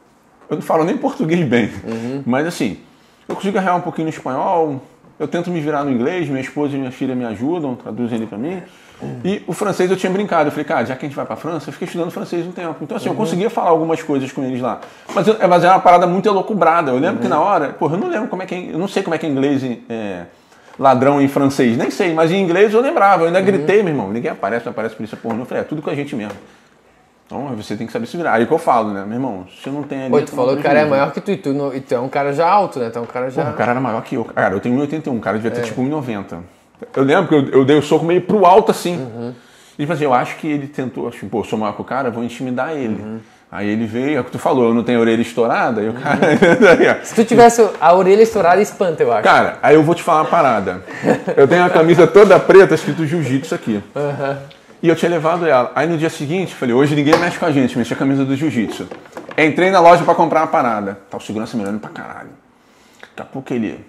Eu não falo nem português bem, uhum. mas assim, eu consigo arranhar um pouquinho no espanhol, eu tento me virar no inglês, minha esposa e minha filha me ajudam, traduzem ele pra mim. Uhum. E o francês eu tinha brincado, eu falei, cara, já que a gente vai pra França, eu fiquei estudando francês um tempo. Então assim, uhum. eu conseguia falar algumas coisas com eles lá. Mas, eu, mas era uma parada muito elocubrada. Eu lembro uhum. que na hora, porra, eu não lembro como é que é, eu não sei como é que é inglês é, ladrão em francês, nem sei, mas em inglês eu lembrava, eu ainda uhum. gritei, meu irmão, ninguém aparece, não aparece polícia porra, eu falei, é tudo com a gente mesmo. Então você tem que saber se virar. Aí que eu falo, né, meu irmão, se não tem ali... Pô, tu falou que o cara é maior que tu, e tu, no, e tu é um cara já alto, né, então o cara já... Pô, o cara era maior que eu. Cara, eu tenho um metro e oitenta e um, o cara devia ter é. tipo um metro e noventa. Eu lembro que eu, eu dei o soco meio pro alto assim. Uhum. E tipo assim, eu acho que ele tentou, acho, pô, eu sou maior que o cara, vou intimidar ele. Uhum. Aí ele veio, é o que tu falou, eu não tenho a orelha estourada, e o cara... Uhum. Se tu tivesse a orelha estourada, espanta, eu acho. Cara, aí eu vou te falar uma parada. Eu tenho a camisa toda preta, escrito jiu-jitsu aqui. Uhum. E eu tinha levado ela. Aí no dia seguinte, falei, hoje ninguém mexe com a gente, mexe a camisa do jiu-jitsu. Entrei na loja pra comprar uma parada. Tá o segurança me olhando pra caralho. Daqui a pouco ele...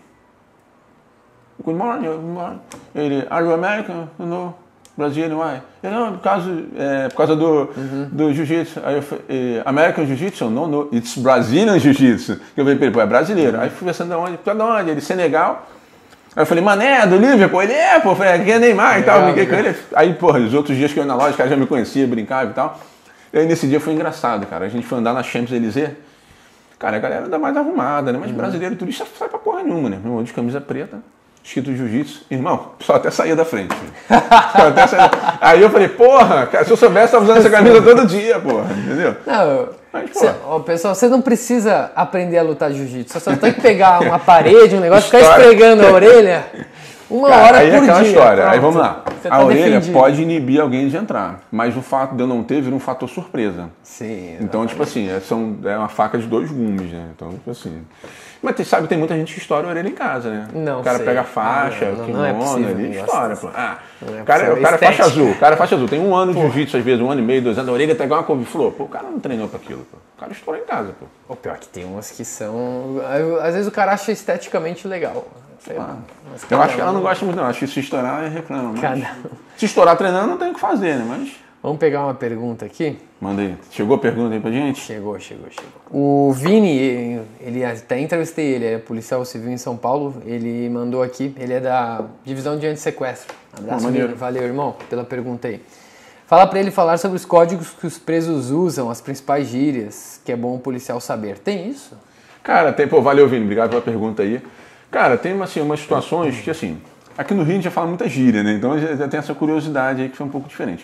Good morning, good morning. Ele, are you American? No, Brazilian, why? Ele, não, por causa, é, por causa do, uhum. do jiu-jitsu. Aí eu falei, American Jiu-Jitsu? No, no, it's Brazilian Jiu-Jitsu. Eu falei pra ele, pô, é brasileiro. Uhum. Aí fui pensando de onde? De onde? Ele, Senegal. Aí eu falei, mané, do Liverpool? Ele, é, pô, falei, aqui é Neymar e tal, brinquei com ele. Aí, porra, os outros dias que eu ia na loja, o cara já me conhecia, brincava e tal. E aí nesse dia foi engraçado, cara. A gente foi andar na Champs-Élysées Cara, a galera anda mais arrumada, né? Mas brasileiro turista sai pra porra nenhuma, né? Meu irmão de camisa preta, escrito jiu-jitsu. Irmão, só até saía da frente. Só até saía... Aí eu falei, porra, cara, se eu soubesse, eu tava usando essa camisa todo dia, porra, entendeu? Não, Mas, pô, cê, ó, pessoal, você não precisa aprender a lutar jiu-jitsu. Você só tem que pegar uma parede, um negócio, ficar esfregando a orelha uma cara, hora aí por é aquela dia. história. Pronto. Aí vamos lá. Você A tá orelha defendido. pode inibir alguém de entrar, mas o fato de eu não ter vira um fator surpresa. Sim. Então, tipo assim, é, são, é uma faca de dois gumes, né? Então, tipo assim. Mas tem, sabe, tem muita gente que estoura a orelha em casa, né? Não O cara sei. pega a faixa, Ah, o não, kimono não é possível, ali, um negócio estoura, desse. pô. Ah, Não é o cara, possível. o cara é faixa Estética. azul, o cara é faixa azul. Tem um ano de jiu-jitsu, às vezes, um ano e meio, dois anos, a orelha tá igual uma couve-flor. Pô, o cara não treinou pra aquilo, pô. O cara estoura em casa, pô. O pior é que tem umas que são... Às vezes o cara acha esteticamente legal. Sei lá. Mas Eu cada acho que ela um- não gosta muito, não. Acho que se estourar, ela reclama. Mas... Cada um. Se estourar treinando, não tem o que fazer, né? Mas. Vamos pegar uma pergunta aqui? Manda aí. Chegou a pergunta aí pra gente? Chegou, chegou, chegou. O Vini, ele até entrevistei ele, é policial civil em São Paulo. Ele mandou aqui, ele é da divisão de antissequestro. Abraço, Pô, maneiro. Vini. Valeu, irmão, pela pergunta aí. Fala pra ele falar sobre os códigos que os presos usam, as principais gírias, que é bom o policial saber. Tem isso? Cara, tem. Pô, valeu, Vini. Obrigado pela pergunta aí. Cara, tem assim, umas situações que, assim, aqui no Rio a gente já fala muita gíria, né? Então já, já tem essa curiosidade aí que foi um pouco diferente.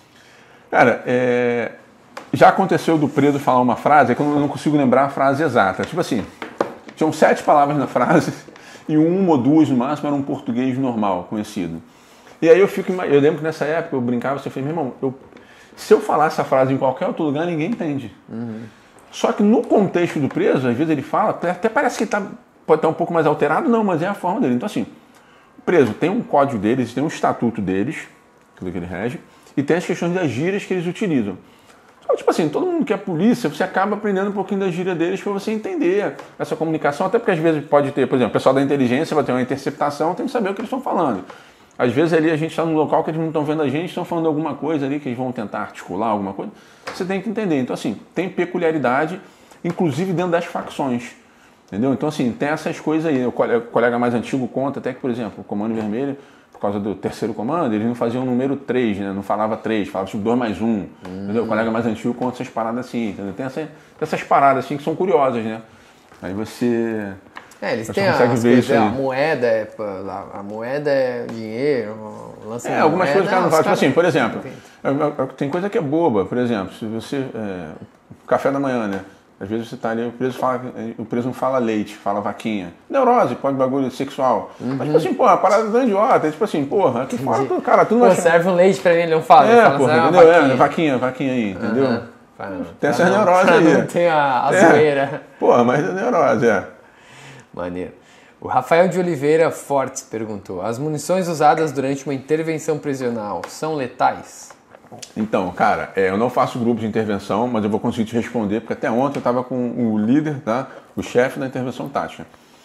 Cara, é, já aconteceu do preso falar uma frase, é que eu não consigo lembrar a frase exata. Tipo assim, tinham sete palavras na frase e uma ou duas no máximo era um português normal, conhecido. E aí eu fico, eu lembro que nessa época eu brincava, você fez, meu irmão, eu, se eu falar essa frase em qualquer outro lugar, ninguém entende. Uhum. Só que no contexto do preso, às vezes ele fala, até parece que ele tá, pode estar um pouco mais alterado, não, mas é a forma dele. Então assim, o preso tem um código deles, tem um estatuto deles, aquilo que ele rege, e tem as questões das gírias que eles utilizam. Só que, tipo assim, todo mundo que é polícia, você acaba aprendendo um pouquinho da gíria deles para você entender essa comunicação, até porque às vezes pode ter, por exemplo, o pessoal da inteligência vai ter uma interceptação, tem que saber o que eles estão falando. Às vezes ali a gente está num local que eles não estão vendo a gente, estão falando alguma coisa ali que eles vão tentar articular alguma coisa. Você tem que entender. Então assim, tem peculiaridade, inclusive dentro das facções. Entendeu? Então assim, tem essas coisas aí. O colega mais antigo conta até que, por exemplo, o Comando Vermelho, por causa do terceiro comando, eles não faziam o número três, né? Não falava três, falava tipo dois mais um. Hum. Entendeu? O colega mais antigo conta essas paradas assim, entendeu? Tem essa, essas paradas assim que são curiosas, né? Aí você... É, eles você têm consegue as ver coisas, isso aí. a moeda é, a moeda é dinheiro, lança É, algumas moeda, coisas que o cara não faz. Tipo os assim, por caras- exemplo, é, é, tem coisa que é boba, por exemplo, se você. É, café da manhã, né? Às vezes você tá ali, o preso, fala, o preso não fala leite, fala vaquinha. Neurose, pode bagulho sexual. Uhum. Mas tipo assim, pô, a parada tão idiota, é tipo assim, porra, tu fala, tu, cara, tu não Pô, acha. serve um leite pra mim, ele não fala. ele É, fala porra, assim, ah, entendeu? vaquinha. É, vaquinha, vaquinha aí, entendeu? Aham. Pra- Tem pra essas não- neuroses pra aí. Não tem a, a É. zoeira. Porra, mas é neurose, é. Maneiro. O Rafael de Oliveira Fortes perguntou: as munições usadas durante uma intervenção prisional são letais? Então, cara, é, eu não faço grupo de intervenção, mas eu vou conseguir te responder, porque até ontem eu estava com o líder, tá? O chefe da intervenção tática.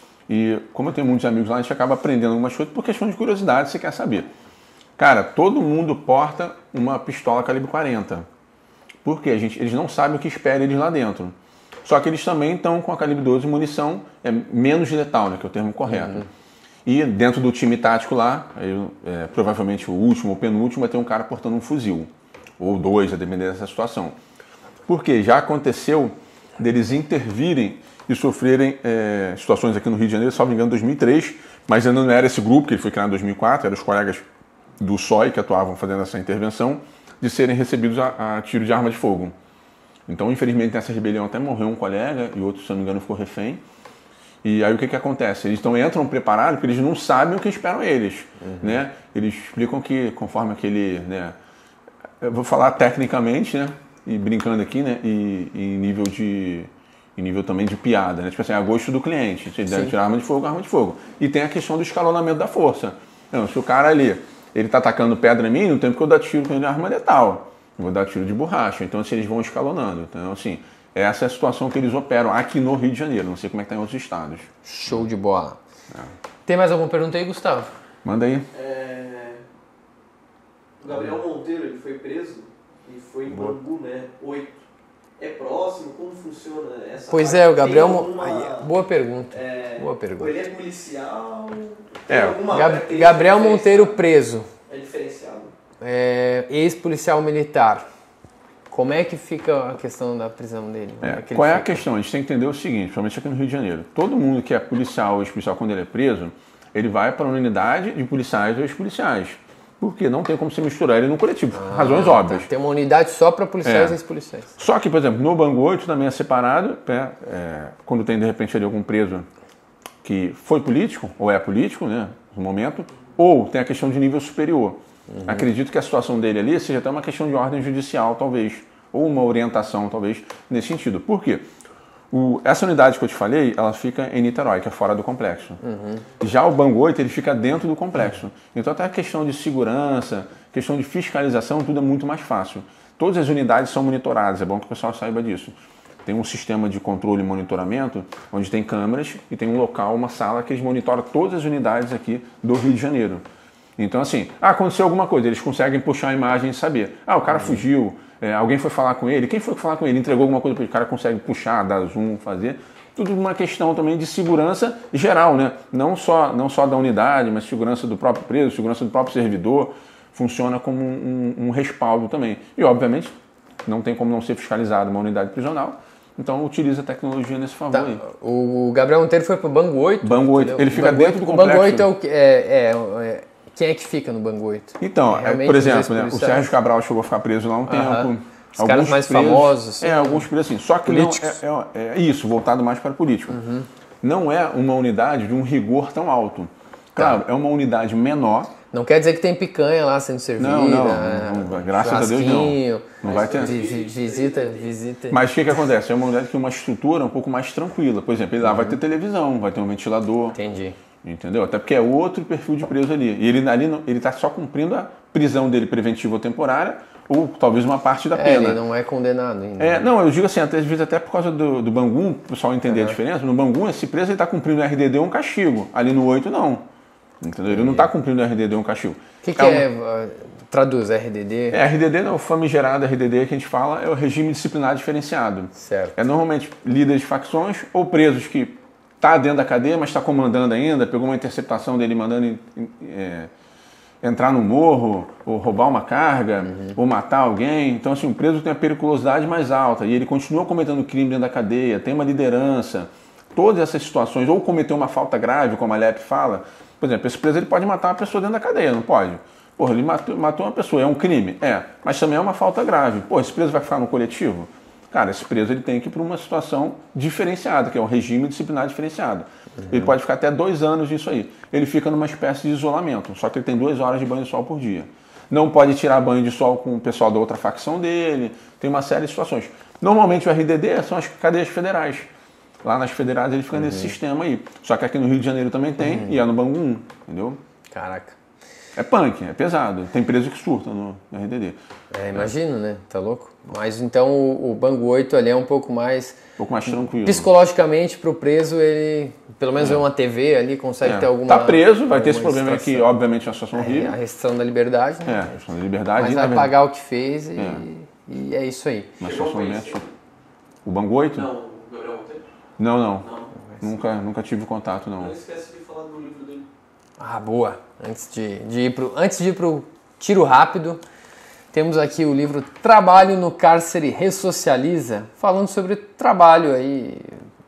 E como eu tenho muitos amigos lá, a gente acaba aprendendo algumas coisas por questão de curiosidade, você quer saber. Cara, todo mundo porta uma pistola calibre quarenta. Por quê? A gente, eles não sabem o que espera eles lá dentro. Só que eles também estão com a calibre doze munição é menos letal, né, que é o termo correto. Uhum. E dentro do time tático lá, eu, é, provavelmente o último ou penúltimo vai ter um cara portando um fuzil. Ou dois, a depender dessa situação. Porque já aconteceu deles intervirem e sofrerem é, situações aqui no Rio de Janeiro, salvo engano, em dois mil e três, mas ainda não era esse grupo, que ele foi criado em dois mil e quatro, eram os colegas do S O I que atuavam fazendo essa intervenção, de serem recebidos a, a tiro de arma de fogo. Então, infelizmente, nessa rebelião até morreu um colega e outro, se não me engano, ficou refém. E aí o que que acontece? Eles então entram preparados porque eles não sabem o que esperam eles. Uhum. Né? Eles explicam que, conforme aquele... Né, eu vou falar tecnicamente, né? E brincando aqui, né? E, e em nível de... em nível também de piada, né? Tipo assim, a gosto do cliente. Se ele deve tirar arma de fogo, arma de fogo. E tem a questão do escalonamento da força. Então, se o cara ali, ele tá atacando pedra em mim, no tempo que eu dar tiro com ele, arma letal. Eu vou dar tiro de borracha. Então, assim, eles vão escalonando. Então, assim, essa é a situação que eles operam aqui no Rio de Janeiro. Não sei como é que tá em outros estados. Show de bola. É. Tem mais alguma pergunta aí, Gustavo? Manda aí. É... O Gabriel Monteiro, ele foi preso e foi em Bangu, né? Oito. É próximo? Como funciona essa Pois parte? é, o Gabriel... Tem alguma... Boa pergunta. É... Boa pergunta. Ele é policial? É. Gab... Gabriel Monteiro preso. É diferenciado? É... Ex-policial militar. Como é que fica a questão da prisão dele? É, é que qual é a fica? questão? A gente tem que entender o seguinte, principalmente aqui no Rio de Janeiro. Todo mundo que é policial ou ex-policial, quando ele é preso, ele vai para uma unidade de policiais ou ex-policiais. Porque não tem como se misturar ele no coletivo. Ah, razões óbvias. Tá. Tem uma unidade só para policiais é. e ex-policiais. Só que, por exemplo, no Bangu oito também é separado, é, é, quando tem, de repente, ali algum preso que foi político, ou é político, né, no momento, ou tem a questão de nível superior. Uhum. Acredito que a situação dele ali seja até uma questão de ordem judicial, talvez, ou uma orientação, talvez, nesse sentido. Por quê? O, essa unidade que eu te falei, ela fica em Niterói, que é fora do complexo. Uhum. Já o Bangu oito, ele fica dentro do complexo. Então até a questão de segurança, questão de fiscalização, tudo é muito mais fácil. Todas as unidades são monitoradas, é bom que o pessoal saiba disso. Tem um sistema de controle e monitoramento, onde tem câmeras e tem um local, uma sala que eles monitoram todas as unidades aqui do Rio de Janeiro. Então assim, ah, aconteceu alguma coisa, eles conseguem puxar a imagem e saber. Ah, o cara uhum. fugiu. É, alguém foi falar com ele, quem foi falar com ele? Entregou alguma coisa para ele, o cara consegue puxar, dar zoom, fazer. Tudo uma questão também de segurança geral, né? Não só, não só da unidade, mas segurança do próprio preso, segurança do próprio servidor. Funciona como um, um, um respaldo também. E, obviamente, não tem como não ser fiscalizado uma unidade prisional. Então, utiliza a tecnologia nesse favor tá. aí. O Gabriel Monteiro foi para o Bangu oito. Bangu oito. Ele fica Bangu dentro do complexo. O Bangu oito é o que... É, é, é, quem é que fica no Bangu oito? Então, é, por exemplo, né, o Sérgio Cabral chegou a ficar preso lá um tempo. Uh-huh. Os alguns caras mais presos, famosos. É, alguns presos assim. Só que não, é, é, é isso, voltado mais para político. Uhum. Não é uma unidade de um rigor tão alto. Claro, tá. É uma unidade menor. Não quer dizer que tem picanha lá sendo servida. Não, não. não, não graças a Deus não. Não vai ter. Visita, visita. Mas o que, que acontece? É uma unidade que tem uma estrutura um pouco mais tranquila. Por exemplo, ele lá uhum. vai ter televisão, vai ter um ventilador. Entendi. Entendeu? Até porque é outro perfil de preso ali. E ele ali ele está só cumprindo a prisão dele preventiva ou temporária, ou talvez uma parte da é, pena. Ele não é condenado ainda. É, não, eu digo assim, às vezes até por causa do, do Bangu, o pessoal entender uhum. a diferença. No Bangu, esse preso está cumprindo o R D D um castigo. Ali no oito, não. Entendeu? Ele não está cumprindo o R D D um castigo. O que, que é, uma... é? Traduz, R D D? É, R D D, não, o famigerado R D D que a gente fala é o regime disciplinar diferenciado. Certo. É normalmente líderes de facções ou presos que está dentro da cadeia, mas está comandando ainda, pegou uma interceptação dele mandando é, entrar no morro, ou roubar uma carga, uhum. ou matar alguém. Então, assim, o preso tem a periculosidade mais alta e ele continua cometendo crime dentro da cadeia, tem uma liderança. Todas essas situações, ou cometeu uma falta grave, como a L E P fala. Por exemplo, esse preso ele pode matar uma pessoa dentro da cadeia, não pode? Porra, ele matou, matou uma pessoa, é um crime? É, mas também é uma falta grave. Pô, esse preso vai ficar no coletivo? Cara, esse preso ele tem que ir para uma situação diferenciada, que é o regime disciplinar diferenciado. Uhum. Ele pode ficar até dois anos nisso aí. Ele fica numa espécie de isolamento, só que ele tem duas horas de banho de sol por dia. Não pode tirar banho de sol com o pessoal da outra facção dele, tem uma série de situações. Normalmente o R D D são as cadeias federais. Lá nas federais ele fica uhum. nesse sistema aí. Só que aqui no Rio de Janeiro também tem, uhum. e é no Bangu um, entendeu? Caraca. É punk, é pesado. Tem preso que surta no R D D. É, imagino, é. né? Tá louco? Mas então o, o Bangu oito ali é um pouco mais... Um pouco mais tranquilo. Psicologicamente pro preso, ele pelo menos é. ver uma T V ali, consegue é. ter alguma... Tá preso, vai ter esse problema aqui, obviamente, é uma situação horrível. É, a restrição da liberdade, né? É, a restrição da liberdade. Mas vai pagar o que fez e é, e é isso aí. Uma situação médica. O Bangu oito? Não, o Gabriel Monteiro? Não, não. não. Nunca, nunca tive contato, não. Não esquece de falar do livro dele. Ah, boa. Antes de, de ir pro, antes de ir pro tiro rápido, temos aqui o livro Trabalho no Cárcere Ressocializa, falando sobre trabalho aí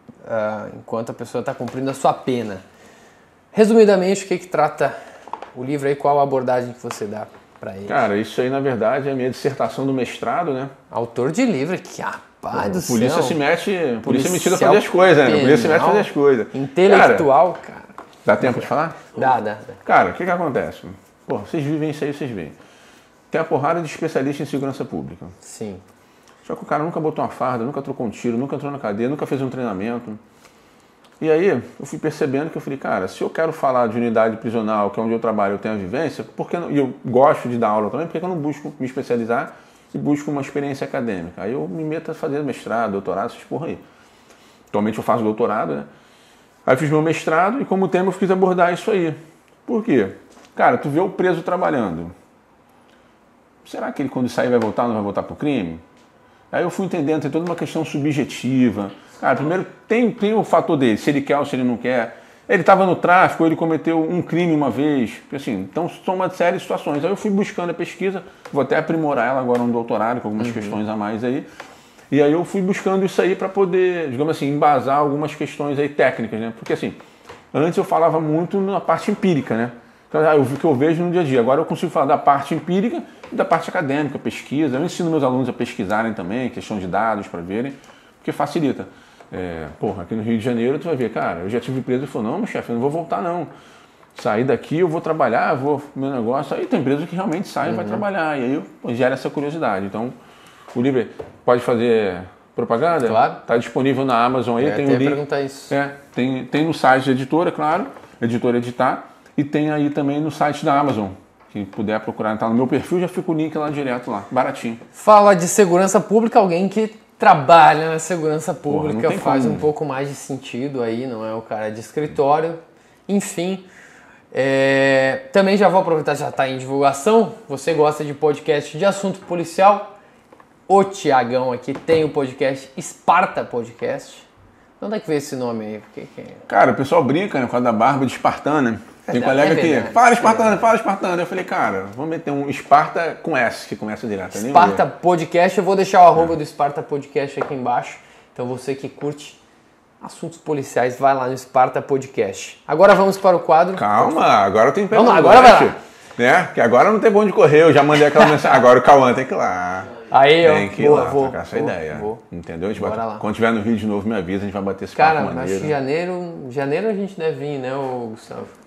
uh, enquanto a pessoa está cumprindo a sua pena. Resumidamente, o que, que trata o livro aí, qual a abordagem que você dá para ele? Cara, isso aí na verdade é a minha dissertação do mestrado, né? Autor de livro, que rapaz do céu. Polícia se mete, polícia metida a fazer as coisas, né? Polícia se mete a fazer as coisas. Intelectual, cara. cara. Dá tempo de falar? Dá, dá. dá. Cara, o que que acontece? Pô, vocês vivem isso aí, vocês veem. Tem a porrada de especialista em segurança pública. Sim. Só que o cara nunca botou uma farda, nunca trocou um tiro, nunca entrou na cadeia, nunca fez um treinamento. E aí eu fui percebendo que eu falei, cara, se eu quero falar de unidade prisional, que é onde eu trabalho, eu tenho a vivência, por que não, e eu gosto de dar aula também, por que eu não busco me especializar e busco uma experiência acadêmica? Aí eu me meto a fazer mestrado, doutorado, essas porra aí. Atualmente eu faço doutorado, né? Aí eu fiz meu mestrado e como tema eu quis abordar isso aí. Por quê? Cara, tu vê o preso trabalhando. Será que ele quando sair vai voltar, não vai voltar pro crime? Aí eu fui entendendo, tem toda uma questão subjetiva. Cara, primeiro tem, tem o fator dele, se ele quer ou se ele não quer. Ele estava no tráfico, ele cometeu um crime uma vez, assim, então são uma série de situações. Aí eu fui buscando a pesquisa, vou até aprimorar ela agora no doutorado, com algumas uhum. questões a mais aí. E aí eu fui buscando isso aí para poder, digamos assim, embasar algumas questões aí técnicas, né? Porque assim, antes eu falava muito na parte empírica, né? Então, eu vi o que eu vejo no dia a dia. Agora eu consigo falar da parte empírica e da parte acadêmica, pesquisa. Eu ensino meus alunos a pesquisarem também, questão de dados para verem, porque facilita. É, porra, aqui no Rio de Janeiro tu vai ver, cara, eu já tive preso e falou, não, meu chefe, eu não vou voltar não. Sair daqui, eu vou trabalhar, vou meu negócio. Aí tem empresa que realmente sai e uhum. vai trabalhar. E aí pô, gera essa curiosidade. Então, o livro pode fazer propaganda? Claro. Está disponível na Amazon aí. Eu tem até o link. Perguntar isso. É, tem, tem no site da editora, claro, editora Editar. E tem aí também no site da Amazon. Quem puder procurar, tá no meu perfil, já fica o link lá direto lá, baratinho. Fala de segurança pública, alguém que trabalha na segurança pública, Porra, faz como. um pouco mais de sentido aí, não é o cara de escritório. Enfim, é... também já vou aproveitar, já está em divulgação. Você gosta de podcast de assunto policial? O Tiagão aqui tem o podcast Esparta Podcast. De onde é que veio esse nome aí? Porque, que... Cara, o pessoal brinca, né, por causa da barba de espartana. Tem colega é verdade, que fala espartano, é fala espartano. Eu falei, cara, vamos meter um Esparta com S, que começa direto. Esparta Podcast, eu vou deixar o arroba é. do Esparta Podcast aqui embaixo. Então você que curte assuntos policiais, vai lá no Esparta Podcast. Agora vamos para o quadro. Calma, agora tem Vamos lá, agora vai lá. Né? Que agora não tem bom de correr, eu já mandei aquela mensagem. Agora o Cauã tem que ir lá. Aí, ó. Tem que ir boa, lá, vou, trocar essa vou, ideia. Vou. Entendeu? A gente Bora bate... lá. Quando tiver no Rio de novo, me avisa, a gente vai bater esse Cara, papo maneiro. acho que janeiro, janeiro a gente deve vir, né, ô Gustavo?